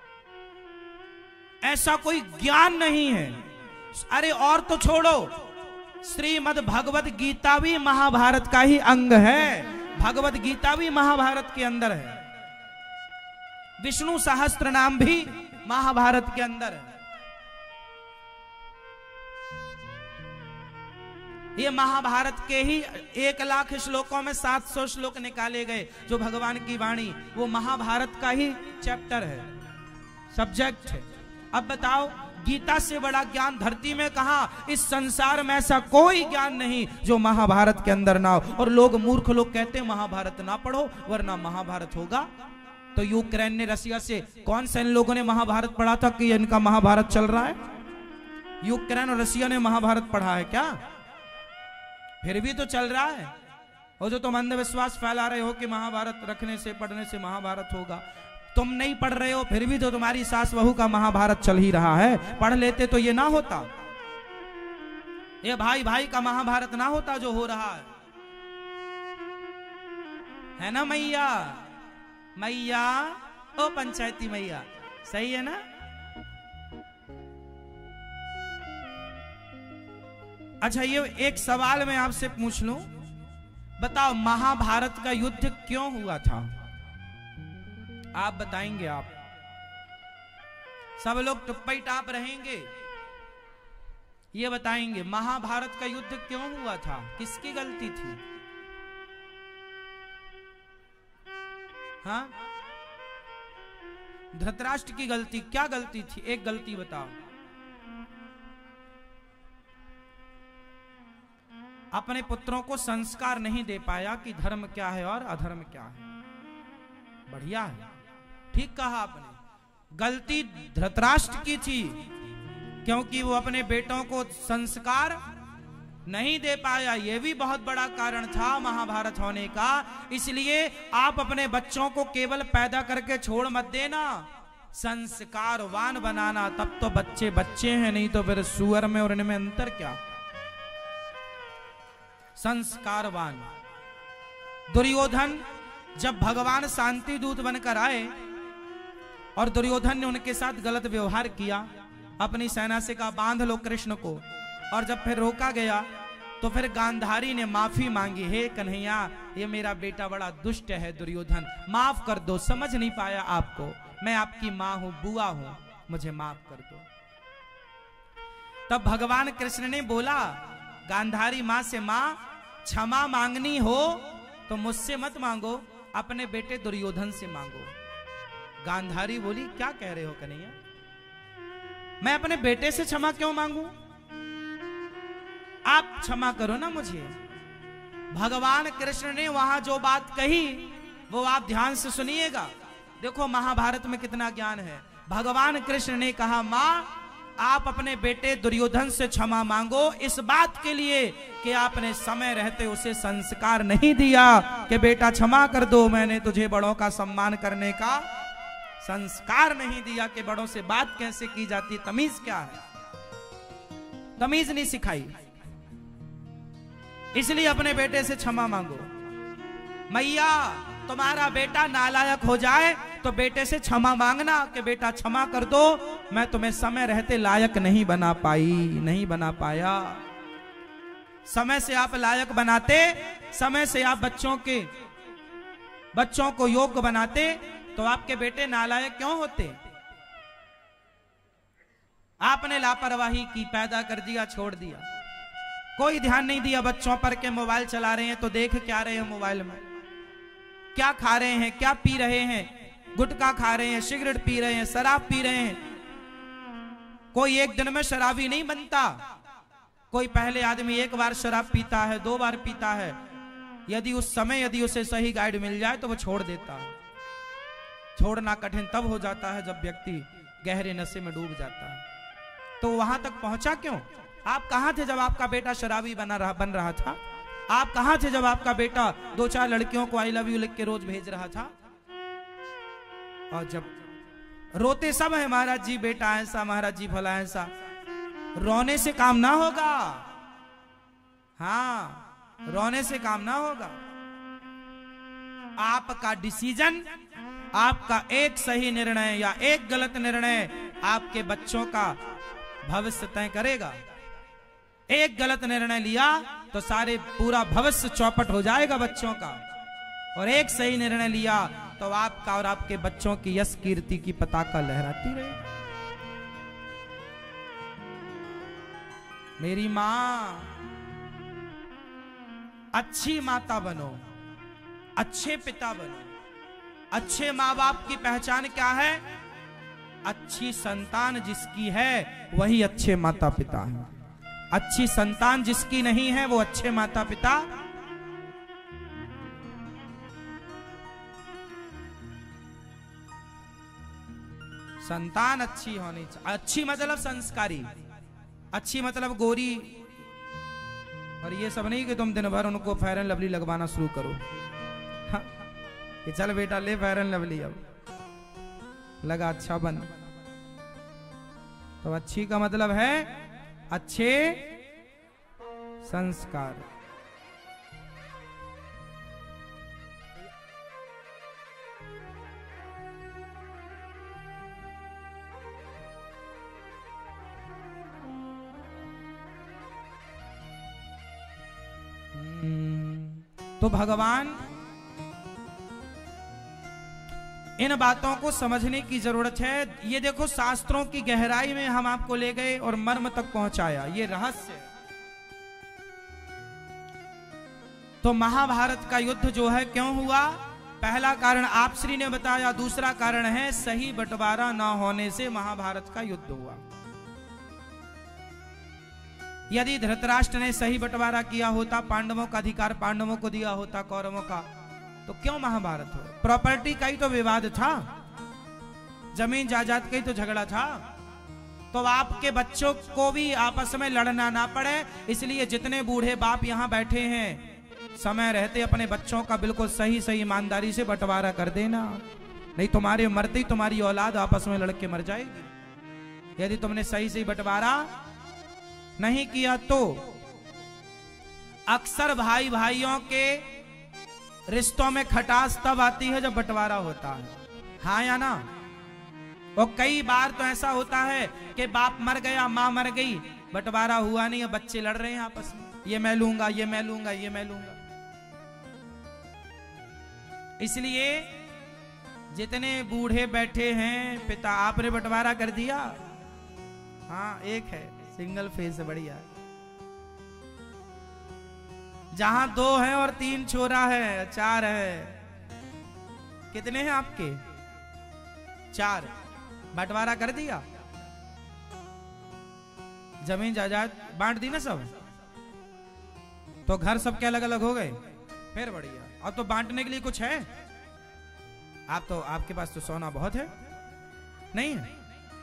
D: ऐसा कोई ज्ञान नहीं है। अरे और तो छोड़ो, श्रीमद् भगवत गीता भी महाभारत का ही अंग है। भगवत गीता भी महाभारत के अंदर है। विष्णु सहस्त्र नाम भी महाभारत के अंदर है। ये महाभारत के ही एक लाख श्लोकों में सात सौ श्लोक निकाले गए। जो भगवान की वाणी, वो महाभारत का ही चैप्टर है, सब्जेक्ट है। अब बताओ, गीता से बड़ा ज्ञान धरती में कहां? इस संसार में ऐसा कोई ज्ञान नहीं जो महाभारत के अंदर ना हो। और लोग, मूर्ख लोग कहते हैं महाभारत ना पढ़ो वरना महाभारत होगा। तो यूक्रेन ने रसिया से, कौन से इन लोगों ने महाभारत पढ़ा था कि इनका महाभारत चल रहा है? यूक्रेन और रसिया ने महाभारत पढ़ा है क्या? फिर भी तो चल रहा है। और जो तुम अंधविश्वास फैला रहे हो कि महाभारत रखने से, पढ़ने से महाभारत होगा, तुम नहीं पढ़ रहे हो, फिर भी तो तुम्हारी सास बहू का महाभारत चल ही रहा है। पढ़ लेते तो ये ना होता, ये भाई भाई का महाभारत ना होता जो हो रहा है। है ना मैया? मैया, ओ पंचायती मैया, सही है ना? अच्छा, ये एक सवाल मैं आपसे पूछ लूं, बताओ महाभारत का युद्ध क्यों हुआ था? आप बताएंगे? आप सब लोग टुप्पई टाप रहेंगे, ये बताएंगे महाभारत का युद्ध क्यों हुआ था, किसकी गलती थी? हाँ, धृतराष्ट्र की गलती। क्या गलती थी? एक गलती बताओ। अपने पुत्रों को संस्कार नहीं दे पाया कि धर्म क्या है और अधर्म क्या है। बढ़िया है, ठीक कहा आपने। गलती धृतराष्ट्र की थी क्योंकि वो अपने बेटों को संस्कार नहीं दे पाया। यह भी बहुत बड़ा कारण था महाभारत होने का। इसलिए आप अपने बच्चों को केवल पैदा करके छोड़ मत देना, संस्कारवान बनाना, तब तो बच्चे बच्चे हैं, नहीं तो फिर सुअर में और इनमें अंतर क्या। संस्कारवान। दुर्योधन जब भगवान शांति दूत बनकर आए और दुर्योधन ने उनके साथ गलत व्यवहार किया, अपनी सेना से कहा बांध लो कृष्ण को, और जब फिर रोका गया तो फिर गांधारी ने माफी मांगी, हे कन्हैया ये मेरा बेटा बड़ा दुष्ट है दुर्योधन, माफ कर दो, समझ नहीं पाया आपको, मैं आपकी माँ हूं, बुआ हूं, मुझे माफ कर दो। तब भगवान कृष्ण ने बोला गांधारी माँ से, माँ क्षमा मांगनी हो तो मुझसे मत मांगो, अपने बेटे दुर्योधन से मांगो। गांधारी बोली क्या कह रहे हो कन्हैया, मैं अपने बेटे से क्षमा क्यों मांगू, आप क्षमा करो ना मुझे। भगवान कृष्ण ने वहां जो बात कही वो आप ध्यान से सुनिएगा। देखो महाभारत में कितना ज्ञान है। भगवान कृष्ण ने कहा मां आप अपने बेटे दुर्योधन से क्षमा मांगो, इस बात के लिए कि आपने समय रहते उसे संस्कार नहीं दिया कि बेटा क्षमा कर दो, मैंने तुझे बड़ों का सम्मान करने का संस्कार नहीं दिया कि बड़ों से बात कैसे की जाती, तमीज क्या है, तमीज नहीं सिखाई, इसलिए अपने बेटे से क्षमा मांगो। मैया तुम्हारा बेटा नालायक हो जाए तो बेटे से क्षमा मांगना कि बेटा क्षमा कर दो, मैं तुम्हें समय रहते लायक नहीं बना पाई, नहीं बना पाया। समय से आप लायक बनाते, समय से आप बच्चों के बच्चों को योग्य बनाते तो आपके बेटे नालायक क्यों होते। आपने लापरवाही की, पैदा कर दिया, छोड़ दिया, कोई ध्यान नहीं दिया बच्चों पर के मोबाइल चला रहे हैं तो देख क्या रहे हैं मोबाइल में, क्या खा रहे हैं, क्या पी रहे हैं, गुटखा खा रहे हैं, सिगरेट पी रहे हैं, शराब पी रहे हैं। कोई एक दिन में शराबी नहीं बनता, कोई पहले आदमी एक बार शराब पीता है, दो बार पीता है, यदि उस समय यदि उसे सही गाइड मिल जाए तो वो छोड़ देता है। छोड़ना कठिन तब हो जाता है जब व्यक्ति गहरे नशे में डूब जाता है। तो वहां तक पहुंचा क्यों? आप कहां थे जब आपका बेटा शराबी बना रहा बन रहा था? आप कहां थे जब आपका बेटा दो चार लड़कियों को आई लव यू लिख के रोज भेज रहा था? और जब रोते सब है महाराज जी बेटा ऐसा, महाराज जी भला ऐसा, रोने से काम ना होगा। हाँ, रोने से काम ना होगा। आपका डिसीजन, आपका एक सही निर्णय या एक गलत निर्णय आपके बच्चों का भविष्य तय करेगा। एक गलत निर्णय लिया तो सारे पूरा भविष्य चौपट हो जाएगा बच्चों का, और एक सही निर्णय लिया तो आपका और आपके बच्चों की यश कीर्ति की पताका लहराती रहे। मेरी मां, अच्छी माता बनो, अच्छे पिता बनो। अच्छे माँ बाप की पहचान क्या है? अच्छी संतान जिसकी है वही अच्छे माता पिता है। अच्छी संतान जिसकी नहीं है वो अच्छे माता पिता संतान अच्छी होनी चाहिए। अच्छी मतलब संस्कारी, अच्छी मतलब गोरी, और ये सब नहीं कि तुम दिन भर उनको फेयर एंड लवली लगवाना शुरू करो। हाँ, कि चल बेटा ले फेयर एंड लवली, अब लगा अच्छा बन। तो अच्छी का मतलब है अच्छे संस्कार। तो भगवान इन बातों को समझने की जरूरत है। ये देखो शास्त्रों की गहराई में हम आपको ले गए और मर्म तक पहुंचाया, ये रहस्य। तो महाभारत का युद्ध जो है क्यों हुआ? पहला कारण आप श्री ने बताया, दूसरा कारण है सही बंटवारा न होने से महाभारत का युद्ध हुआ। यदि धृतराष्ट्र ने सही बंटवारा किया होता, पांडवों का अधिकार पांडवों को दिया होता, कौरवों का, तो क्यों महाभारत हो? प्रॉपर्टी का ही तो विवाद था, जमीन जायदाद का ही तो झगड़ा था। तो आपके बच्चों को भी आपस में लड़ना ना पड़े, इसलिए जितने बूढ़े बाप यहाँ बैठे हैं, समय रहते अपने बच्चों का बिल्कुल सही सही ईमानदारी से बंटवारा कर देना। नहीं तुम्हारे मरते ही तुम्हारी औलाद आपस में लड़के मर जाएगी यदि तुमने सही से बंटवारा नहीं किया तो। अक्सर भाई भाइयों के रिश्तों में खटास तब आती है जब बंटवारा होता है, हाँ या ना। और कई बार तो ऐसा होता है कि बाप मर गया, मां मर गई, बंटवारा हुआ नहीं, बच्चे लड़ रहे हैं आपस में, ये मैं लूंगा, ये मैं लूंगा, ये मैं लूंगा। इसलिए जितने बूढ़े बैठे हैं, पिता आपने बंटवारा कर दिया? हाँ, एक है, सिंगल फेस है, बढ़िया। जहां दो हैं और तीन छोरा है, चार है, कितने हैं आपके? चार। बंटवारा कर दिया, जमीन जायदाद बांट दी ना सब, तो घर सबके अलग अलग हो गए, फिर बढ़िया। अब तो बांटने के लिए कुछ है? आप तो, आपके पास तो सोना बहुत है, नहीं है?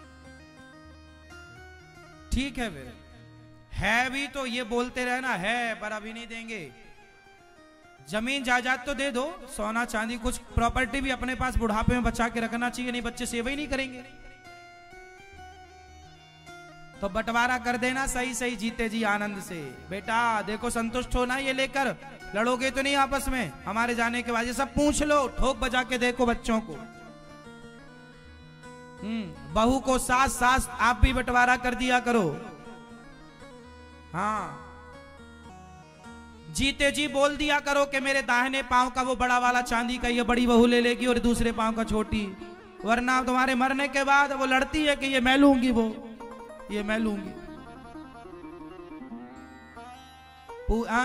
D: ठीक है, फिर है भी तो ये बोलते रहना है पर अभी नहीं देंगे। जमीन जायदाद तो दे दो, सोना चांदी कुछ प्रॉपर्टी भी अपने पास बुढ़ापे में बचा के रखना चाहिए, नहीं बच्चे सेवा ही नहीं करेंगे। तो बंटवारा कर देना सही सही, जीते जी आनंद से। बेटा देखो, संतुष्ट हो ना ये लेकर, लड़ोगे तो नहीं आपस में हमारे जाने के बाद, ये सब पूछ लो, ठोक बजा के देखो बच्चों को। हम्म बहू को सास, सास आप भी बंटवारा कर दिया करो। हाँ, जीते जी बोल दिया करो कि मेरे दाहिने पांव का वो बड़ा वाला चांदी का ये बड़ी बहू ले लेगी और दूसरे पांव का छोटी, वरना तुम्हारे मरने के बाद वो लड़ती है कि ये मैं लूंगी, वो ये मैं लूंगी। आ?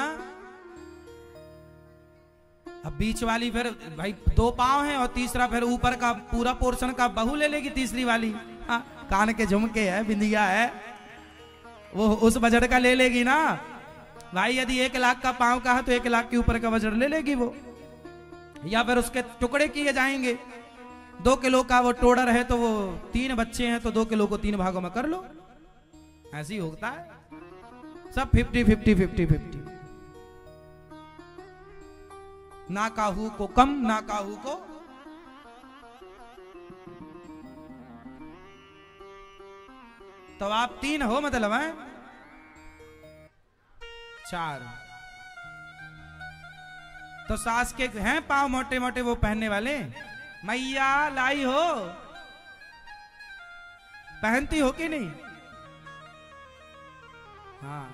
D: अब बीच वाली फिर भाई दो पांव हैं और तीसरा फिर ऊपर का पूरा पोर्शन का बहू ले लेगी तीसरी वाली। हाँ, कान के झुमके है, बिंदिया है, वो उस बजट का ले लेगी ना भाई। यदि एक लाख का पांव का है तो एक लाख के ऊपर का बजट ले लेगी वो, या फिर उसके टुकड़े किए जाएंगे। दो किलो का वो टोडर है तो वो तीन बच्चे हैं तो दो किलो को तीन भागों में कर लो, ऐसे ही होता है सब। फिफ्टी फिफ्टी फिफ्टी फिफ्टी, ना काहू को कम ना काहू को। तो आप तीन हो मतलब है चार। तो सास के हैं पांव मोटे मोटे वो पहनने वाले, मैया लाई हो, पहनती हो कि नहीं? हाँ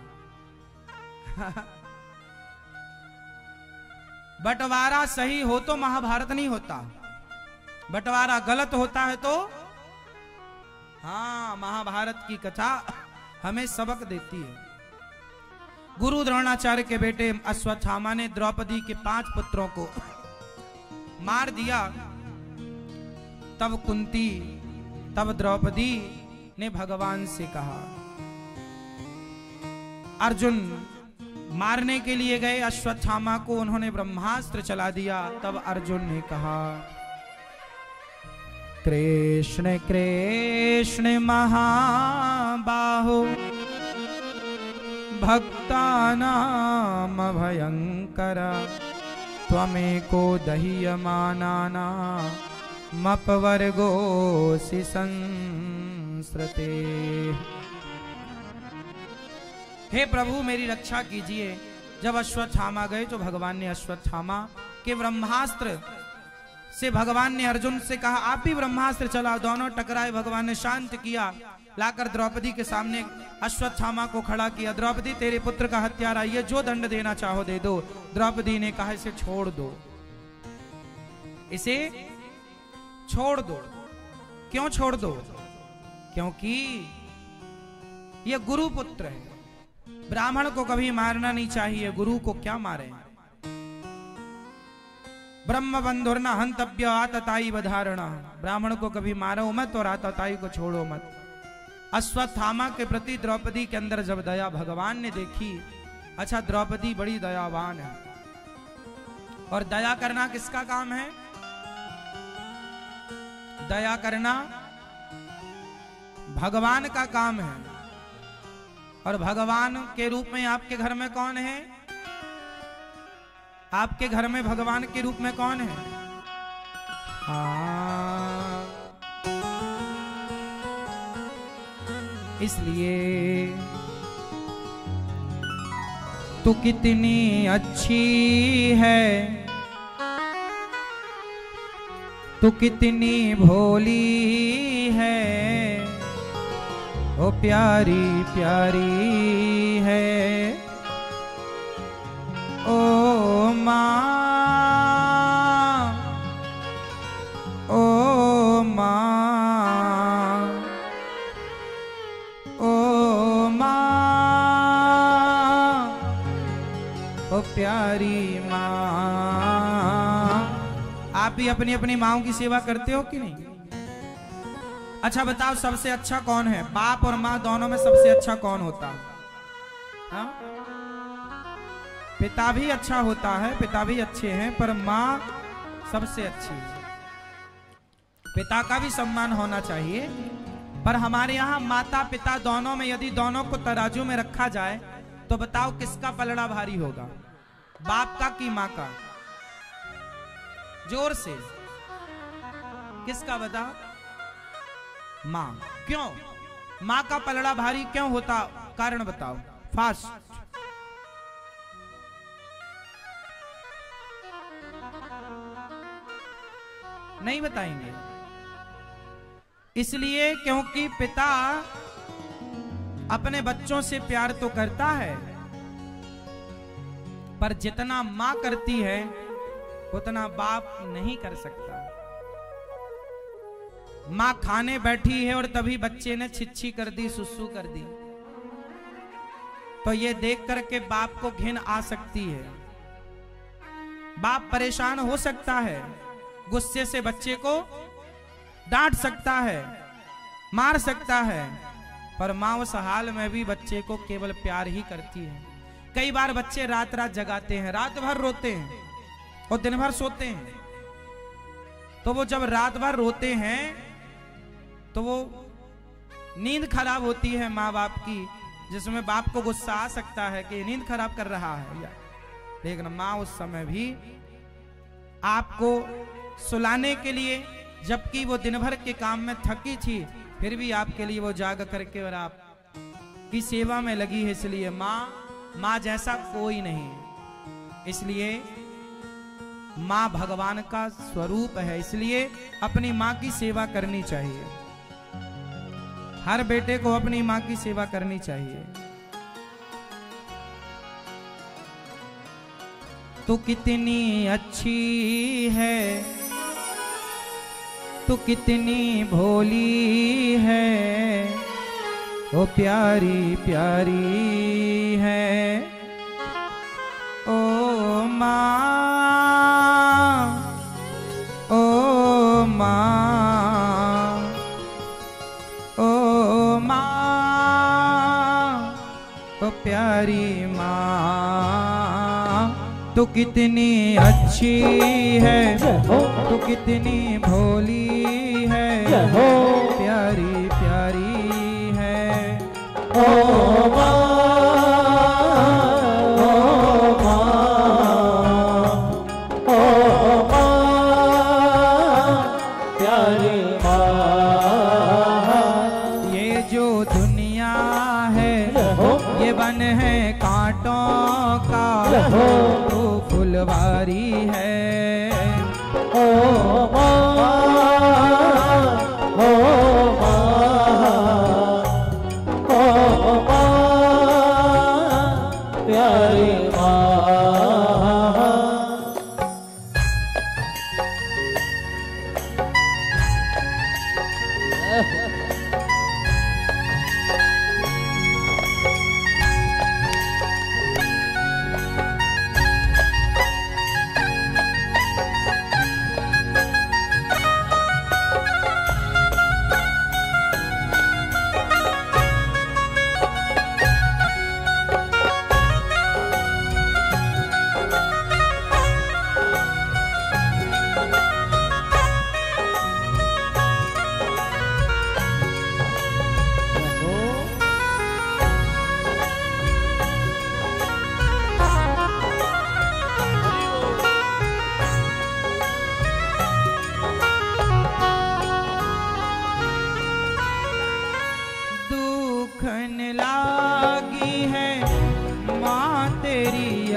D: बंटवारा सही हो तो महाभारत नहीं होता, बंटवारा गलत होता है तो हाँ महाभारत की कथा हमें सबक देती है। गुरु द्रोणाचार्य के बेटे अश्वत्थामा ने द्रौपदी के पांच पुत्रों को मार दिया। तब कुंती, तब द्रौपदी ने भगवान से कहा, अर्जुन मारने के लिए गए अश्वत्थामा को, उन्होंने ब्रह्मास्त्र चला दिया। तब अर्जुन ने कहा, कृष्ण कृष्ण महाबाहो भक्तानाम भयंकर, त्वमेको दह्यमानाना मपवर्गोऽसि संस्रते। हे प्रभु मेरी रक्षा कीजिए। जब अश्वत्थामा गए तो भगवान ने अश्वत्थामा के ब्रह्मास्त्र से भगवान ने अर्जुन से कहा, आप भी ब्रह्मास्त्र चलाओ। दोनों टकराए, भगवान ने शांत किया, लाकर द्रौपदी के सामने अश्वत्थामा को खड़ा किया। द्रौपदी तेरे पुत्र का हत्यारा, ये जो दंड देना चाहो दे दो। द्रौपदी ने कहा, इसे छोड़ दो, इसे छोड़ दो। क्यों छोड़ दो? क्योंकि ये गुरु पुत्र है, ब्राह्मण को कभी मारना नहीं चाहिए। गुरु को क्या मारे? ब्रह्म बंधुर्न हंतव्य आतताई बधारणा, ब्राह्मण को कभी मारो मत और आतताई को छोड़ो मत। अश्वत्थामा के प्रति द्रौपदी के अंदर जब दया भगवान ने देखी, अच्छा द्रौपदी बड़ी दयावान है। और दया करना किसका काम है? दया करना भगवान का काम है। और भगवान के रूप में आपके घर में कौन है? आपके घर में भगवान के रूप में कौन है? हाँ, इसलिए तू कितनी अच्छी है, तू कितनी भोली है, ओ प्यारी प्यारी है, ओ माँ, ओ माँ, ओ माँ, ओ प्यारी माँ। आप भी अपनी अपनी माँओं की सेवा करते हो कि नहीं? अच्छा बताओ, सबसे अच्छा कौन है? बाप और माँ दोनों में सबसे अच्छा कौन होता है? हाँ? पिता भी अच्छा होता है, पिता भी अच्छे हैं, पर माँ सबसे अच्छी है। पिता का भी सम्मान होना चाहिए, पर हमारे यहाँ माता पिता दोनों में यदि दोनों को तराजू में रखा जाए तो बताओ किसका पलड़ा भारी होगा? बाप का कि माँ का? जोर से किसका बताओ? माँ। क्यों माँ का पलड़ा भारी क्यों होता? कारण बताओ फास्ट। नहीं बताएंगे? इसलिए क्योंकि पिता अपने बच्चों से प्यार तो करता है, पर जितना मां करती है उतना बाप नहीं कर सकता। मां खाने बैठी है और तभी बच्चे ने छिछी कर दी, सुसु कर दी, तो ये देख करके बाप को घिन आ सकती है। बाप परेशान हो सकता है, गुस्से से बच्चे को डांट सकता है, मार सकता है, पर मां उस हाल में भी बच्चे को केवल प्यार ही करती है। कई बार बच्चे रात रात जगाते हैं, रात भर रोते हैं और दिन भर सोते हैं। तो वो जब रात भर रोते हैं तो वो नींद खराब होती है माँ बाप की, जिसमें बाप को गुस्सा आ सकता है कि नींद खराब कर रहा है, लेकिन माँ उस समय भी आपको सुलाने के लिए, जबकि वो दिन भर के काम में थकी थी, फिर भी आपके लिए वो जाग करके और आप की सेवा में लगी है। इसलिए माँ माँ जैसा कोई नहीं, इसलिए माँ भगवान का स्वरूप है। इसलिए अपनी माँ की सेवा करनी चाहिए, हर बेटे को अपनी माँ की सेवा करनी चाहिए। तू कितनी अच्छी है, तू कितनी भोली है, ओ प्यारी प्यारी है, ओ माँ, ओ माँ, ओ माँ, ओ प्यारी माँ। तू कितनी अच्छी है, तू कितनी भोली है, प्यारी प्यारी है,
A: ओ माँ, ओ माँ, ओ माँ, प्यारी माँ।
D: ये जो दुनिया है ये वन है कांटों का, तू फुलवारी है,
A: ओ माँ, ओ माँ, ओ माँ, प्यारी माँ।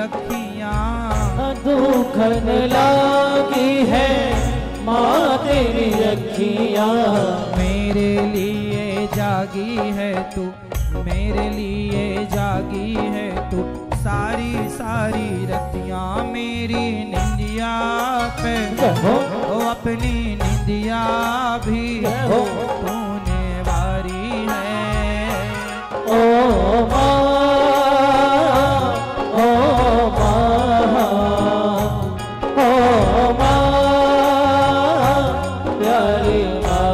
D: अखियां
B: दुखन लागी है माँ तेरी अखियां।
D: मेरे लिए जागी है तू, मेरे लिए जागी है तू, सारी सारी रतियां मेरी निंदिया पे ओ अपनी निंदिया भी तूने वारी है।
B: ओ माँ ओ माँ ओ माँ प्यारी माँ।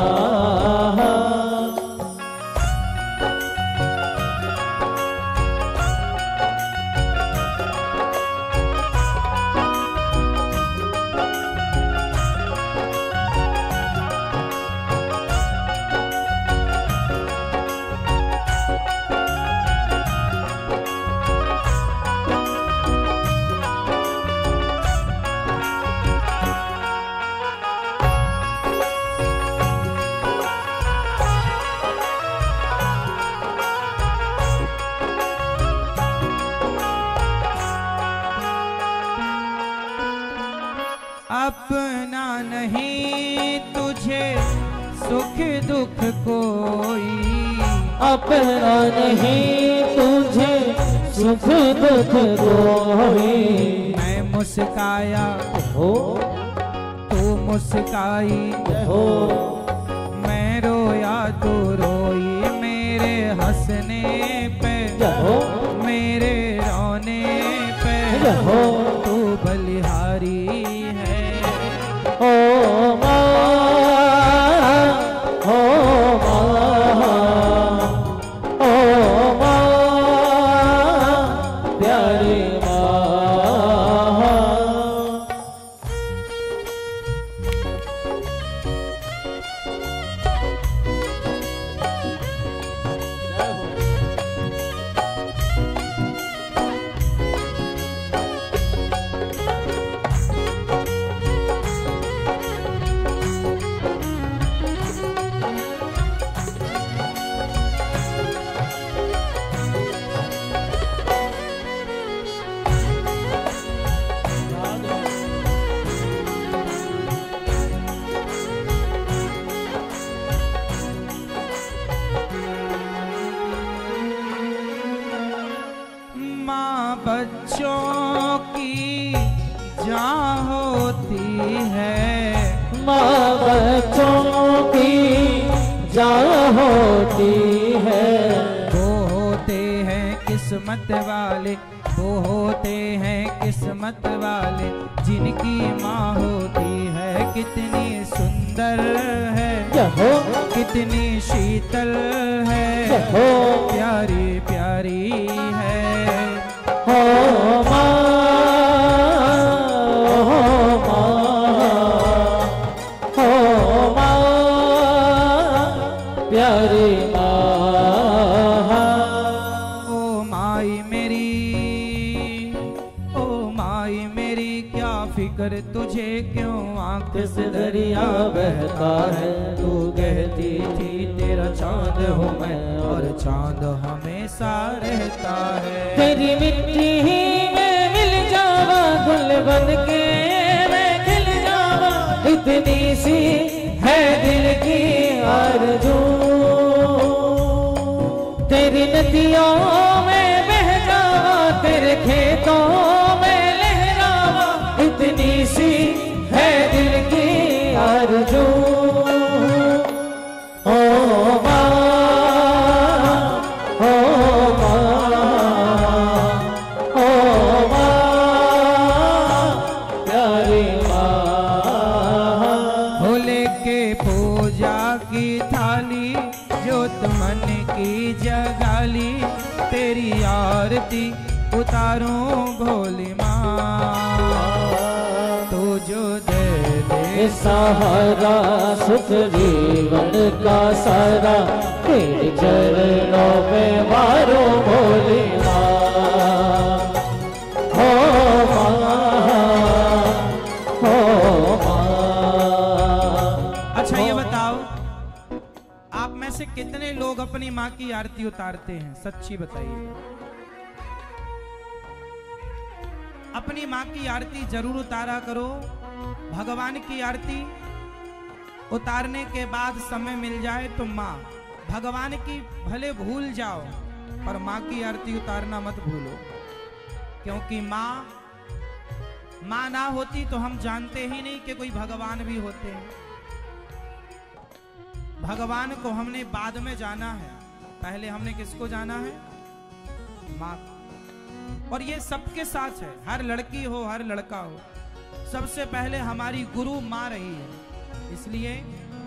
D: अपना नहीं तुझे सुख दुख कोई,
B: अपना नहीं तुझे सुख दुख कोई।
D: मैं मुस्काया
B: हो
D: तू मुस्काई
B: हो,
D: मैं रोया तू रोई, मेरे हंसने पे
B: हो
D: मेरे रोने पे
B: हो
D: तू बलिहारी है।
B: ओ माँ ओ माँ ओ माँ प्यारी माँ।
D: माँ बच्चों की जान होती है,
B: माँ बच्चों की जान होती है।
D: वो होते हैं किस्मत वाले, वो होते हैं किस्मत वाले, जिनकी माँ होती है कितनी सुंदर है,
B: हो
D: कितनी शीतल है,
B: हो
D: प्यारी प्यारी है।
B: हो माँ हो माँ हो माँ प्यारी माँ।
D: ओ माई मेरी, ओ माई मेरी, क्या फिक्र तुझे क्यों आंख से दरिया बहता है। तू कहती थी तेरा चांद हूँ मैं, और चांद हमेशा रहता है।
B: तेरी मिट्टी में मिल जावा, गुल बन के मैं खिल जावा, इतनी सी है दिल की आरज़ू। तेरी नदियों में बह जावा, तेरे खेतों में लहरावा, इतनी सी है दिल की आरज़ू। ओ माँ ओ माँ ओ माँ प्यारी माँ।
D: हो लेके पूजा की थाली, जोत मन की जगाली, तेरी आरती उतारूं भोली माँ। तू जो दे दे
B: सहारा सुख जीवन का सारा, तेरे चरणों में मारो भोली माँ। हो माँ हो माँ।
D: अच्छा ये बताओ, आप में से कितने लोग अपनी माँ की आरती उतारते हैं? सच्ची बताइए। अपनी माँ की आरती जरूर उतारा करो। भगवान की आरती उतारने के बाद समय मिल जाए तो माँ भगवान की भले भूल जाओ, पर माँ की आरती उतारना मत भूलो, क्योंकि माँ माँ ना होती तो हम जानते ही नहीं कि कोई भगवान भी होते हैं। भगवान को हमने बाद में जाना है, पहले हमने किसको जाना है? माँ। और ये सबके साथ है, हर लड़की हो हर लड़का हो, सबसे पहले हमारी गुरु माँ रही है। इसलिए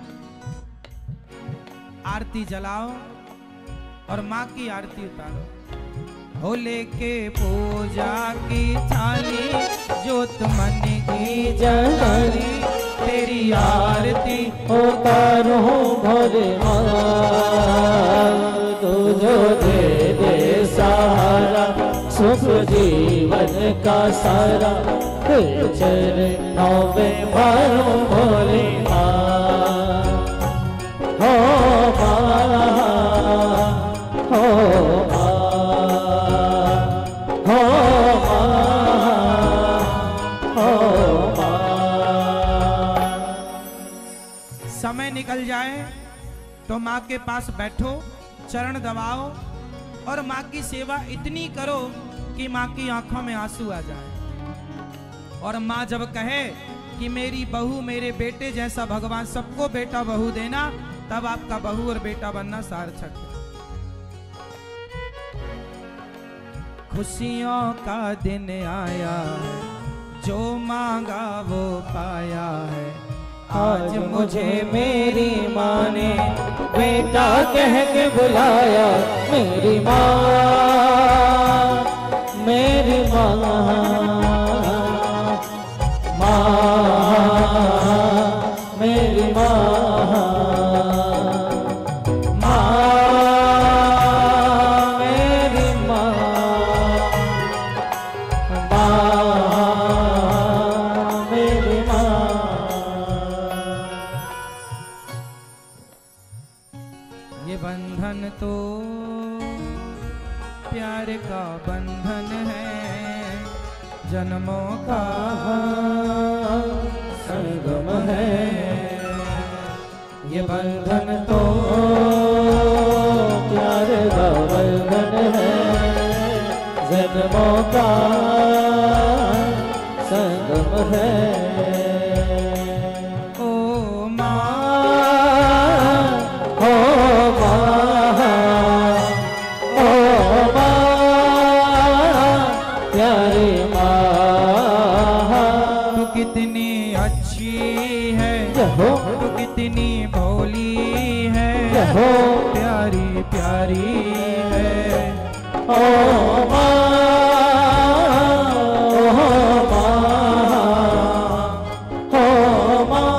D: आरती जलाओ और माँ की आरती उतारो। हो लेके पूजा की थाली, ज्योत मन की जलाली, तेरी आरती
B: उतारो भोले तू जो दे दे सहारा, सुख जीवन का सारा, चरणों में भरो भोले हो हो
D: समय निकल जाए तो माँ के पास बैठो, चरण दबाओ और माँ की सेवा इतनी करो कि माँ की आंखों में आंसू आ जाए। और माँ जब कहे कि मेरी बहू मेरे बेटे जैसा भगवान सबको बेटा बहू देना, तब आपका बहू और बेटा बनना सार्थक है। खुशियों का दिन आया है, जो मांगा वो पाया है। आज मुझे मेरी माँ ने बेटा कह के बुलाया। मेरी माँ मेरी माँ माँ मेरी माँ तो प्यार का बंधन है, जन्मों का संगम है। ये बंधन तो प्यार का बंधन है, जन्मों का संगम है। कितनी अच्छी है, तू कितनी भोली है, प्यारी प्यारी है। ओ माँ, ओ माँ, ओ माँ,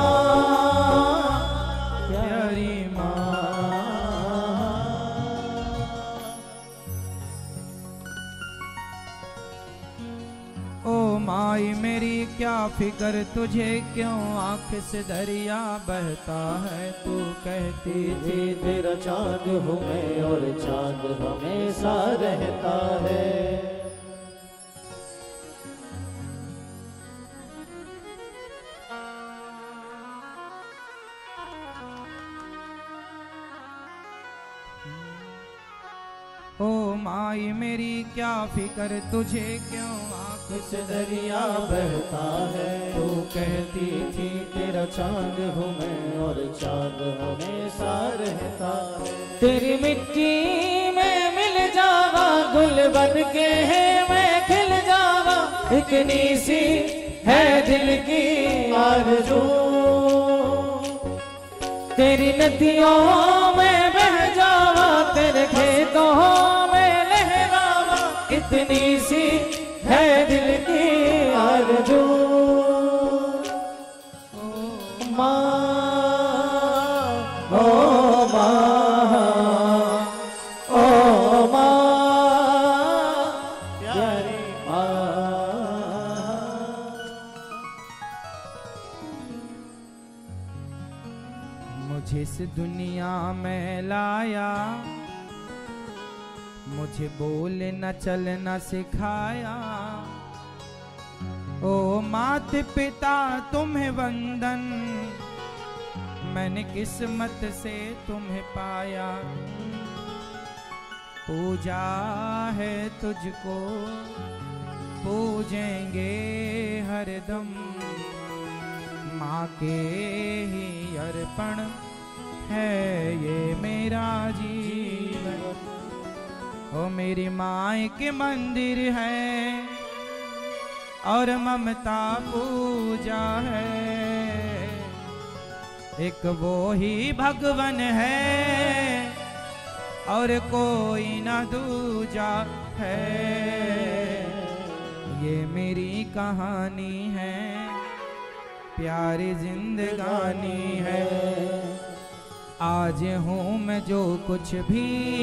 D: प्यारी माँ। ओ माई मेरी क्या फिकर तुझे, क्यों आंख से दरिया बहता है। तू कहती थी तेरा चांद हूँ मैं और चांद हमेशा रहता है। ओ माई मेरी क्या फिकर तुझे, क्यों आंख से दरिया बहता है। तू कहती थी तेरा चांद हूँ मैं और चांद हमेशा रहता है। तेरी मिट्टी में मिल जावा, गुल बन के है मैं खिल जावा। इतनी सी है दिल की आरज़ू, तेरी नदियों में बह जावा, तेरे खेतों में लहरावा। इतनी सी है दिल की आरज़ू। ओ माँ, ओ माँ, ओ माँ, प्यारी माँ। मुझे इस दुनिया में लाया, मुझे बोलना चलना सिखाया। ओ मात पिता तुम्हें वंदन, मैंने किस्मत से तुम्हें पाया। पूजा है तुझको पूजेंगे हरदम, माँ के ही अर्पण है ये मेरा जीवन। ओ मेरी माँ के मंदिर है और ममता पूजा है, एक वो ही भगवन है और कोई ना दूजा है। ये मेरी कहानी है, प्यारी जिंदगानी है। आज हूँ मैं जो कुछ भी,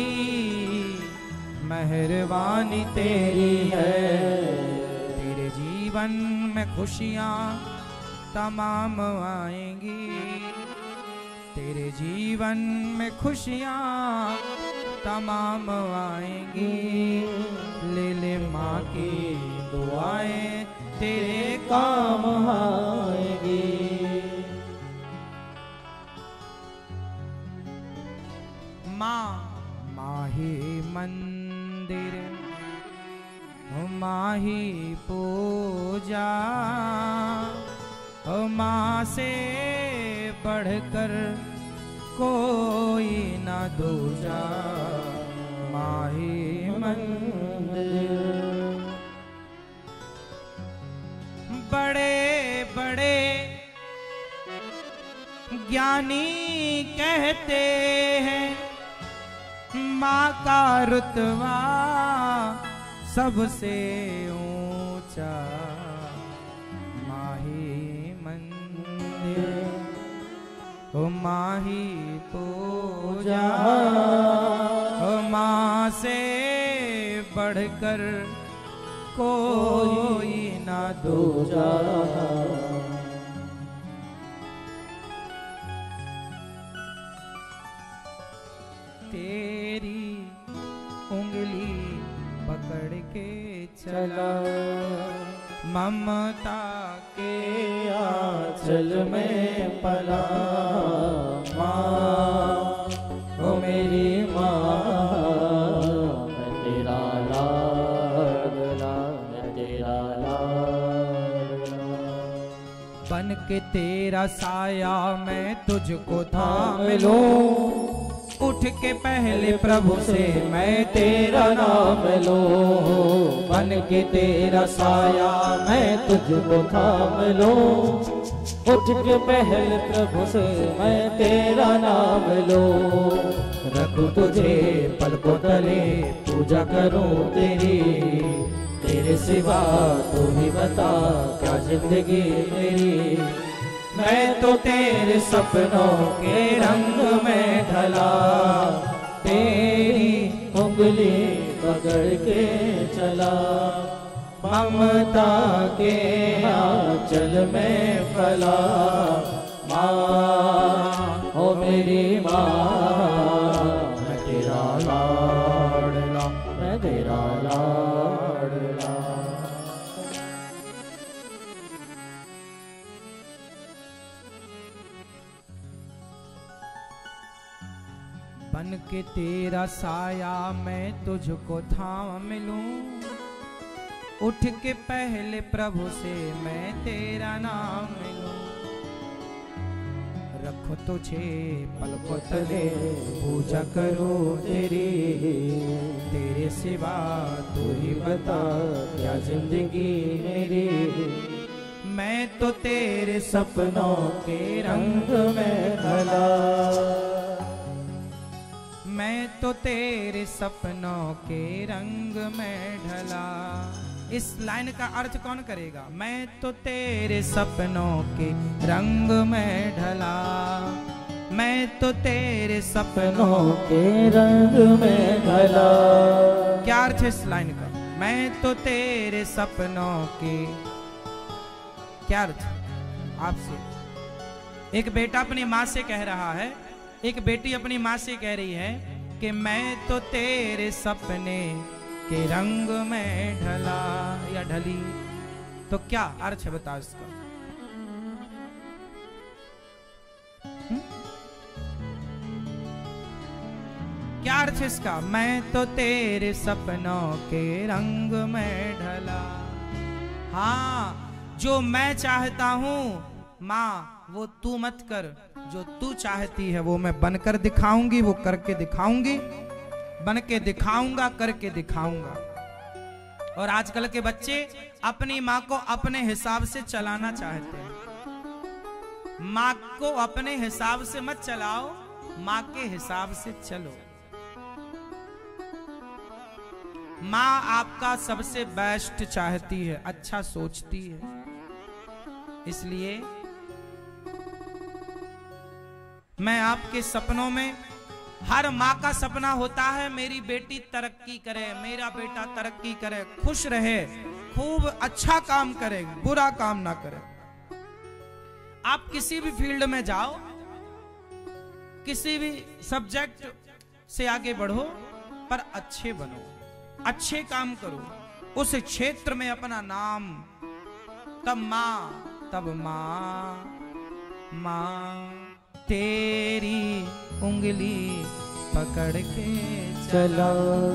D: मेहरबानी तेरी है। तेरे जीवन में खुशियाँ तमाम आएंगी, तेरे जीवन में खुशियाँ तमाम आएंगी। ले ले माँ की दुआएं तेरे काम आएगी। माँ माँ ही मंदिर, माँ ही पूजा, माँ से बढ़कर कोई ना दूजा। माँ ही मंदिर, बड़े बड़े ज्ञानी कहते हैं माँ का रुतबा सबसे ऊंचा। माँ ही मंदिर, ओ माँ ही पूजा, ओ माँ से बढ़कर कोई ना दूजा। तेरी उंगली पकड़ के चला, ममता के आंचल में पला। माँ ओ मेरी माँ, मैं तेरा लाडला, मैं तेरा लाडला। बन के तेरा साया मैं तुझको थाम लूं, उठ के पहले प्रभु से मैं तेरा नाम लूं। बन के तेरा साया मैं तुझको थाम लूं, उठ के पहले प्रभु से मैं तेरा नाम लूं। रखूं तुझे पलकों तले, पूजा करूं तेरी, तेरे सिवा तू ही बता क्या जिंदगी मेरी। मैं तो तेरे सपनों के रंग में ढला, तेरी उंगली पकड़ के चला। ममता के आंचल में पला। माँ ओ मेरी माँ, मैं तेरा लाडला, मैं तेरा लाडला। बन के तेरा साया मैं तुझको थाम लूं, उठ के पहले प्रभु से मैं तेरा नाम लूं। रखो तुझे पलकों तले, पूजा करो तेरी, तेरे सिवा तू ही बता क्या जिंदगी मेरी। मैं तो तेरे सपनों के रंग में ढला, मैं तो तेरे सपनों के रंग में ढला। इस लाइन का अर्थ कौन करेगा? मैं तो तेरे सपनों के रंग में ढला, मैं तो तेरे सपनों के रंग में ढला। क्या अर्थ है इस लाइन का? मैं तो तेरे सपनों के, क्या अर्थ आपसे? एक बेटा अपनी माँ से कह रहा है, एक बेटी अपनी माँ से कह रही है कि मैं तो तेरे सपने के रंग में ढला या ढली। तो क्या अर्थ है बताओ इसका? हुँ? क्या अर्थ है इसका? मैं तो तेरे सपनों के रंग में ढला। हाँ, जो मैं चाहता हूं माँ वो तू मत कर, जो तू चाहती है वो मैं बनकर दिखाऊंगी, वो करके दिखाऊंगी, बन के दिखाऊंगा, करके दिखाऊंगा। और आजकल के बच्चे अपनी माँ को अपने हिसाब से चलाना चाहते हैं। माँ को अपने हिसाब से मत चलाओ, माँ के हिसाब से चलो। माँ आपका सबसे बेस्ट चाहती है, अच्छा सोचती है। इसलिए मैं आपके सपनों में, हर माँ का सपना होता है मेरी बेटी तरक्की करे, मेरा बेटा तरक्की करे, खुश रहे, खूब अच्छा काम करे, बुरा काम ना करे। आप किसी भी फील्ड में जाओ, किसी भी सब्जेक्ट से आगे बढ़ो, पर अच्छे बनो, अच्छे काम करो, उस क्षेत्र में अपना नाम। तब माँ, तब माँ, माँ तेरी उंगली पकड़ के चला।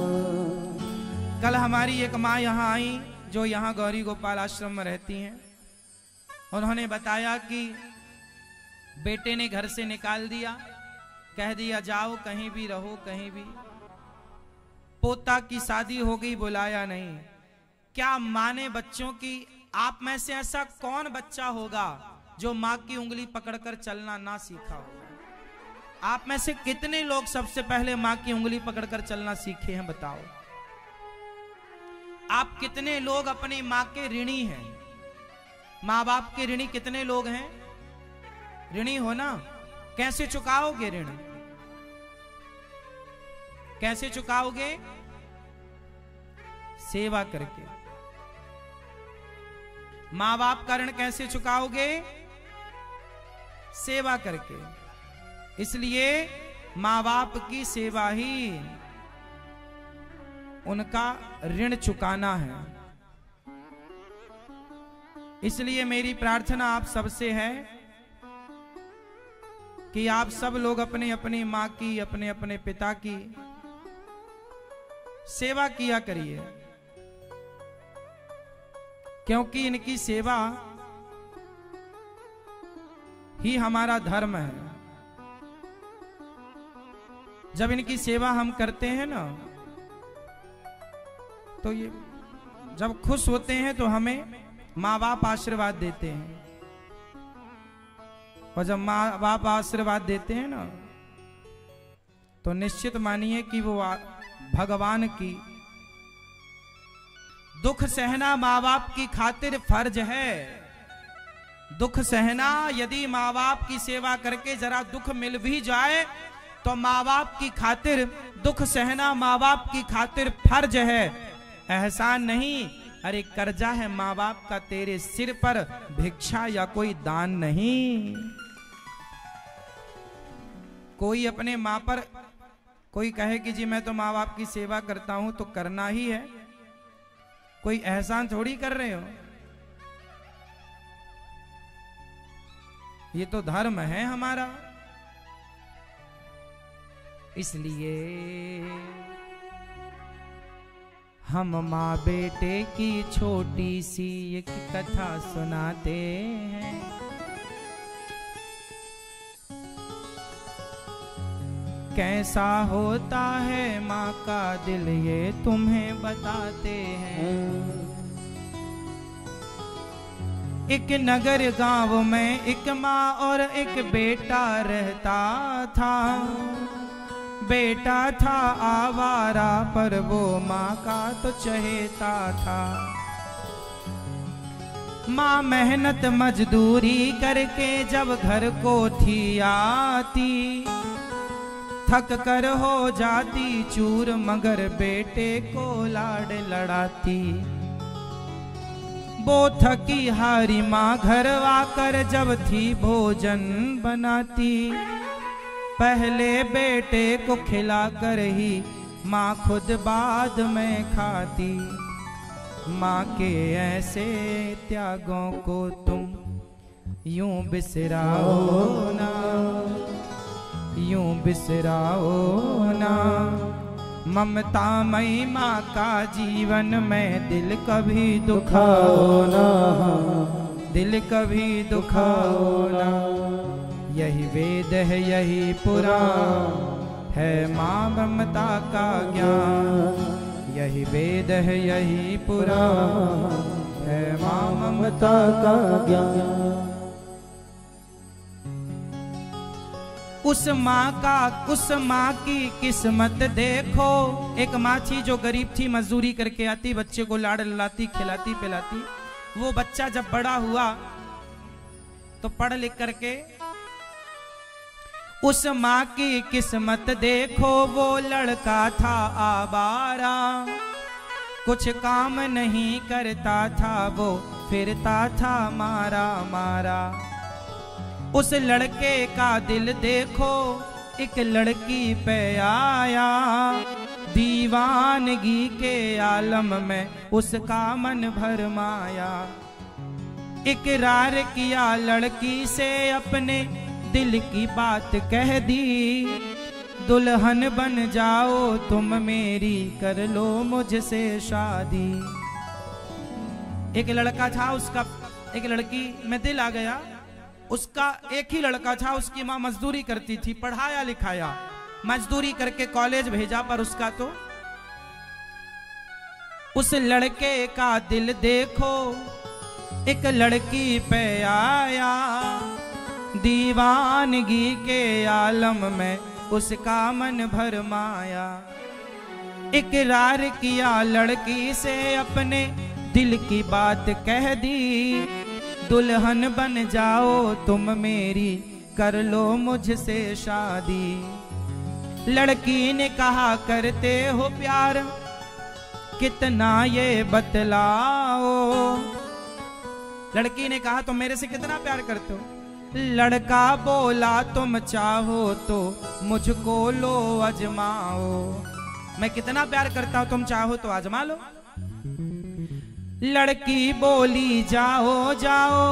D: कल हमारी एक माँ यहाँ आई जो यहाँ गौरी गोपाल आश्रम में रहती हैं। उन्होंने बताया कि बेटे ने घर से निकाल दिया, कह दिया जाओ कहीं भी रहो, कहीं भी। पोता की शादी हो गई, बुलाया नहीं। क्या माँ ने बच्चों की, आप में से ऐसा कौन बच्चा होगा जो माँ की उंगली पकड़कर चलना ना सीखा होगा? आप में से कितने लोग सबसे पहले माँ की उंगली पकड़कर चलना सीखे हैं बताओ? आप कितने लोग अपनी माँ के ऋणी हैं? माँ बाप के ऋणी कितने लोग हैं? ऋणी हो ना? कैसे चुकाओगे ऋण? कैसे चुकाओगे? सेवा करके। माँ बाप का ऋण कैसे चुकाओगे? सेवा करके। इसलिए माँ बाप की सेवा ही उनका ऋण चुकाना है। इसलिए मेरी प्रार्थना आप सबसे है कि आप सब लोग अपने अपनी माँ की, अपने अपने पिता की सेवा किया करिए, क्योंकि इनकी सेवा ही हमारा धर्म है। जब इनकी सेवा हम करते हैं ना, तो ये जब खुश होते हैं तो हमें माँ बाप आशीर्वाद देते हैं, और जब माँ बाप आशीर्वाद देते हैं ना, तो निश्चित मानिए कि वो भगवान की। दुख सहना माँ बाप की खातिर फर्ज है। दुख सहना, यदि माँ बाप की सेवा करके जरा दुख मिल भी जाए तो माँ बाप की खातिर दुख सहना माँ बाप की खातिर फर्ज है, एहसान नहीं। अरे कर्जा है माँ बाप का तेरे सिर पर, भिक्षा या कोई दान नहीं। कोई अपने माँ पर कोई कहे कि जी मैं तो माँ बाप की सेवा करता हूं, तो करना ही है, कोई एहसान थोड़ी कर रहे हो। ये तो धर्म है हमारा। इसलिए हम माँ बेटे की छोटी सी एक कथा सुनाते हैं। कैसा होता है माँ का दिल ये तुम्हें बताते हैं। एक नगर गांव में एक माँ और एक बेटा रहता था। बेटा था आवारा पर वो माँ का तो चहेता था। माँ मेहनत मजदूरी करके जब घर को थी आती, थक कर हो जाती चूर, मगर बेटे को लाड लड़ाती। वो थकी हारी माँ घर आकर जब थी भोजन बनाती, पहले बेटे को खिलाकर ही माँ खुद बाद में खाती। माँ के ऐसे त्यागों को तुम यूं बिसराओ ना, यूं बिसराओ ना। ममता मई माँ का जीवन में दिल कभी दुखाओ ना, दिल कभी दुखाओ ना। यही वेद है यही पुराण है माँ ममता का ज्ञान, यही वेद है यही पुराण है माँ ममता का ज्ञान। उस माँ का उस माँ की किस्मत देखो। एक माँ थी जो गरीब थी, मजदूरी करके आती, बच्चे को लाड़ लाती, खिलाती पिलाती। वो बच्चा जब बड़ा हुआ तो पढ़ लिख करके, उस माँ की किस्मत देखो। वो लड़का था आवारा, कुछ काम नहीं करता था, वो फिरता था मारा मारा। उस लड़के का दिल देखो, एक लड़की पे आया। दीवानगी के आलम में उसका मन भरमाया। इकरार किया लड़की से, अपने दिल की बात कह दी। दुल्हन बन जाओ तुम मेरी, कर लो मुझसे शादी। एक लड़का था, उसका एक लड़की में दिल आ गया। उसका एक ही लड़का था, उसकी माँ मजदूरी करती थी, पढ़ाया लिखाया, मजदूरी करके कॉलेज भेजा, पर उसका तो उस लड़के का दिल देखो, एक लड़की पे आया। दीवानगी के आलम में उसका मन भरमाया। इकरार किया लड़की से, अपने दिल की बात कह दी। दुल्हन बन जाओ तुम मेरी, कर लो मुझसे शादी। लड़की ने कहा करते हो प्यार, कितना ये बतलाओ। लड़की ने कहा तुम मेरे से कितना प्यार करते हो। लड़का बोला तुम चाहो तो मुझको लो आजमाओ। मैं कितना प्यार करता हूं, तुम चाहो तो आजमा लो। लड़की बोली जाओ जाओ।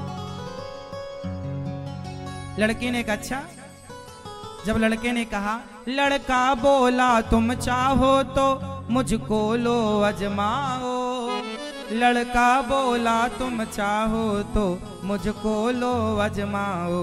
D: लड़की ने कहा अच्छा। जब लड़के ने कहा, लड़का बोला तुम चाहो तो मुझको लो आजमाओ। लड़का बोला तुम चाहो तो मुझको लो आजमाओ।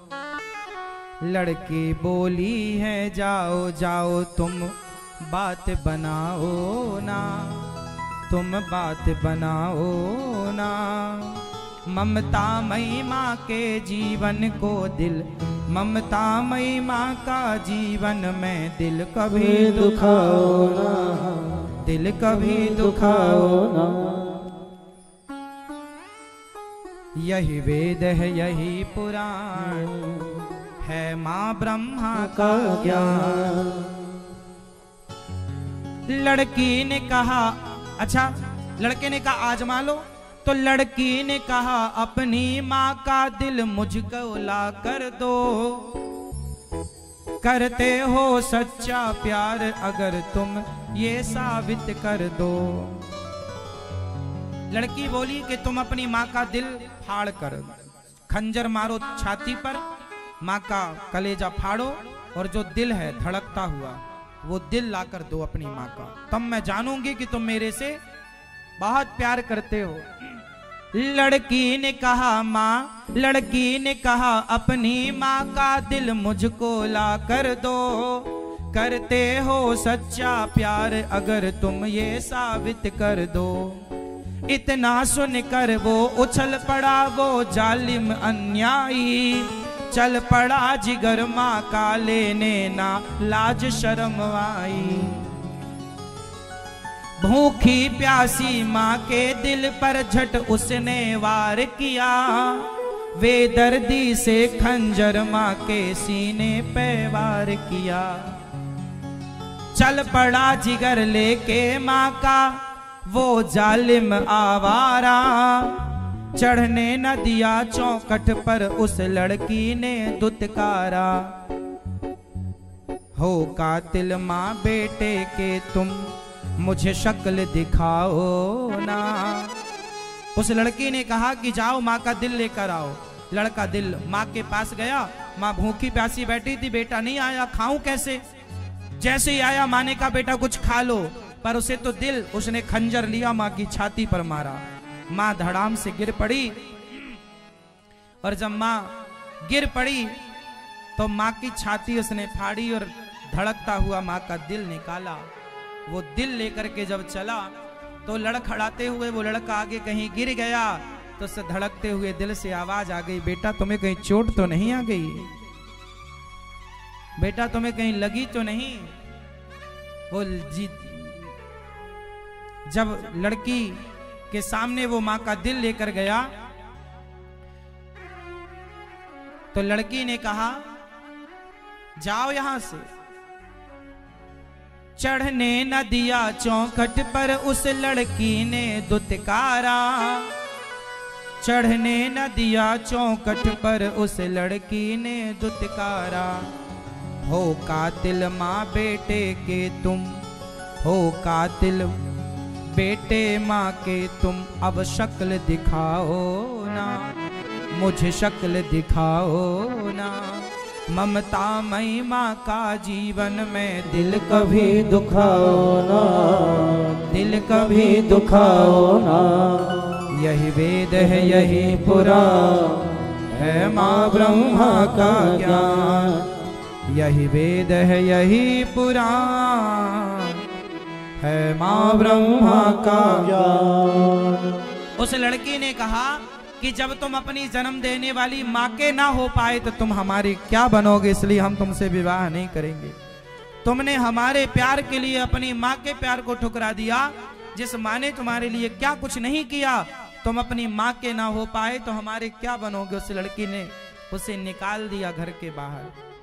D: लड़की बोली है जाओ जाओ, तुम बात बनाओ ना, तुम बात बनाओ ना। ममता मई माँ के जीवन को दिल, ममता मई माँ का जीवन में दिल कभी दुखाओ ना, दिल कभी दुखाओ ना। यही वेद है यही पुराण है माँ ब्रह्मा का ज्ञान। लड़की ने कहा अच्छा, लड़के ने कहा आजमा लो। तो लड़की ने कहा अपनी माँ का दिल मुझको ला कर दो। करते हो सच्चा प्यार अगर तुम ये साबित कर दो। लड़की बोली कि तुम अपनी माँ का दिल फाड़ कर खंजर मारो छाती पर, माँ का कलेजा फाड़ो और जो दिल है धड़कता हुआ वो दिल लाकर दो अपनी माँ का, तब मैं जानूंगी कि तुम मेरे से बहुत प्यार करते हो। लड़की ने कहा माँ, लड़की ने कहा अपनी माँ का दिल मुझको ला कर दो। करते हो सच्चा प्यार अगर तुम ये साबित कर दो। इतना सुनकर वो उछल पड़ा वो जालिम अन्यायी। चल पड़ा जिगर माँ का लेने ना लाज शर्म आई। भूखी प्यासी माँ के दिल पर झट उसने वार किया। वे दर्दी से खंजर माँ के सीने पे वार किया। चल पड़ा जिगर लेके माँ का वो जालिम आवारा। चढ़ने न दिया चौखट पर उस लड़की ने दुत्कारा। हो कातिल माँ बेटे के तुम मुझे शक्ल दिखाओ ना। उस लड़की ने कहा कि जाओ माँ का दिल लेकर आओ। लड़का दिल माँ के पास गया। माँ भूखी प्यासी बैठी थी, बेटा नहीं आया, खाऊं कैसे? जैसे ही आया माँ ने कहा बेटा कुछ खा लो, पर उसे तो दिल, उसने खंजर लिया माँ की छाती पर मारा। माँ धड़ाम से गिर पड़ी और जब माँ गिर पड़ी तो माँ की छाती उसने फाड़ी और धड़कता हुआ माँ का दिल निकाला। वो दिल लेकर के जब चला तो लड़खड़ाते हुए वो लड़का आगे कहीं गिर गया तो उससे धड़कते हुए दिल से आवाज आ गई, बेटा तुम्हें कहीं चोट तो नहीं आ गई? बेटा तुम्हें कहीं लगी तो नहीं? वो जी जब लड़की के सामने वो माँ का दिल लेकर गया तो लड़की ने कहा जाओ यहां से। चढ़ने न दिया चौखट पर उस लड़की ने दुत्कारा। चढ़ने न दिया चौखट पर उस लड़की ने दुत्कारा। हो कातिल माँ बेटे के तुम, हो कातिल बेटे माँ के तुम, अब शक्ल दिखाओ ना, मुझे शक्ल दिखाओ ना। ममता मई माँ का जीवन में दिल कभी दुखाओ ना, दिल कभी दुखाओ ना। यही वेद है यही पुराण है माँ ब्रह्मा का ज्ञान। यही वेद है यही पुराण है माँ ब्रह्मा का ज्ञान। उस लड़की ने कहा कि जब तुम अपनी जन्म देने वाली माँ के ना हो पाए तो तुम हमारी क्या बनोगे, इसलिए हम तुमसे विवाह नहीं करेंगे। तुमने हमारे प्यार के लिए अपनी माँ के प्यार को ठुकरा दिया। जिस माँ ने तुम्हारे लिए क्या कुछ नहीं किया, तुम अपनी माँ के ना हो पाए तो हमारे क्या बनोगे। उस लड़की ने उसे निकाल दिया घर के बाहर।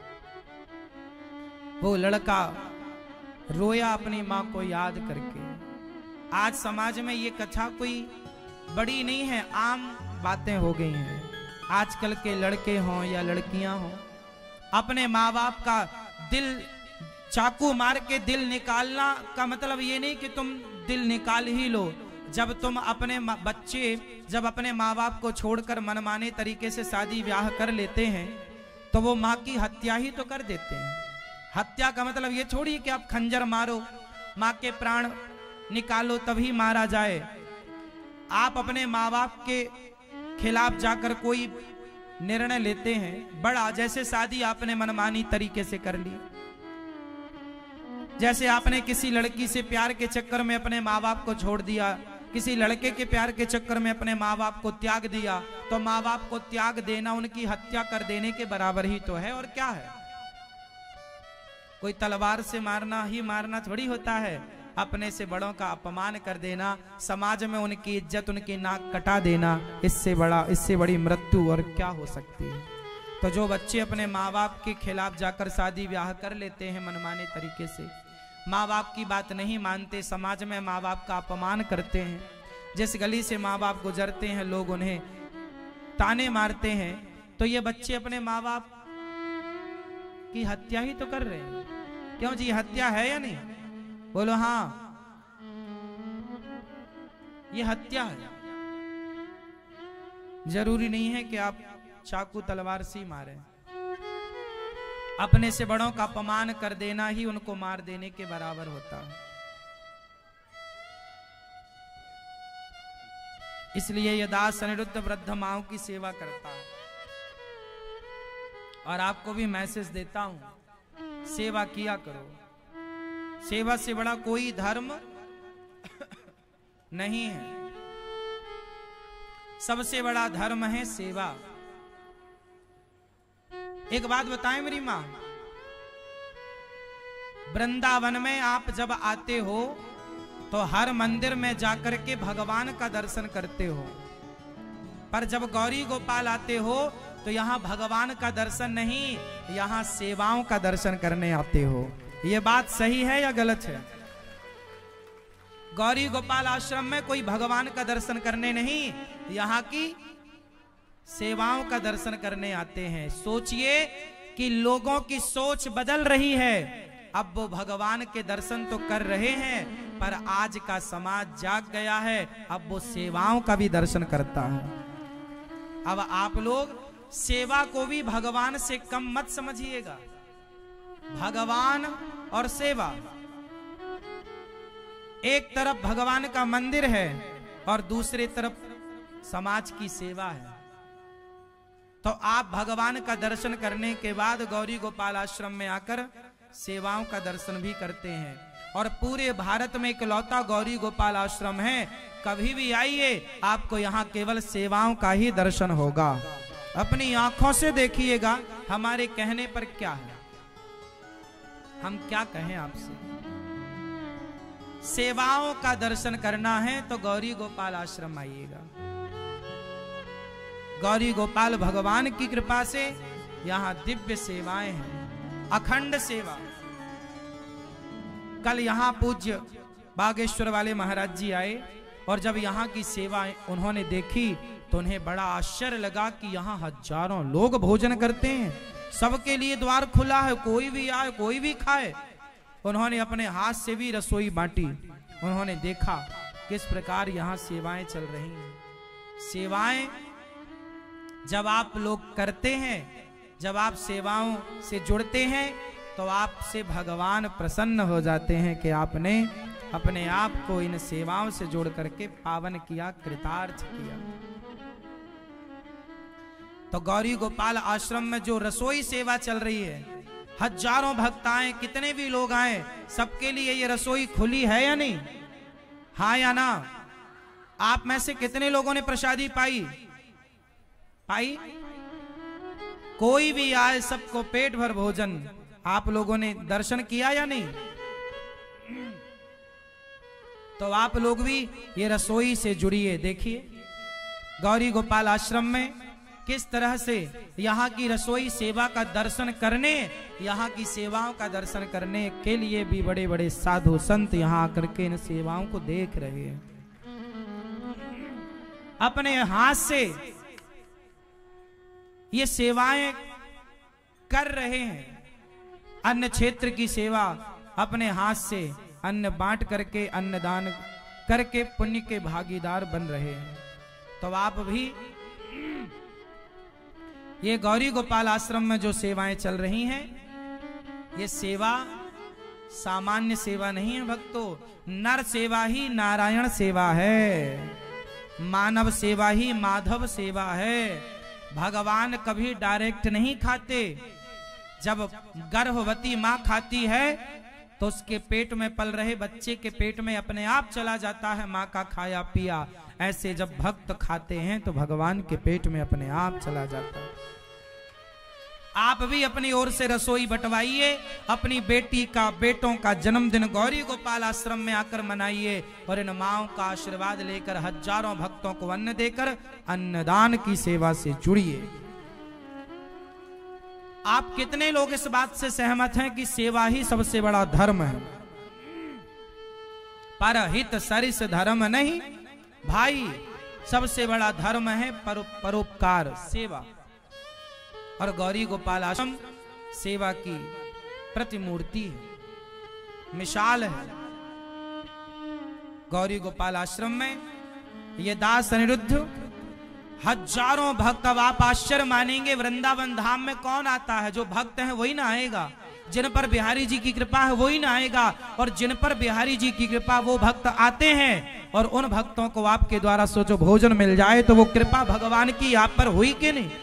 D: वो लड़का रोया अपनी माँ को याद करके। आज समाज में ये कथा कोई बड़ी नहीं है, आम बातें हो गई हैं। आजकल के लड़के हों या लड़कियां हों, अपने माँ बाप का दिल चाकू मार के दिल निकालना का मतलब ये नहीं कि तुम दिल निकाल ही लो। जब तुम अपने बच्चे जब अपने माँ बाप को छोड़कर मनमाने तरीके से शादी ब्याह कर लेते हैं तो वो माँ की हत्या ही तो कर देते हैं। हत्या का मतलब ये छोड़िए कि आप खंजर मारो, माँ के प्राण निकालो तभी मारा जाए। आप अपने माँ बाप के खिलाफ जाकर कोई निर्णय लेते हैं बड़ा, जैसे शादी आपने मनमानी तरीके से कर ली, जैसे आपने किसी लड़की से प्यार के चक्कर में अपने माँ बाप को छोड़ दिया, किसी लड़के के प्यार के चक्कर में अपने माँ बाप को त्याग दिया, तो माँ बाप को त्याग देना उनकी हत्या कर देने के बराबर ही तो है। और क्या है, कोई तलवार से मारना ही मारना थोड़ी होता है। अपने से बड़ों का अपमान कर देना, समाज में उनकी इज्जत, उनकी नाक कटा देना, इससे बड़ा इससे बड़ी मृत्यु और क्या हो सकती है। तो जो बच्चे अपने माँ बाप के खिलाफ जाकर शादी ब्याह कर लेते हैं मनमाने तरीके से, माँ बाप की बात नहीं मानते, समाज में माँ बाप का अपमान करते हैं, जिस गली से माँ बाप गुजरते हैं लोग उन्हें ताने मारते हैं, तो ये बच्चे अपने माँ बाप की हत्या ही तो कर रहे हैं। क्यों जी, हत्या है या नहीं? बोलो हाँ, ये हत्या है। जरूरी नहीं है कि आप चाकू तलवार से ही मारें। अपने से बड़ों का अपमान कर देना ही उनको मार देने के बराबर होता है। इसलिए यह दास अनिरुद्ध वृद्ध माओं की सेवा करता है। और आपको भी मैसेज देता हूं, सेवा किया करो। सेवा से बड़ा कोई धर्म नहीं है। सबसे बड़ा धर्म है सेवा। एक बात बताएं मेरी मां, वृंदावन में आप जब आते हो तो हर मंदिर में जाकर के भगवान का दर्शन करते हो, पर जब गौरी गोपाल आते हो तो यहाँ भगवान का दर्शन नहीं, यहाँ सेवाओं का दर्शन करने आते हो। ये बात सही है या गलत है? गौरी गोपाल आश्रम में कोई भगवान का दर्शन करने नहीं, यहाँ की सेवाओं का दर्शन करने आते हैं। सोचिए कि लोगों की सोच बदल रही है। अब वो भगवान के दर्शन तो कर रहे हैं, पर आज का समाज जाग गया है, अब वो सेवाओं का भी दर्शन करता है। अब आप लोग सेवा को भी भगवान से कम मत समझिएगा। भगवान और सेवा, एक तरफ भगवान का मंदिर है और दूसरी तरफ समाज की सेवा है। तो आप भगवान का दर्शन करने के बाद गौरी गोपाल आश्रम में आकर सेवाओं का दर्शन भी करते हैं। और पूरे भारत में इकलौता गौरी गोपाल आश्रम है। कभी भी आइए, आपको यहाँ केवल सेवाओं का ही दर्शन होगा। अपनी आंखों से देखिएगा हमारे कहने पर क्या है। हम क्या कहें आपसे? सेवाओं का दर्शन करना है तो गौरी गोपाल आश्रम आइएगा। गौरी गोपाल भगवान की कृपा से यहाँ दिव्य सेवाएं हैं, अखंड सेवा। कल यहाँ पूज्य बागेश्वर वाले महाराज जी आए और जब यहाँ की सेवाएं उन्होंने देखी तो उन्हें बड़ा आश्चर्य लगा कि यहाँ हजारों लोग भोजन करते हैं, सबके लिए द्वार खुला है, कोई भी आए कोई भी खाए। उन्होंने अपने हाथ से भी रसोई बांटी। उन्होंने देखा किस प्रकार यहाँ सेवाएं चल रही हैं। सेवाएं जब आप लोग करते हैं, जब आप सेवाओं से जुड़ते हैं तो आपसे भगवान प्रसन्न हो जाते हैं कि आपने अपने आप को इन सेवाओं से जोड़ करके पावन किया, कृतार्थ किया। तो गौरी गोपाल आश्रम में जो रसोई सेवा चल रही है, हजारों भक्त आए, कितने भी लोग आए, सबके लिए ये रसोई खुली है या नहीं? हाँ या ना? आप में से कितने लोगों ने प्रसादी पाई पाई? कोई भी आए, सबको पेट भर भोजन। आप लोगों ने दर्शन किया या नहीं? तो आप लोग भी ये रसोई से जुड़िए। देखिए गौरी गोपाल आश्रम में किस तरह से यहाँ की रसोई सेवा का दर्शन करने, यहाँ की सेवाओं का दर्शन करने के लिए भी बड़े बड़े साधु संत यहाँ आकर के इन सेवाओं को देख रहे हैं। अपने हाथ से ये सेवाएं कर रहे हैं। अन्न क्षेत्र की सेवा अपने हाथ से अन्न बांट करके, अन्नदान करके पुण्य के भागीदार बन रहे हैं। तो आप भी ये गौरी गोपाल आश्रम में जो सेवाएं चल रही हैं, ये सेवा सामान्य सेवा नहीं है भक्तों। नर सेवा ही नारायण सेवा है, मानव सेवा ही माधव सेवा है। भगवान कभी डायरेक्ट नहीं खाते। जब गर्भवती माँ खाती है तो उसके पेट में पल रहे बच्चे के पेट में अपने आप चला जाता है माँ का खाया पिया। ऐसे जब भक्त खाते हैं तो भगवान के पेट में अपने आप चला जाता है। आप भी अपनी ओर से रसोई बंटवाइए, अपनी बेटी का, बेटों का जन्मदिन गौरी गोपाल आश्रम में आकर मनाइए और इन माओं का आशीर्वाद लेकर हजारों भक्तों को अन्न देकर अन्नदान की सेवा से जुड़िए। आप कितने लोग इस बात से सहमत हैं कि सेवा ही सबसे बड़ा धर्म है? परहित सरिस धर्म नहीं भाई, सबसे बड़ा धर्म है पर, परोपकार, सेवा। और गौरी गोपाल आश्रम सेवा की प्रतिमूर्ति है, मिसाल है। गौरी गोपाल आश्रम में ये दास अनिरुद्ध, हजारों भक्त। अब आप आश्चर्य मानेंगे, वृंदावन धाम में कौन आता है? जो भक्त हैं वही ना आएगा, जिन पर बिहारी जी की कृपा है वही ना आएगा। और जिन पर बिहारी जी की कृपा, वो भक्त आते हैं। और उन भक्तों को आपके द्वारा सोचो भोजन मिल जाए तो वो कृपा भगवान की आप पर हुई कि नहीं?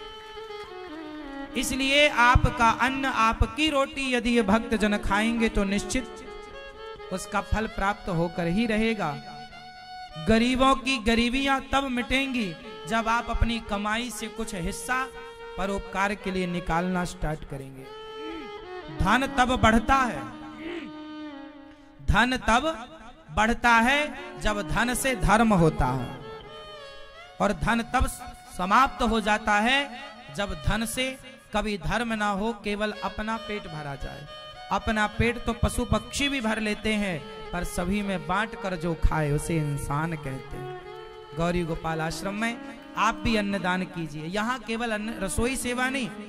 D: इसलिए आपका अन्न, आपकी रोटी यदि ये भक्त जन खाएंगे तो निश्चित उसका फल प्राप्त होकर ही रहेगा। गरीबों की गरीबियां तब मिटेंगी जब आप अपनी कमाई से कुछ हिस्सा परोपकार के लिए निकालना स्टार्ट करेंगे। धन तब बढ़ता है, धन तब बढ़ता है जब धन से धर्म होता है। और धन तब समाप्त हो जाता है जब धन से कभी धर्म ना हो, केवल अपना पेट भरा जाए। अपना पेट तो पशु पक्षी भी भर लेते हैं, पर सभी में बांट कर जो खाए उसे इंसान कहते हैं। गौरी गोपाल आश्रम में आप भी अन्नदान कीजिए। यहाँ केवल अन्न रसोई सेवा नहीं,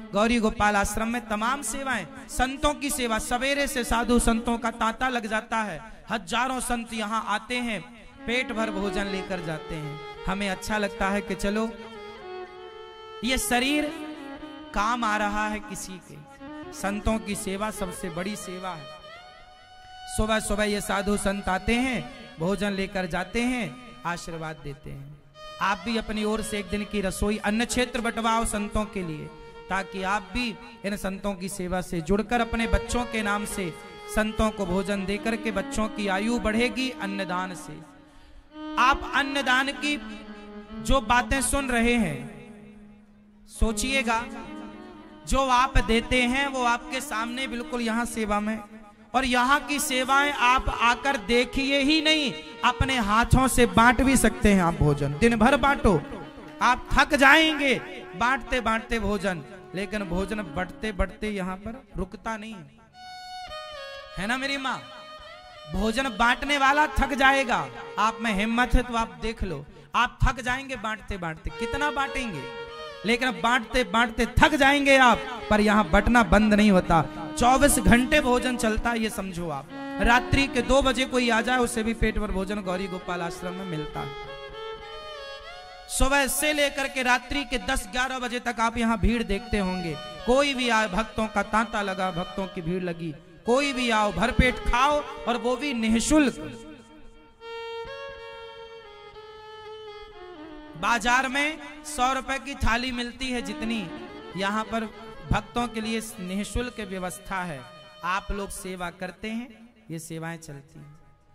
D: गौरी गोपाल आश्रम में तमाम सेवाएं, संतों की सेवा, सवेरे से साधु संतों का तांता लग जाता है। हजारों संत यहाँ आते हैं, पेट भर भोजन लेकर जाते हैं। हमें अच्छा लगता है कि चलो ये शरीर काम आ रहा है किसी के। संतों की सेवा सबसे बड़ी सेवा है। सुबह सुबह ये साधु संत आते हैं, भोजन लेकर जाते हैं, आशीर्वाद देते हैं। आप भी अपनी ओर से एक दिन की रसोई अन्न क्षेत्र बंटवाओ संतों के लिए, ताकि आप भी इन संतों की सेवा से जुड़कर अपने बच्चों के नाम से संतों को भोजन देकर के बच्चों की आयु बढ़ेगी अन्नदान से। आप अन्नदान की जो बातें सुन रहे हैं, सोचिएगा जो आप देते हैं वो आपके सामने बिल्कुल यहाँ सेवा में, और यहाँ की सेवाएं आप आकर देखिए ही नहीं, अपने हाथों से बांट भी सकते हैं। आप भोजन दिन भर बांटो, आप थक जाएंगे बांटते बांटते भोजन, लेकिन भोजन बढ़ते बढ़ते यहाँ पर रुकता नहीं है, है ना मेरी माँ। भोजन बांटने वाला थक जाएगा। आप में हिम्मत है तो आप देख लो, आप थक जाएंगे बांटते बांटते। कितना बांटेंगे, लेकिन बांटते बांटते थक जाएंगे आप, पर यहाँ बंटना बंद नहीं होता। चौबीस घंटे भोजन चलता है, ये समझो आप। रात्रि के दो बजे कोई आ जाए, उससे भी पेट भर भोजन गौरी गोपाल आश्रम में मिलता है। सुबह से लेकर के रात्रि के दस ग्यारह बजे तक आप यहाँ भीड़ देखते होंगे। कोई भी आए, भक्तों का तांता लगा, भक्तों की भीड़ लगी, कोई भी आओ, भरपेट खाओ, और वो भी निःशुल्क। बाजार में सौ रुपए की थाली मिलती है जितनी, यहाँ पर भक्तों के लिए निःशुल्क व्यवस्था है। आप लोग सेवा करते हैं, ये सेवाएं चलती हैं।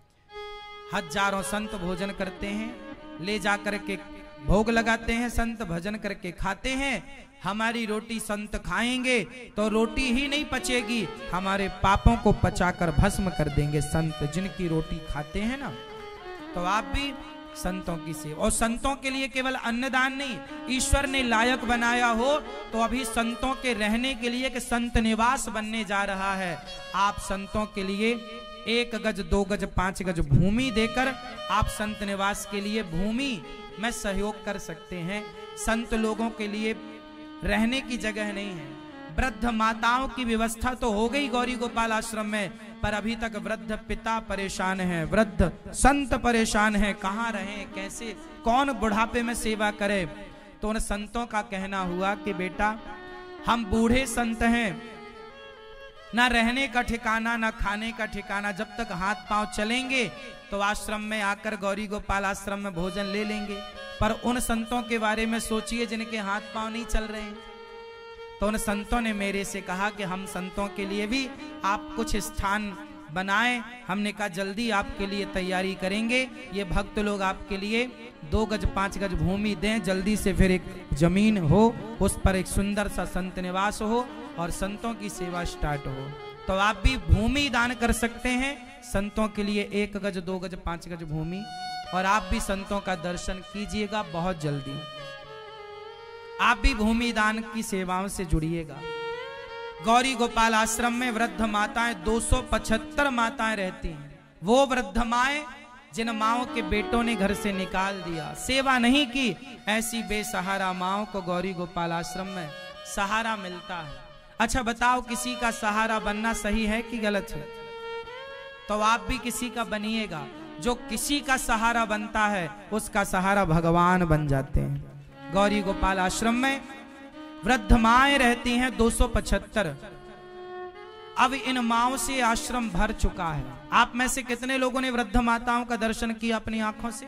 D: हजारों संत भोजन करते हैं, ले जाकर के भोग लगाते हैं, संत भजन करके खाते हैं। हमारी रोटी संत खाएंगे तो रोटी ही नहीं पचेगी, हमारे पापों को पचाकर भस्म कर देंगे संत जिनकी रोटी खाते हैं ना। तो आप भी संतों की सेवा, और संतों के लिए केवल अन्नदान नहीं, ईश्वर ने लायक बनाया हो तो अभी संतों के रहने के लिए एक संत निवास बनने जा रहा है। आप संतों के लिए एक गज, दो गज, पांच गज भूमि देकर आप संत निवास के लिए भूमि में सहयोग कर सकते हैं। संत लोगों के लिए रहने की जगह नहीं है। वृद्ध माताओं की व्यवस्था तो हो गई गौरी गोपाल आश्रम में, पर अभी तक वृद्ध पिता परेशान हैं, वृद्ध संत परेशान हैं, कहाँ रहें, कैसे, कौन बुढ़ापे में सेवा करे। तो उन संतों का कहना हुआ कि बेटा हम बूढ़े संत हैं, ना रहने का ठिकाना ना खाने का ठिकाना, जब तक हाथ पांव चलेंगे तो आश्रम में आकर गौरी गोपाल आश्रम में भोजन ले लेंगे। पर उन संतों के बारे में सोचिए जिनके हाथ पांव नहीं चल रहे हैं। तो उन संतों ने मेरे से कहा कि हम संतों के लिए भी आप कुछ स्थान बनाएं। हमने कहा जल्दी आपके लिए तैयारी करेंगे। ये भक्त लोग आपके लिए दो गज पांच गज भूमि दें, जल्दी से फिर एक जमीन हो, उस पर एक सुंदर सा संत निवास हो और संतों की सेवा स्टार्ट हो। तो आप भी भूमि दान कर सकते हैं संतों के लिए, एक गज, दो गज, पांच गज भूमि, और आप भी संतों का दर्शन कीजिएगा बहुत जल्दी। आप भी भूमि दान की सेवाओं से जुड़िएगा। गौरी गोपाल आश्रम में वृद्ध माताएं दो सौ पचहत्तर माताएं रहती हैं। वो वृद्ध माएं जिन माओं के बेटों ने घर से निकाल दिया, सेवा नहीं की, ऐसी बेसहारा माओं को गौरी गोपाल आश्रम में सहारा मिलता है। अच्छा बताओ, किसी का सहारा बनना सही है कि गलत है? तो आप भी किसी का बनिएगा। जो किसी का सहारा बनता है उसका सहारा भगवान बन जाते हैं। गौरी गोपाल आश्रम में वृद्ध माएं रहती हैं दो सौ पचहत्तर। अब इन माओं से आश्रम भर चुका है। आप में से कितने लोगों ने वृद्ध माताओं का दर्शन किया अपनी आंखों से?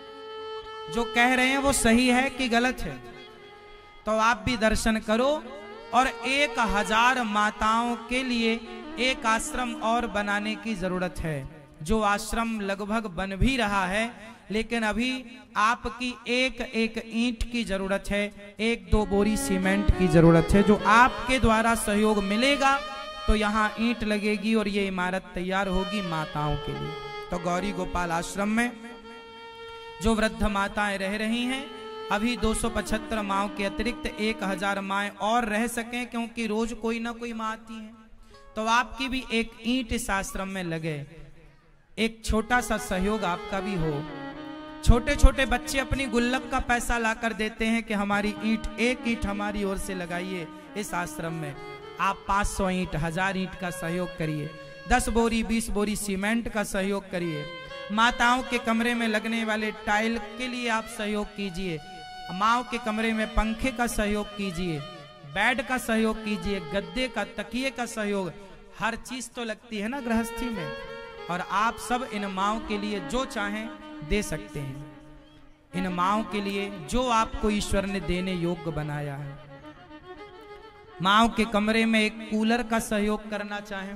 D: जो कह रहे हैं वो सही है कि गलत है? तो आप भी दर्शन करो। और एक हजार माताओं के लिए एक आश्रम और बनाने की जरूरत है। जो आश्रम लगभग बन भी रहा है, लेकिन अभी आपकी एक एक ईंट की जरूरत है, एक दो बोरी सीमेंट की जरूरत है। जो आपके द्वारा सहयोग मिलेगा तो यहाँ ईंट लगेगी और ये इमारत तैयार होगी माताओं के लिए। तो गौरी गोपाल आश्रम में जो वृद्ध माताएं रह रही हैं, अभी दो सौ पचहत्तर माओं के अतिरिक्त एक हजार माएं और रह सकें, क्योंकि रोज कोई ना कोई माँ आती है। तो आपकी भी एक ईंट इस आश्रम में लगे, एक छोटा सा सहयोग आपका भी हो। छोटे छोटे बच्चे अपनी गुल्लक का पैसा लाकर देते हैं कि हमारी ईंट, एक ईंट हमारी ओर से लगाइए इस आश्रम में। आप पाँच सौ ईंट, हजार ईंट का सहयोग करिए, दस बोरी बीस बोरी सीमेंट का सहयोग करिए। माताओं के कमरे में लगने वाले टाइल के लिए आप सहयोग कीजिए, माओ के कमरे में पंखे का सहयोग कीजिए, बेड का सहयोग कीजिए, गद्दे का, तकिए का सहयोग। हर चीज तो लगती है ना गृहस्थी में, और आप सब इन माओ के लिए जो चाहें दे सकते हैं। इन माओ के लिए जो आपको ईश्वर ने देने योग्य बनाया है। माओ के कमरे में एक कूलर का सहयोग करना चाहें,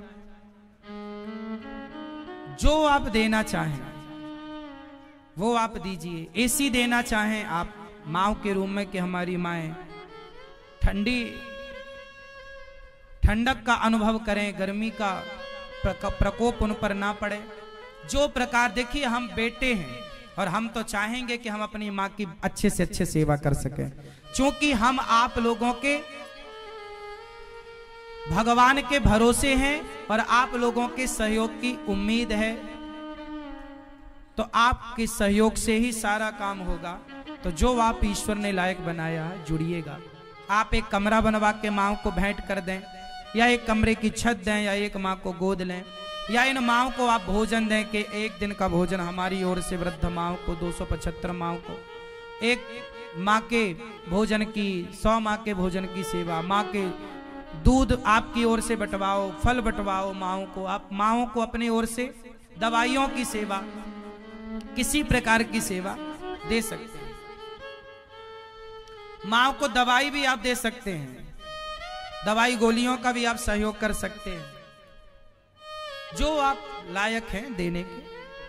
D: जो आप देना चाहें वो आप दीजिए। एसी देना चाहें आप माओ के रूम में कि हमारी माएं ठंडी ठंडक का अनुभव करें, गर्मी का प्रकोप उन पर ना पड़े। जो प्रकार, देखिए हम बेटे हैं और हम तो चाहेंगे कि हम अपनी माँ की अच्छे से अच्छे सेवा कर सकें, क्योंकि हम आप लोगों के भगवान के भरोसे हैं और आप लोगों के सहयोग की उम्मीद है। तो आपके सहयोग से ही सारा काम होगा। तो जो आप ईश्वर ने लायक बनाया है, जुड़िएगा। आप एक कमरा बनवा के माँ को भेंट कर दें, या एक कमरे की छत दें, या एक माँ को गोद लें, या इन माओ को आप भोजन दें कि एक दिन का भोजन हमारी ओर से वृद्ध माओ को, दो सौ पचहत्तर माओ को, एक माँ के भोजन की, सौ माँ के भोजन की सेवा। माँ के दूध आपकी ओर से बंटवाओ, फल बंटवाओ माओ को। आप माओ को अपनी ओर से दवाइयों की सेवा, किसी प्रकार की सेवा दे सकते हैं। माओ को दवाई भी आप दे सकते हैं, दवाई गोलियों का भी आप सहयोग कर सकते हैं, जो आप लायक हैं देने के।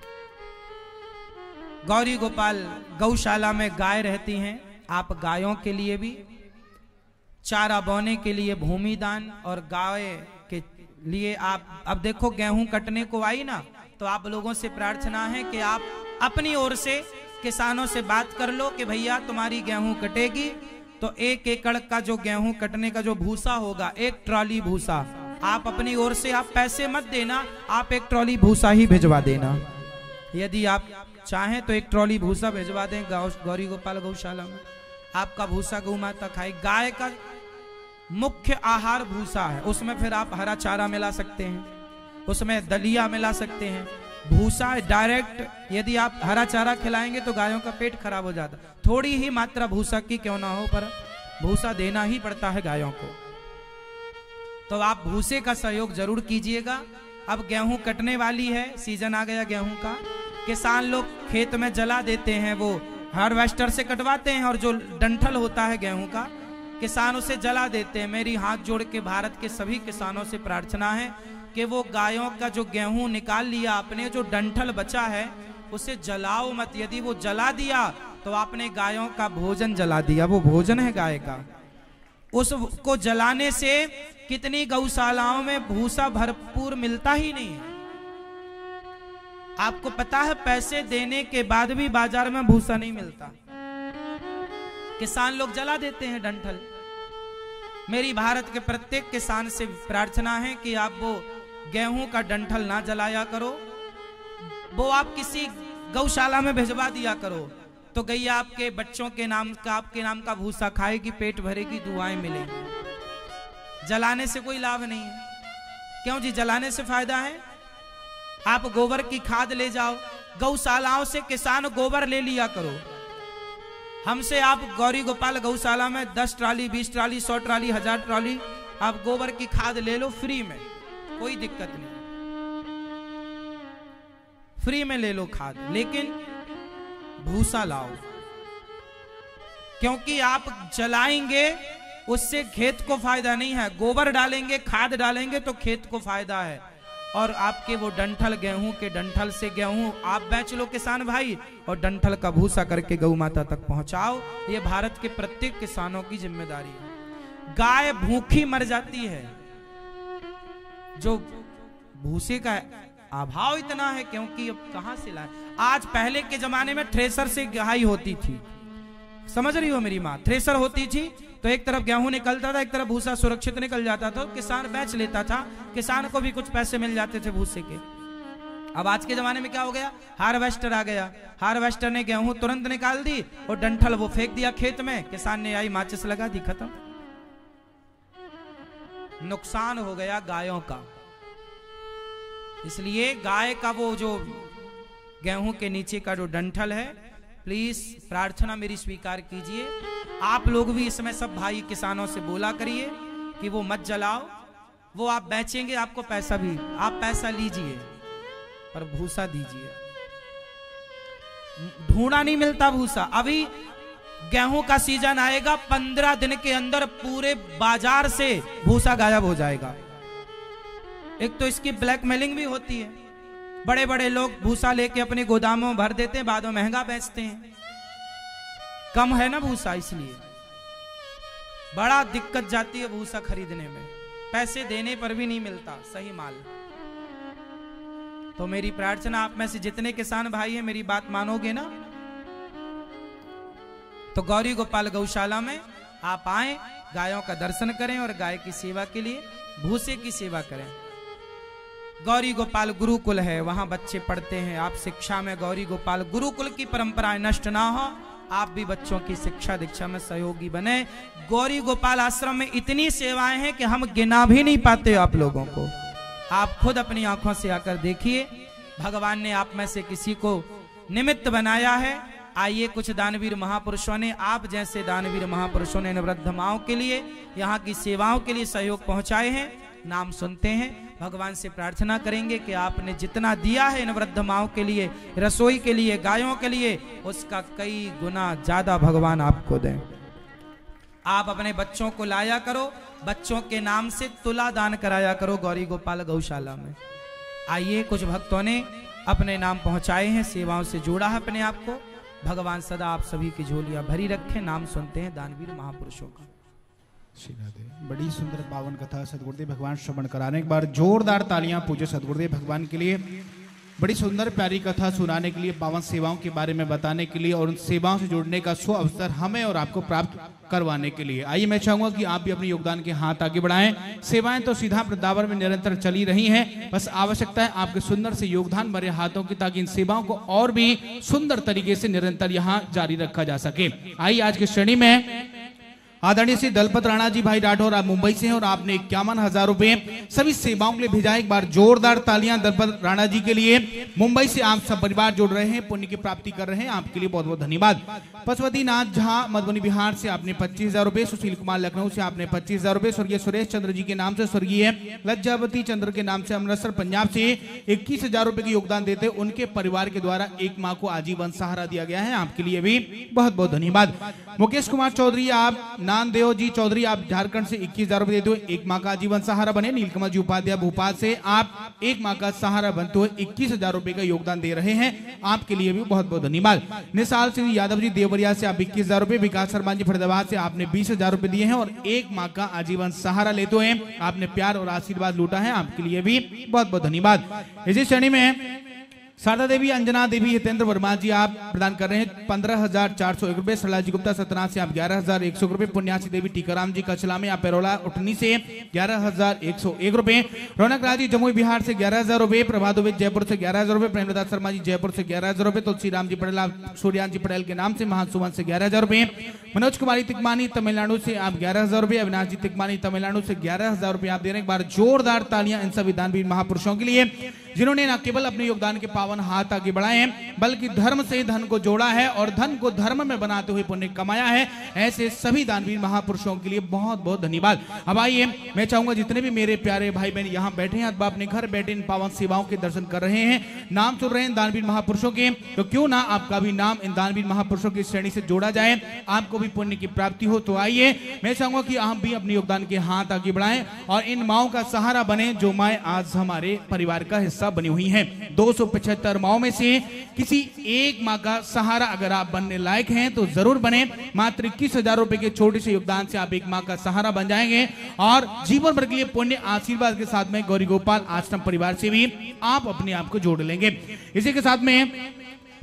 D: गौरी गोपाल गौशाला में गाय रहती हैं, आप गायों के लिए भी चारा बोने के लिए भूमि दान, और गाय के लिए आप, अब देखो गेहूं कटने को आई ना, तो आप लोगों से प्रार्थना है कि आप अपनी ओर से किसानों से बात कर लो कि भैया तुम्हारी गेहूं कटेगी तो एक एकड़ का जो गेहूं कटने का जो भूसा होगा, एक ट्रॉली भूसा आप अपनी ओर से, आप पैसे मत देना, आप एक ट्रॉली भूसा ही भिजवा देना। यदि आप चाहें तो एक ट्रॉली भूसा भिजवा दें गौरी गोपाल गौशाला में। आपका भूसा गौ माता खाए। गाय का मुख्य आहार भूसा है, उसमें फिर आप हरा चारा मिला सकते हैं, उसमें दलिया मिला सकते हैं। भूसा डायरेक्ट यदि आप हरा चारा खिलाएंगे तो गायों का पेट खराब हो जाता। थोड़ी ही मात्रा भूसा की क्यों ना हो, पर भूसा देना ही पड़ता है गायों को। तो आप भूसे का सहयोग जरूर कीजिएगा। अब गेहूं कटने वाली है, सीजन आ गया गेहूं का। किसान लोग खेत में जला देते हैं, वो हार्वेस्टर से कटवाते हैं, और जो डंठल होता है गेहूं का किसान उसे जला देते हैं। मेरी हाथ जोड़ के भारत के सभी किसानों से प्रार्थना है कि वो गायों का जो गेहूं निकाल लिया आपने, जो डंठल बचा है उसे जलाओ मत। यदि वो जला दिया तो आपने गायों का भोजन जला दिया, वो भोजन है गाय का। उसको जलाने से कितनी गौशालाओं में भूसा भरपूर मिलता ही नहीं है। आपको पता है पैसे देने के बाद भी बाजार में भूसा नहीं मिलता, किसान लोग जला देते हैं डंठल। मेरी भारत के प्रत्येक किसान से प्रार्थना है कि आप वो गेहूं का डंठल ना जलाया करो, वो आप किसी गौशाला में भिजवा दिया करो, तो गैया आपके बच्चों के नाम का, आपके नाम का भूसा खाएगी, पेट भरेगी, दुआएं मिलेगी। जलाने से कोई लाभ नहीं है। क्यों जी? जलाने से फायदा है। आप गोबर की खाद ले जाओ, गौशालाओं से किसान गोबर ले लिया करो। हमसे आप गौरी गोपाल गौशाला में दस ट्राली, बीस ट्राली, सौ ट्राली, हजार ट्राली आप गोबर की खाद ले लो फ्री में, कोई दिक्कत नहीं, फ्री में ले लो खाद। लेकिन भूसा लाओ, क्योंकि आप जलाएंगे उससे खेत को फायदा नहीं है। गोबर डालेंगे, खाद डालेंगे तो खेत को फायदा है। और आपके वो डंठल, गेहूं के डंठल से गेहूं आप बेच लो किसान भाई, और डंठल का भूसा करके गौ माता तक पहुंचाओ। ये भारत के प्रत्येक किसानों की जिम्मेदारी है। गाय भूखी मर जाती है, जो भूसे का अभाव इतना है, क्योंकि अब कहां से लाए। आज पहले के जमाने में थ्रेसर से गहाई होती थी, समझ रही हो मेरी माँ? थ्रेसर होती थी तो एक तरफ गेहूं निकलता था, एक तरफ भूसा सुरक्षित निकल जाता था, किसान बेच लेता था, किसान को भी कुछ पैसे मिल जाते थे भूसे के। अब आज के जमाने में क्या हो गया, हार्वेस्टर आ गया, हार्वेस्टर ने गेहूं तुरंत निकाल दी और डंठल वो फेंक दिया खेत में, किसान ने आई माचिस लगा दी, खत्म। नुकसान हो गया गायों का। इसलिए गाय का वो जो गेहूं के नीचे का जो डंठल है, प्लीज प्रार्थना मेरी स्वीकार कीजिए। आप लोग भी इसमें सब भाई किसानों से बोला करिए कि वो मत जलाओ, वो आप बेचेंगे आपको पैसा भी, आप पैसा लीजिए पर भूसा दीजिए। ढूंढा नहीं मिलता भूसा। अभी गेहूं का सीजन आएगा, पंद्रह दिन के अंदर पूरे बाजार से भूसा गायब हो जाएगा। एक तो इसकी ब्लैकमेलिंग भी होती है, बड़े बड़े लोग भूसा लेके अपने गोदामों में भर देते हैं, बाद में महंगा बेचते हैं। कम है ना भूसा, इसलिए बड़ा दिक्कत जाती है भूसा खरीदने में, पैसे देने पर भी नहीं मिलता सही माल। तो मेरी प्रार्थना, आप में से जितने किसान भाई हैं मेरी बात मानोगे ना, तो गौरी गोपाल गौशाला में आप आए, गायों का दर्शन करें और गाय की सेवा के लिए भूसे की सेवा करें। गौरी गोपाल गुरुकुल है, वहां बच्चे पढ़ते हैं। आप शिक्षा में गौरी गोपाल गुरुकुल की परंपराएं नष्ट ना हो, आप भी बच्चों की शिक्षा दीक्षा में सहयोगी बने। गौरी गोपाल आश्रम में इतनी सेवाएं हैं कि हम गिना भी नहीं पाते आप लोगों को। आप खुद अपनी आंखों से आकर देखिए, भगवान ने आप में से किसी को निमित्त बनाया है। आइए, कुछ दानवीर महापुरुषों ने, आप जैसे दानवीर महापुरुषों ने इन वृद्ध माओं के लिए, यहाँ की सेवाओं के लिए सहयोग पहुंचाए हैं। नाम सुनते हैं, भगवान से प्रार्थना करेंगे कि आपने जितना दिया है इन वृद्ध माओं के लिए, रसोई के लिए, गायों के लिए, उसका कई गुना ज्यादा भगवान आपको दें। आप अपने बच्चों को लाया करो, बच्चों के नाम से तुला दान कराया करो गौरी गोपाल गौशाला में। आइए, कुछ भक्तों ने अपने नाम पहुंचाए हैं, सेवाओं से जोड़ा है अपने आप को। भगवान सदा आप सभी की झोलियां भरी रखें। नाम सुनते हैं दानवीर महापुरुषों का।
C: बड़ी सुंदर पावन कथा सदगुरुदेव भगवान श्रवण कराने के बाद जोरदार तालियां पूज्य सदगुरुदेव भगवान के लिए। बड़ी सुंदर प्यारी कथा सुनाने के लिए, पावन सेवाओं के बारे में बताने के लिए और उन सेवाओं से जुड़ने का सु अवसर हमें और आपको प्राप्त करवाने के लिए। आइए, मैं चाहूंगा कि आप भी अपने योगदान के हाथ आगे बढ़ाएं। सेवाएं तो सीधा वृंदावन में निरंतर चली रही हैं, बस आवश्यकता है आपके सुंदर से योगदान भरे हाथों की, ताकि इन सेवाओं को और भी सुंदर तरीके से निरंतर यहाँ जारी रखा जा सके। आइए, आज की श्रेणी में आदरणीय श्री दलपत राणा जी भाई राठौर, आप मुंबई से हैं और आपने इक्यावन हजार रुपए सभी सेवाओं के लिए भेजा। एक बार जोरदार तालियां दलपत राणा जी के लिए। मुंबई से आप सब परिवार जुड़ रहे हैं, पुण्य की प्राप्ति कर रहे हैं, आपके लिए बहुत बहुत धन्यवाद। पशुपति नाथ झा मधुबनी बिहार से आपने पच्चीस हजार रुपए, सुशील कुमार लखनऊ से आपने पच्चीस हजार रुपए, स्वर्गीय सुरेश चंद्र जी के नाम से, स्वर्गीय लज्जावती चंद्र के नाम से अमृतसर पंजाब से इक्कीस हजार रुपए की योगदान देते, उनके परिवार के द्वारा एक माँ को आजीवन सहारा दिया गया है, आपके लिए भी बहुत बहुत धन्यवाद। मुकेश कुमार चौधरी, आप नानदेव जी चौधरी, आप झारखंड से इक्कीस हजार रुपए देते हुए एक माँ का आजीवन सहारा बने। नीलकमल जी उपाध्याय भोपाल से आप एक माँ का सहारा बनते हुए इक्कीस हजार रुपए का योगदान दे रहे हैं, आपके लिए भी बहुत बहुत धन्यवाद। निशाल सिंह यादव जी देवरिया से आप इक्कीस हजार रुपए, विकास शर्मा जी फरीदाबाद से आपने बीस हजार रुपए दिए हैं और एक माँ का आजीवन सहारा लेते हुए आपने प्यार और आशीर्वाद लूटा है, आपके लिए भी बहुत बहुत धन्यवाद। इसी श्रेणी में शारदा देवी, अंजना देवी, हितेंद्र वर्मा जी आप प्रदान कर रहे हैं पंद्रह हजार चार सौ एक रुपए। सरला जी गुप्ता सतना से आप ग्यारह हजार एक सौ रुपए। पुण्यासी देवी टीकाराम जी कचला में आप पेरोला उठनी से ग्यारह हजार एक सौ एक रुपए। रौनक राज जी जमुई बिहार से ग्यारह हजार रुपए। प्रभात दुबे जयपुर से ग्यारह हजार रुपए। प्रेमलता शर्मा जी जयपुर से ग्यारह हजार रुपए। तुलसीराम जी पटेल सूर्यान जी पटेल के नाम से महासुमन से ग्यारह हजार रुपए। मनोज कुमारी तिकमानी तमिलनाडु से आप ग्यारह हजार रुपए। अविनाश जी तिकमानी तमिलनाडु से ग्यारह हजार रुपए आप दे रहे हैं। एक बार जोरदार तालियां इन सभी दानवीर महापुरुषों के लिए, जिन्होंने न केवल अपने योगदान के पावन हाथ आगे बढ़ाए हैं, बल्कि धर्म से धन को जोड़ा है और धन को धर्म में बनाते हुए पुण्य कमाया है। ऐसे सभी दानवीर महापुरुषों के लिए बहुत बहुत धन्यवाद। अब आइए, मैं चाहूंगा जितने भी मेरे प्यारे भाई बहन यहाँ बैठे हैं अथवा अपने घर बैठे इन पावन सेवाओं के दर्शन कर रहे हैं, नाम सुन रहे हैं दानवीर महापुरुषों के, तो क्यों ना आपका भी नाम इन दानवीर महापुरुषों की श्रेणी से जोड़ा जाए, आपको भी पुण्य की प्राप्ति हो। तो आइए, मैं चाहूंगा कि आप भी अपने योगदान के हाथ आगे बढ़ाएं और इन माओं का सहारा बने, जो माए आज हमारे परिवार का हिस्सा बनी हुई हैं। दो सौ पचहत्तर माओं में से किसी एक माँ का सहारा अगर आप बनने लायक हैं तो जरूर बने। मात्र इक्कीस हजार रुपए के छोटे से योगदान से आप एक माँ का सहारा बन जाएंगे और जीवन भर के लिए पुण्य आशीर्वाद के साथ में गौरी गोपाल आश्रम परिवार से भी आप अपने आप को जोड़ लेंगे। इसी के साथ में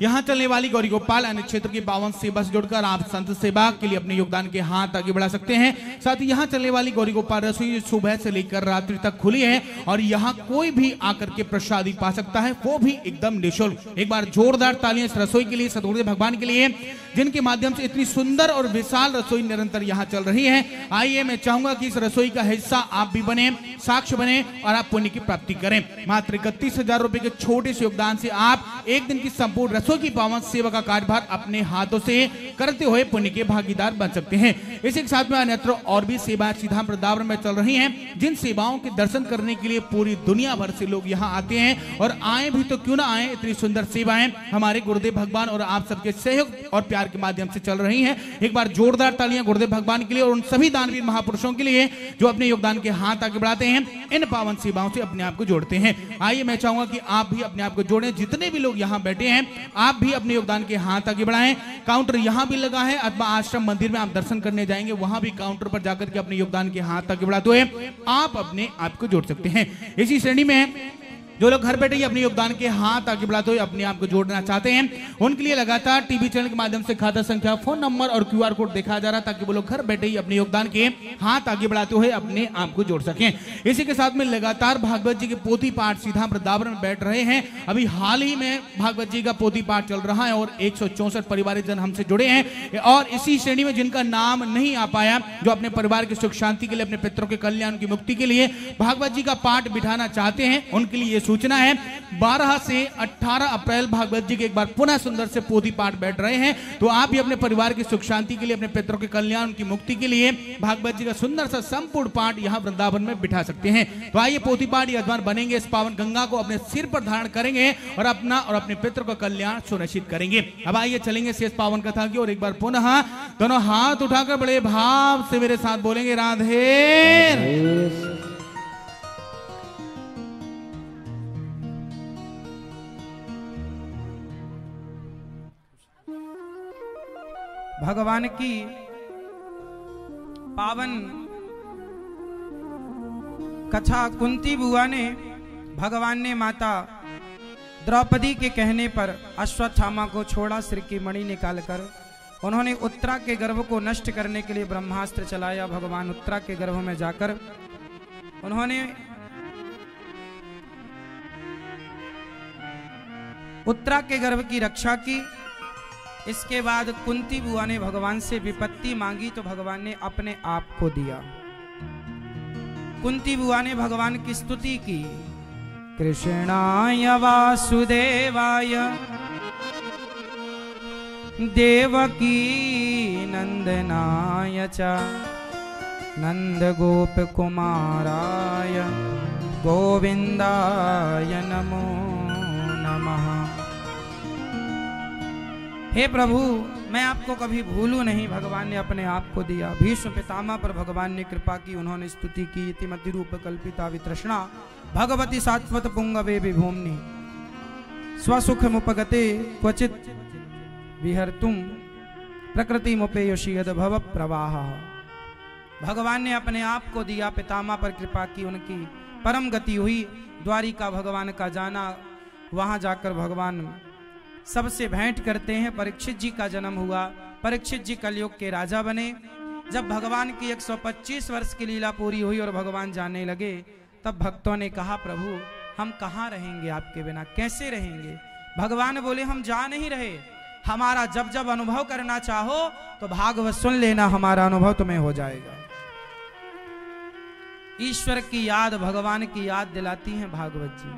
C: यहाँ चलने वाली गौरी गोपाल अन्य क्षेत्र की बावन सेवा से जुड़कर आप संत सेवा के लिए अपने योगदान के हाथ आगे बढ़ा सकते हैं। साथ ही यहाँ चलने वाली गौरी गोपाल रसोई सुबह से लेकर रात्रि तक खुली है और यहाँ कोई भी आकर के प्रसादी पा सकता है, वो भी एकदम निःशुल्क। एक बार जोरदार तालियां इस रसोई के लिए, सतगुरुदेव भगवान के लिए, जिनके माध्यम से इतनी सुंदर और विशाल रसोई निरंतर यहाँ चल रही है। आइए मैं चाहूंगा कि इस रसोई का हिस्सा आप भी बने, साक्ष्य बने और आप पुण्य की प्राप्ति करें। मात्र इकतीस हजार रुपए के छोटे से योगदान से आप एक दिन की संपूर्ण रसोई की पावन सेवा का कार्यभार अपने हाथों से करते हुए पुण्य के भागीदार बन सकते हैं। इसी के साथ में अन्यत्र और भी सेवाएं सीधा वृंदावन में चल रही हैं, जिन सेवाओं के दर्शन करने के लिए पूरी दुनिया भर से लोग यहाँ आते हैं और आए भी तो क्यों ना आए। इतनी सुंदर सेवाएं हमारे गुरुदेव भगवान और आप सबके सहयोग और प्यार के माध्यम से चल रही हैं। एक बार जोरदार तालियां गुरुदेव भगवान के लिए और उन सभी दानवीर महापुरुषों के लिए जो अपने योगदान के हाथ आगे बढ़ाते हैं, इन पावन सेवाओं से अपने आप को जोड़ते हैं। आइए मैं चाहूंगा कि आप भी अपने आप को जोड़ें। जितने भी लोग यहाँ बैठे हैं आप भी अपने योगदान के हाथ आगे बढ़ाएं। काउंटर यहाँ भी लगा है, अथवा आश्रम मंदिर में आप दर्शन करने जाएंगे वहां भी काउंटर पर जाकर के अपने योगदान के हाथ आगे बढ़ाते हुए आप अपने आप को जोड़ सकते हैं। इसी श्रेणी में जो लोग घर बैठे ही अपने योगदान के हाथ आगे बढ़ाते हुए अपने आप को जोड़ना चाहते हैं, उनके लिए लगातार टीवी चैनल के माध्यम से खाता संख्या, फोन नंबर और क्यूआर कोड दिखाया जा रहा है, ताकि वो लोग घर बैठे ही अपने योगदान के हाथ आगे बढ़ाते हुए अपने आप को जोड़ सकें। इसी के साथ में लगातार भागवत जी के पोथी पाठ सीधा वृंदावन में बैठ रहे हैं। अभी हाल ही में भागवत जी का पोथी पाठ चल रहा है और एक सौ चौसठ परिवार जन हमसे जुड़े हैं। और इसी श्रेणी में जिनका नाम नहीं आ पाया, जो अपने परिवार की सुख शांति के लिए, अपने पितरों के कल्याण की मुक्ति के लिए भागवत जी का पाठ बिठाना चाहते हैं, उनके लिए सूचना है बारह से अठारह अप्रैल भागवत जी के एक बार पुनः सुंदर से पोथी पाठ बैठ रहे हैं। तो आप भी अपने परिवार की सुख शांति के लिए, अपने पितरों के कल्याण की मुक्ति के लिए भागवत जी का सुंदर सा संपूर्ण पाठ यहाँ वृंदावन में बिठा सकते हैं। तो आइए पोथी पाठ यजमान बनेंगे, इस पावन गंगा को अपने सिर पर धारण करेंगे और अपना और अपने पितरों का कल्याण सुनिश्चित करेंगे। अब आइए चलेंगे शेष पावन कथा की और एक बार पुनः दोनों हाथ उठाकर बड़े भाव से मेरे साथ बोलेंगे राधे।
D: भगवान की पावन कथा कुंती बुआ ने, भगवान ने माता द्रौपदी के कहने पर अश्वत्थामा को छोड़ा, सिर की मणि निकालकर उन्होंने उत्तरा के गर्भ को नष्ट करने के लिए ब्रह्मास्त्र चलाया। भगवान उत्तरा के गर्भ में जाकर उन्होंने उत्तरा के गर्भ की रक्षा की। इसके बाद कुंती बुआ ने भगवान से विपत्ति मांगी तो भगवान ने अपने आप को दिया। कुंती बुआ ने भगवान की स्तुति की, कृष्णाय वासुदेवाय देवकी नंदनाय च नंद गोप कुमाराय गोविंदाय नमो नमः। हे प्रभु, मैं आपको कभी भूलूं नहीं, भगवान ने अपने आप को दिया। भीष्म पितामह पर भगवान ने कृपा की, उन्होंने स्तुति की। इतिमति रूप कल्पिता वितृष्णा भगवती सात्वत पुंगवे विभूमनि स्वसुख मुपगते क्वचित विहर्तुम प्रकृति मुपेयसी यद भव प्रवाह। भगवान ने अपने आप को दिया, पितामह पर कृपा की, उनकी परम गति हुई। द्वारिका भगवान का जाना, वहां जाकर भगवान सबसे भेंट करते हैं। परीक्षित जी का जन्म हुआ, परीक्षित जी कलयुग के राजा बने। जब भगवान की एक सौ पच्चीस वर्ष की लीला पूरी हुई और भगवान जाने लगे, तब भक्तों ने कहा, प्रभु हम कहाँ रहेंगे आपके बिना, कैसे रहेंगे? भगवान बोले, हम जा नहीं रहे, हमारा जब जब अनुभव करना चाहो तो भागवत सुन लेना, हमारा अनुभव तुम्हें हो जाएगा। ईश्वर की याद, भगवान की याद दिलाती हैं भागवत जी।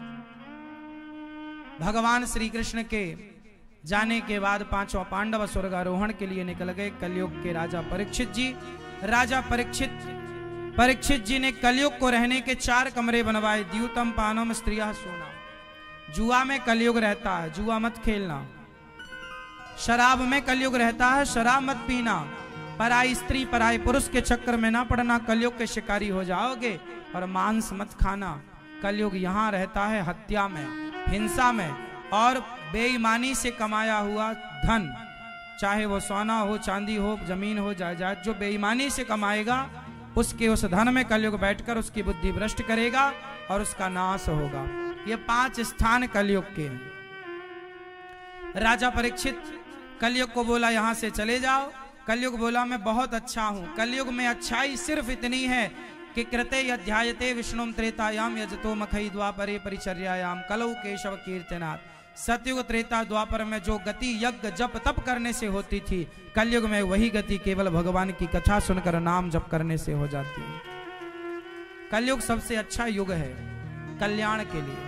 D: भगवान श्री कृष्ण के जाने के बाद पांचों पांडव स्वर्गारोहण के लिए निकल गए। कलयुग के राजा परीक्षित जी, राजा परीक्षित परीक्षित जी ने कलयुग को रहने के चार कमरे बनवाए। द्यूतम पानम स्त्रिया सोना। जुआ में कलयुग रहता है, जुआ मत खेलना। शराब में कलयुग रहता है, शराब मत पीना। पराई स्त्री पराई पुरुष के चक्कर में ना पड़ना, कलयुग के शिकारी हो जाओगे। और मांस मत खाना, कलयुग यहाँ रहता है हत्या में, हिंसा में और बेईमानी से कमाया हुआ धन, चाहे वो सोना हो, चांदी हो, जमीन हो, जायदाद, जो बेईमानी से कमाएगा उसके उस धन में कलयुग बैठकर उसकी बुद्धि भ्रष्ट करेगा और उसका नाश होगा। ये पांच स्थान कलयुग के हैं। राजा परीक्षित कलयुग को बोला यहां से चले जाओ। कलयुग बोला मैं बहुत अच्छा हूं। कलयुग में अच्छाई सिर्फ इतनी है कि कृते अध्यायते विष्णुम त्रेतायाम यजतो मखई द्वापरे परिचर्यायाम कलौ केशव कीर्तनात्। सतयुग त्रेता द्वापर में जो गति यज्ञ जप तप करने से होती थी, कलयुग में वही गति केवल भगवान की कथा सुनकर नाम जप करने से हो जाती है। कलयुग सबसे अच्छा युग है कल्याण के लिए।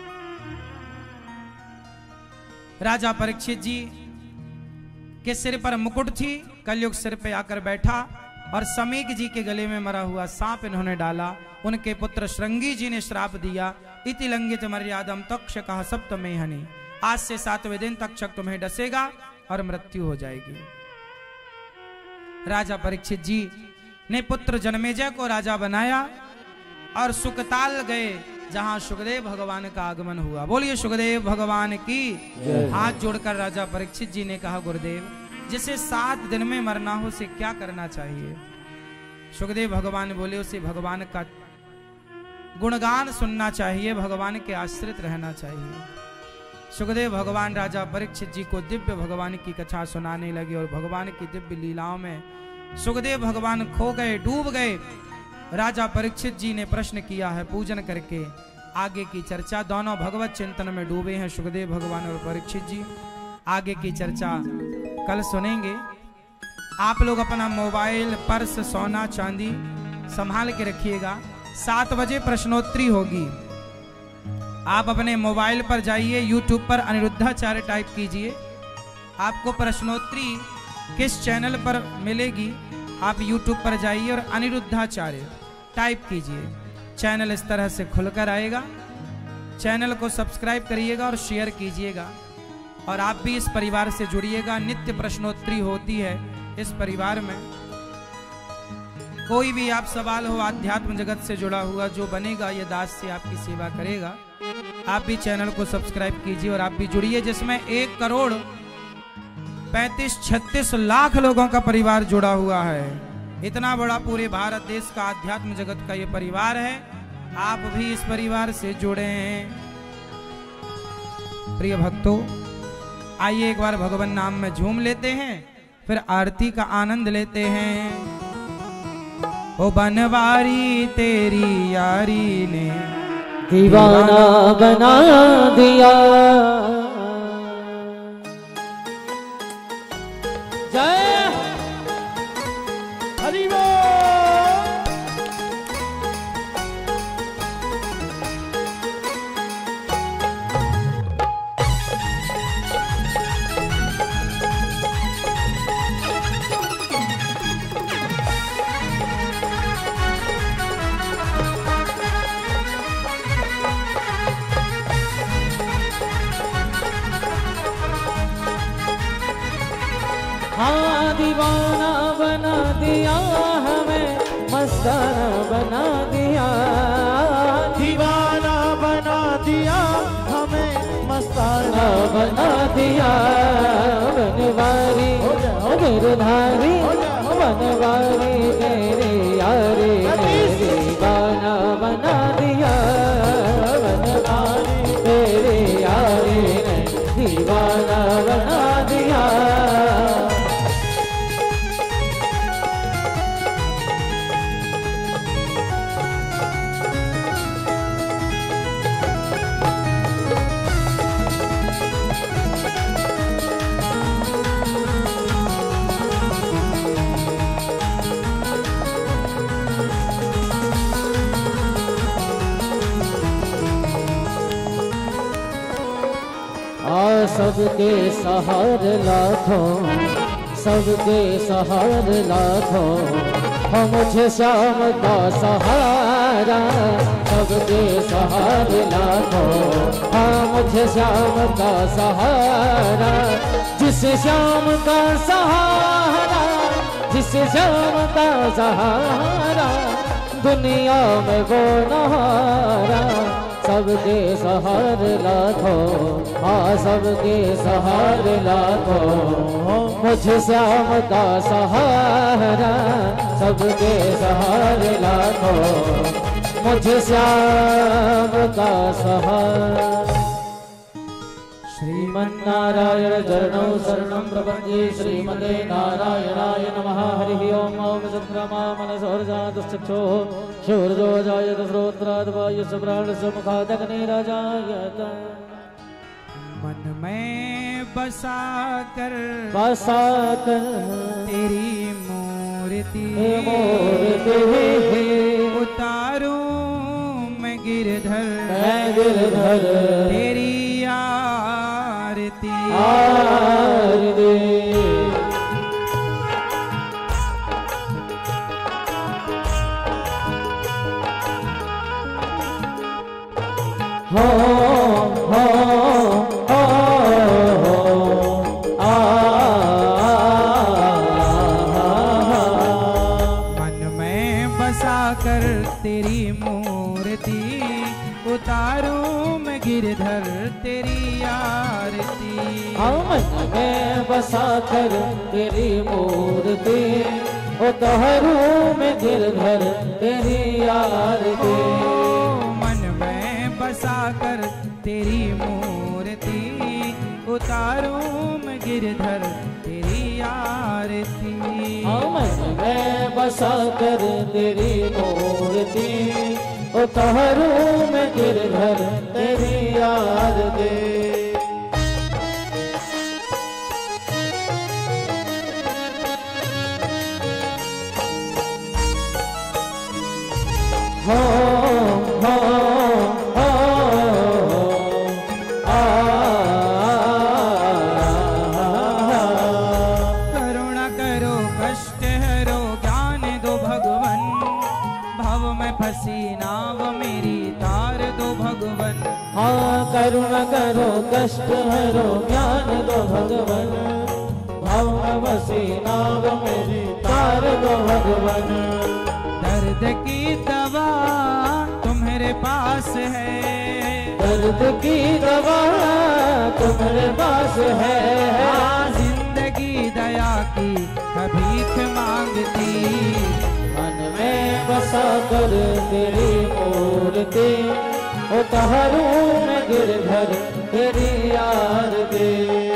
D: राजा परीक्षित जी के सिर पर मुकुट थी, कलयुग सिर पे आकर बैठा और समीक जी के गले में मरा हुआ सांप इन्होंने डाला। उनके पुत्र श्रृंगी जी ने श्राप दिया, इति लंघित मर्यादम तक्षकः सप्तमे हनि। आज से सातवें दिन तक्षक तुम्हें डसेगा और मृत्यु हो जाएगी। राजा परीक्षित जी ने पुत्र जन्मेजय को राजा बनाया और सुकताल गए जहां सुखदेव भगवान का आगमन हुआ। बोलिए सुखदेव भगवान की। हाथ जोड़कर राजा परीक्षित जी ने कहा, गुरुदेव जिसे सात दिन में मरना हो उसे क्या करना चाहिए? सुखदेव भगवान बोले, उसे भगवान का गुणगान सुनना चाहिए, भगवान के आश्रित रहना चाहिए। सुखदेव भगवान राजा परीक्षित जी को दिव्य भगवान की कथा सुनाने लगे और भगवान की दिव्य लीलाओं में सुखदेव भगवान खो गए, डूब गए। राजा परीक्षित जी ने प्रश्न किया है पूजन करके। आगे की चर्चा, दोनों भगवत चिंतन में डूबे हैं सुखदेव भगवान और परीक्षित जी। आगे की चर्चा कल सुनेंगे। आप लोग अपना मोबाइल, पर्स, सोना चांदी संभाल के रखिएगा। सात बजे प्रश्नोत्तरी होगी। आप अपने मोबाइल पर जाइए, यूट्यूब पर अनिरुद्धाचार्य टाइप कीजिए, आपको प्रश्नोत्तरी किस चैनल पर मिलेगी। आप यूट्यूब पर जाइए और अनिरुद्धाचार्य टाइप कीजिए, चैनल इस तरह से खुलकर आएगा। चैनल को सब्सक्राइब करिएगा और शेयर कीजिएगा और आप भी इस परिवार से जुड़िएगा। नित्य प्रश्नोत्तरी होती है इस परिवार में। कोई भी आप सवाल हो आध्यात्म जगत से जुड़ा हुआ, जो बनेगा ये दास से आपकी सेवा करेगा। आप भी चैनल को सब्सक्राइब कीजिए और आप भी जुड़िए, जिसमें एक करोड़ पैंतीस छत्तीस लाख लोगों का परिवार जुड़ा हुआ है। इतना बड़ा पूरे भारत देश का आध्यात्म जगत का ये परिवार है। आप भी इस परिवार से जुड़े हैं। प्रिय भक्तों, आइए एक बार भगवान नाम में झूम लेते हैं, फिर आरती का आनंद लेते हैं। ओ बनवारी तेरी यारी ने
B: दीवाना बना दिया।
A: जय हरि बोल।
B: हाँ दीवाना बना दिया हमें, मस्ताना बना दिया।
A: दीवाना बना दिया हमें, मस्ताना
B: बना दिया। बनवारी गिरधारी, बनवारी तेरे यारी ने दीवाना बना दिया। बनवारी तेरे यारी ने दीवाना बना दिया। सबके सहारे लाखों, सबके सहारे लाखों, हम मुझे श्याम का सहारा। सबके सहारे लाखों, हम मुझे श्याम का सहारा। जिसे श्याम का सहारा, जिसे श्याम का सहारा, दुनिया में वो नहारा। सबके सहारे लाखों, हाँ सबके सहारे लाखों, मुझे श्याम का सहारा। सबके सहारे लाखों, मुझे श्याम का सहारा। श्रीमन्नारायण चरणौ शरणं प्रपद्ये श्रीमते नारायणाय नमः हरिः ओम ओम चन्द्रमा मनसोर्जातश्चक्षुः शूर्जो जायत श्रोत्राद्वायुस्य प्राणस्य मुखादग्निराजायत
D: मन में बसा कर
B: बसा कर
D: तेरी मूर्ति
B: मूर्ति
D: उतारूं मैं गिरधर
B: मैं गिरधर
D: तेरी आरती
B: आरती हो हो हो आ
D: मन में बसा कर तेरी मूर्ति उतारूं मैं गिरधर तेरी आरती
B: मन में बसा कर तेरी मूर्ति उतारूं मैं गिरधर तेरी आरती
D: मन में बसा कर तेरी मूर्ति उतारूं मैं गिरधर तेरी आरती
B: मन में बसा कर तेरी मूर्ति उतारूं मैं गिरधर तेरी आरती हो हो हो आ
D: करुणा करो कष्ट हरो ज्ञान दो भगवन भव में फंसी नाव मेरी तार दो भगवन
B: हाँ करुणा करो कष्ट हरो ज्ञान दो भगवन भव में बसी नाव मेरी तार दो भगवन
D: दर्द की दवा तुम्हारे पास है
B: दर्द की दवा तुम्हारे पास है
D: हाँ, जिंदगी दया की भीख मांगती
B: मन में बसा कर तेरी मूर्ति उतारूं मैं गिरधर तेरी आरती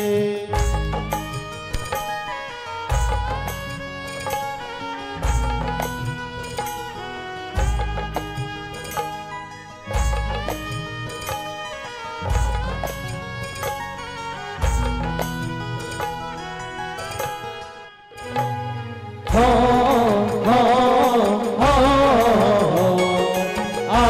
B: हो हो हो आ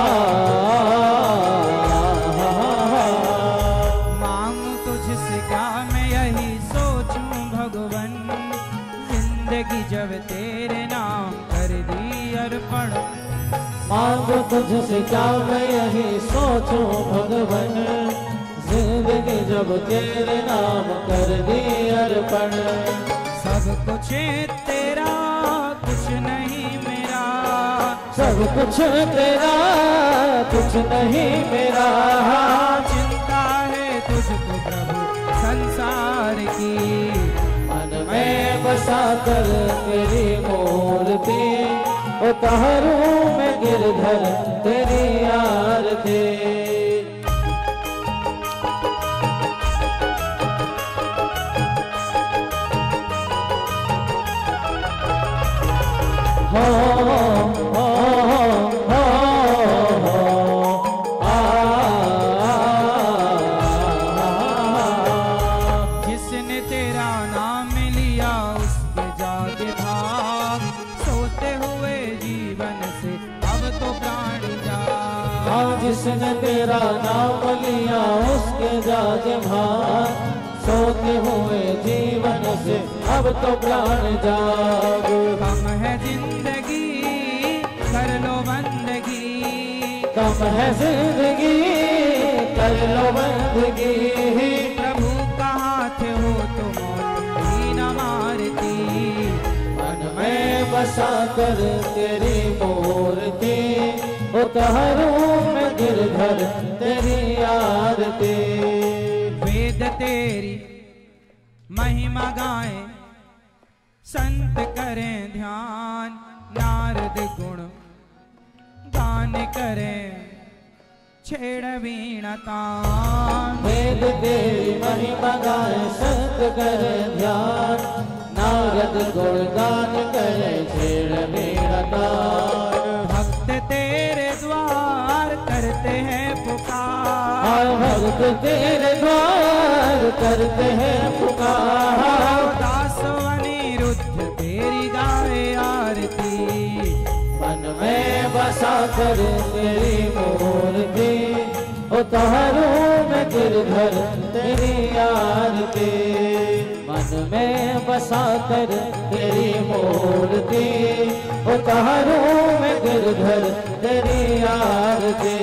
D: मांगू तुझसे क्या मैं यही सोचूं भगवन जिंदगी जब तेरे नाम कर दी अर्पण
B: मांगो तुझसे क्या मैं यही सोचूं भगवन जिंदगी जब तेरे नाम कर दी अर्पण
D: सब कुछ तेरा कुछ नहीं मेरा
B: सब कुछ तेरा कुछ नहीं मेरा
D: चिंता है तुझको प्रभु संसार की
B: मन में बसा कर तेरी मूर्ति उतारूं मैं गिरधर तेरी आरती हो हो हो आ
D: जिसने तेरा नाम लिया उसके जागे भाग सोते हुए जीवन से अब तो प्राण जा
B: हाँ जिसने तेरा नाम लिया उसके जागे भाग सोते हुए जीवन से अब तो प्राण जाग
D: कम है जिंदगी कर लो बंदगी
B: कम है जिंदगी कर लो बंदगी
D: प्रभु का हाथ हो तो मौत ही न मारती
B: मन में बसा कर तेरी मूर्ति उतारूं मैं गिरधर तेरी आरती
D: वेद तेरी महिमा गाएं संत करें ध्यान नारद गुण गान करें छेड़ वीणा तान।
B: वेद तेरी महिमा गाए संत करे ध्यान, नारद गुणगान करे छेड़ वीणा तान।
D: भक्त तेरे द्वार करते हैं पुकार,
B: भक्त तेरे द्वार करते हैं पुकार।
D: दास अनिरुद्ध तेरी गाए आरती,
B: मन में बसा कर तेरी मूर्ति, उतारूं मैं गिरधर तेरी आरती। मन में बसा कर तेरी मूर्ति, उतारूं मैं गिरधर तेरी आरती।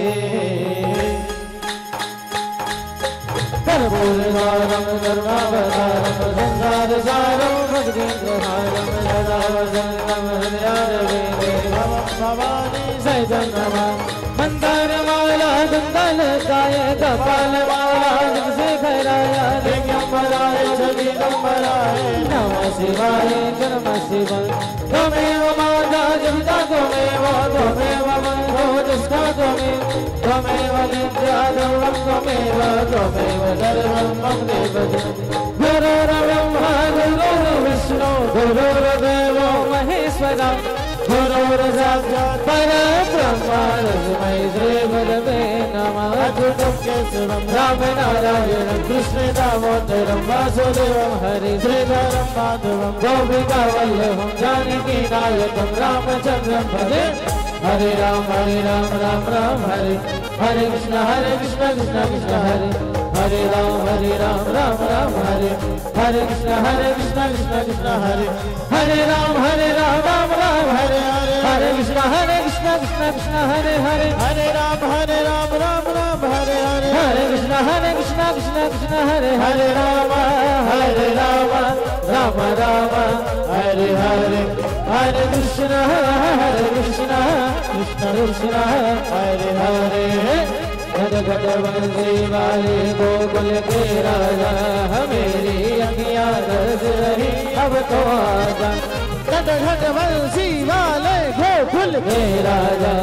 B: कर्पूरहारम करुणावतारम संसार सारम भजगेन्द्रहारम सदा वसन्तम हृदयारविन्दे भवानी सहितं नमामि। मंदारमाला कुन्दलकाय कपालमाला जगशेखराय दिव्यम्बराय जगदम्बराय नमः शिवाय नमः शिवाय। त्वमेव माता जगता त्वमेव त्वमेव बन्धो दुष्टा त्वमेव त्वमेव विद्या सर्वं त्वमेव त्वमेव सर्वं मम देवते। गुरुर्ब्रह्मा गुरुर्विष्णु गुरुर्देवो महेश्वरः, गुरुर्साक्षात् परब्रह्म तस्मै श्री गुरवे नमः। अच्युतं केशवं रामनारायणं कृष्णं दामोदरं वासुदेवं हरे श्रीधरं माधवं गोपिका वल्लभं जानकीनायकं रामचन्द्रं भजे। हरे राम हरे राम राम राम हरे हरे कृष्ण हरे कृष्ण कृष्ण कृष्ण हरे हरे राम हरे राम राम राम हरे हरे कृष्ण हरे कृष्ण कृष्ण कृष्ण हरे हरे राम हरे राम राम राम हरे हरे हरे कृष्ण हरे कृष्ण कृष्ण कृष्ण हरे हरे हरे राम हरे राम राम राम हरे हरे हरे कृष्ण हरे कृष्ण कृष्ण कृष्ण हरे हरे राम हरे राम राम राम हरे हरे हरे कृष्ण हरे कृष्ण कृष्ण कृष्ण हरे हरे। घट घट बंसी वाले गोकुल के राजा, मेरी अखियाँ तरस रही अब तो आजा। घट घट बंसी वाले गोकुल के राजा,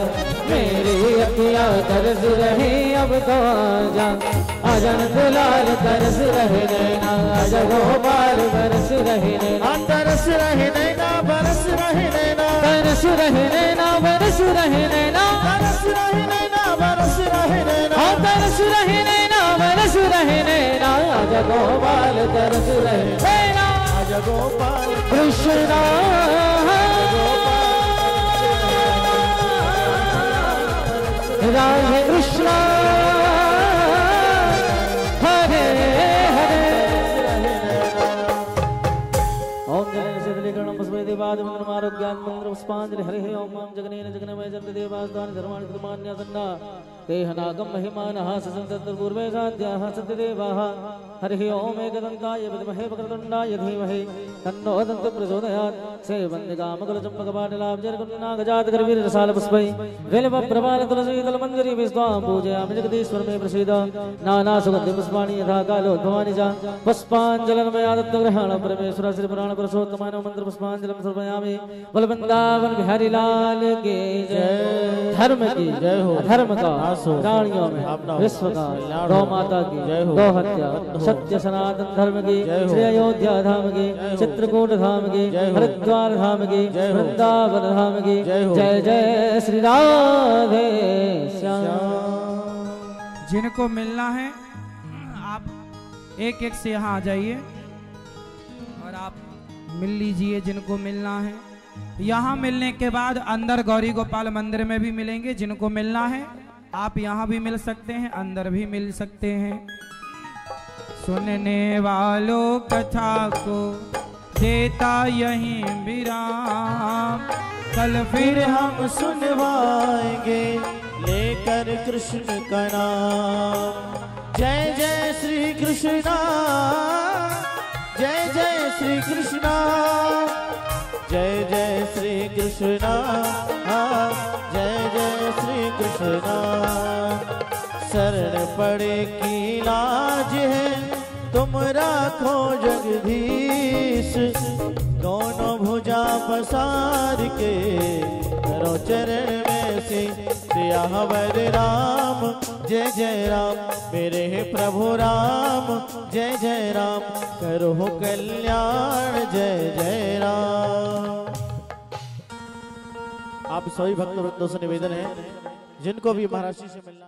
B: मेरी अखियाँ तरस रही अब तो आजा। आजन दुलाल तरस रहे नैना, आजा गोपाल बरस रहे नैना, तरस रहे नैना बरस रहे नैना, तरस रहे नैना बरस रहे नैना, तरस रहे नैना बरस रहे नैना, तरस रहे नैना बरस रहे नैना। आजा गोपाल तरस रहे नैना, आजा गोपाल कृष्णा राधे कृष्णा हरे हरे। ओम जगन शीतलीकरणं पुष्पे देवाद मंगलम आरोग्यान मंगलम पुष्पांजलि हरे ओम ओम जगनेन जगनमय जन्त देवास्तानि धर्माणि धर्मान्यासन्ना तेहनागम महिमानः ससंतत्र पूर्वे साध्याः सत्यदेवाः। हरि ओम एकदन्ताय विद्महे वक्रतुण्डाय धीमहि तन्नो दन्ति प्रचोदयात्। सेवन्दिकामकुलचम्पकपाटलाब्जर्गुण्नागजातकरवीररसालपुष्पै वेलवप्रभालतुलसीदलमञ्जरी विस्वां पूजयामि जगदीश्वर मे प्रसीद। नानासुगन्धिपुष्पाणि यथा कालोद्भवानि च पुष्पाञ्जलिर्मयादत्तग्रहण परमेश्वर श्रीपुराणपुरुषोत्तमाय मन्त्रपुष्पाञ्जलिं समर्पयामि। बलवृन्दावन बिहारी लाल की जय। धर्म की जय हो, धर्म का प्राणियों में विश्व का, गौ माता की गौ हत्या, सत्य सनातन धर्म की, श्री अयोध्या धाम की, चित्रकूट धाम की, हरिद्वार धाम की, वृंदावन धाम की जय जय श्री राधे श्याम।
D: जिनको मिलना है आप एक एक से यहाँ आ जाइए और आप मिल लीजिए जिनको मिलना है। यहाँ मिलने के बाद अंदर गौरी गोपाल मंदिर में भी मिलेंगे। जिनको मिलना है आप यहाँ भी मिल सकते हैं, अंदर भी मिल सकते हैं। सुनने वालों कथा को देता यहीं विराम, कल फिर हम
A: सुनवाएंगे लेकर कृष्ण का नाम। जय जय श्री कृष्णा, जय जय श्री कृष्णा, जय जय श्री कृष्णा, जय जय श्री कृष्णा। शरण पड़े की लाज है तुम राखो जगदीश, दोनों भुजा पसार के करो चरण में से सियावर राम जय जय राम, मेरे प्रभु राम जय जय राम, करो कल्याण जय जय राम। आप सभी भक्तों से निवेदन है जिनको भी महाराज जी से मिलना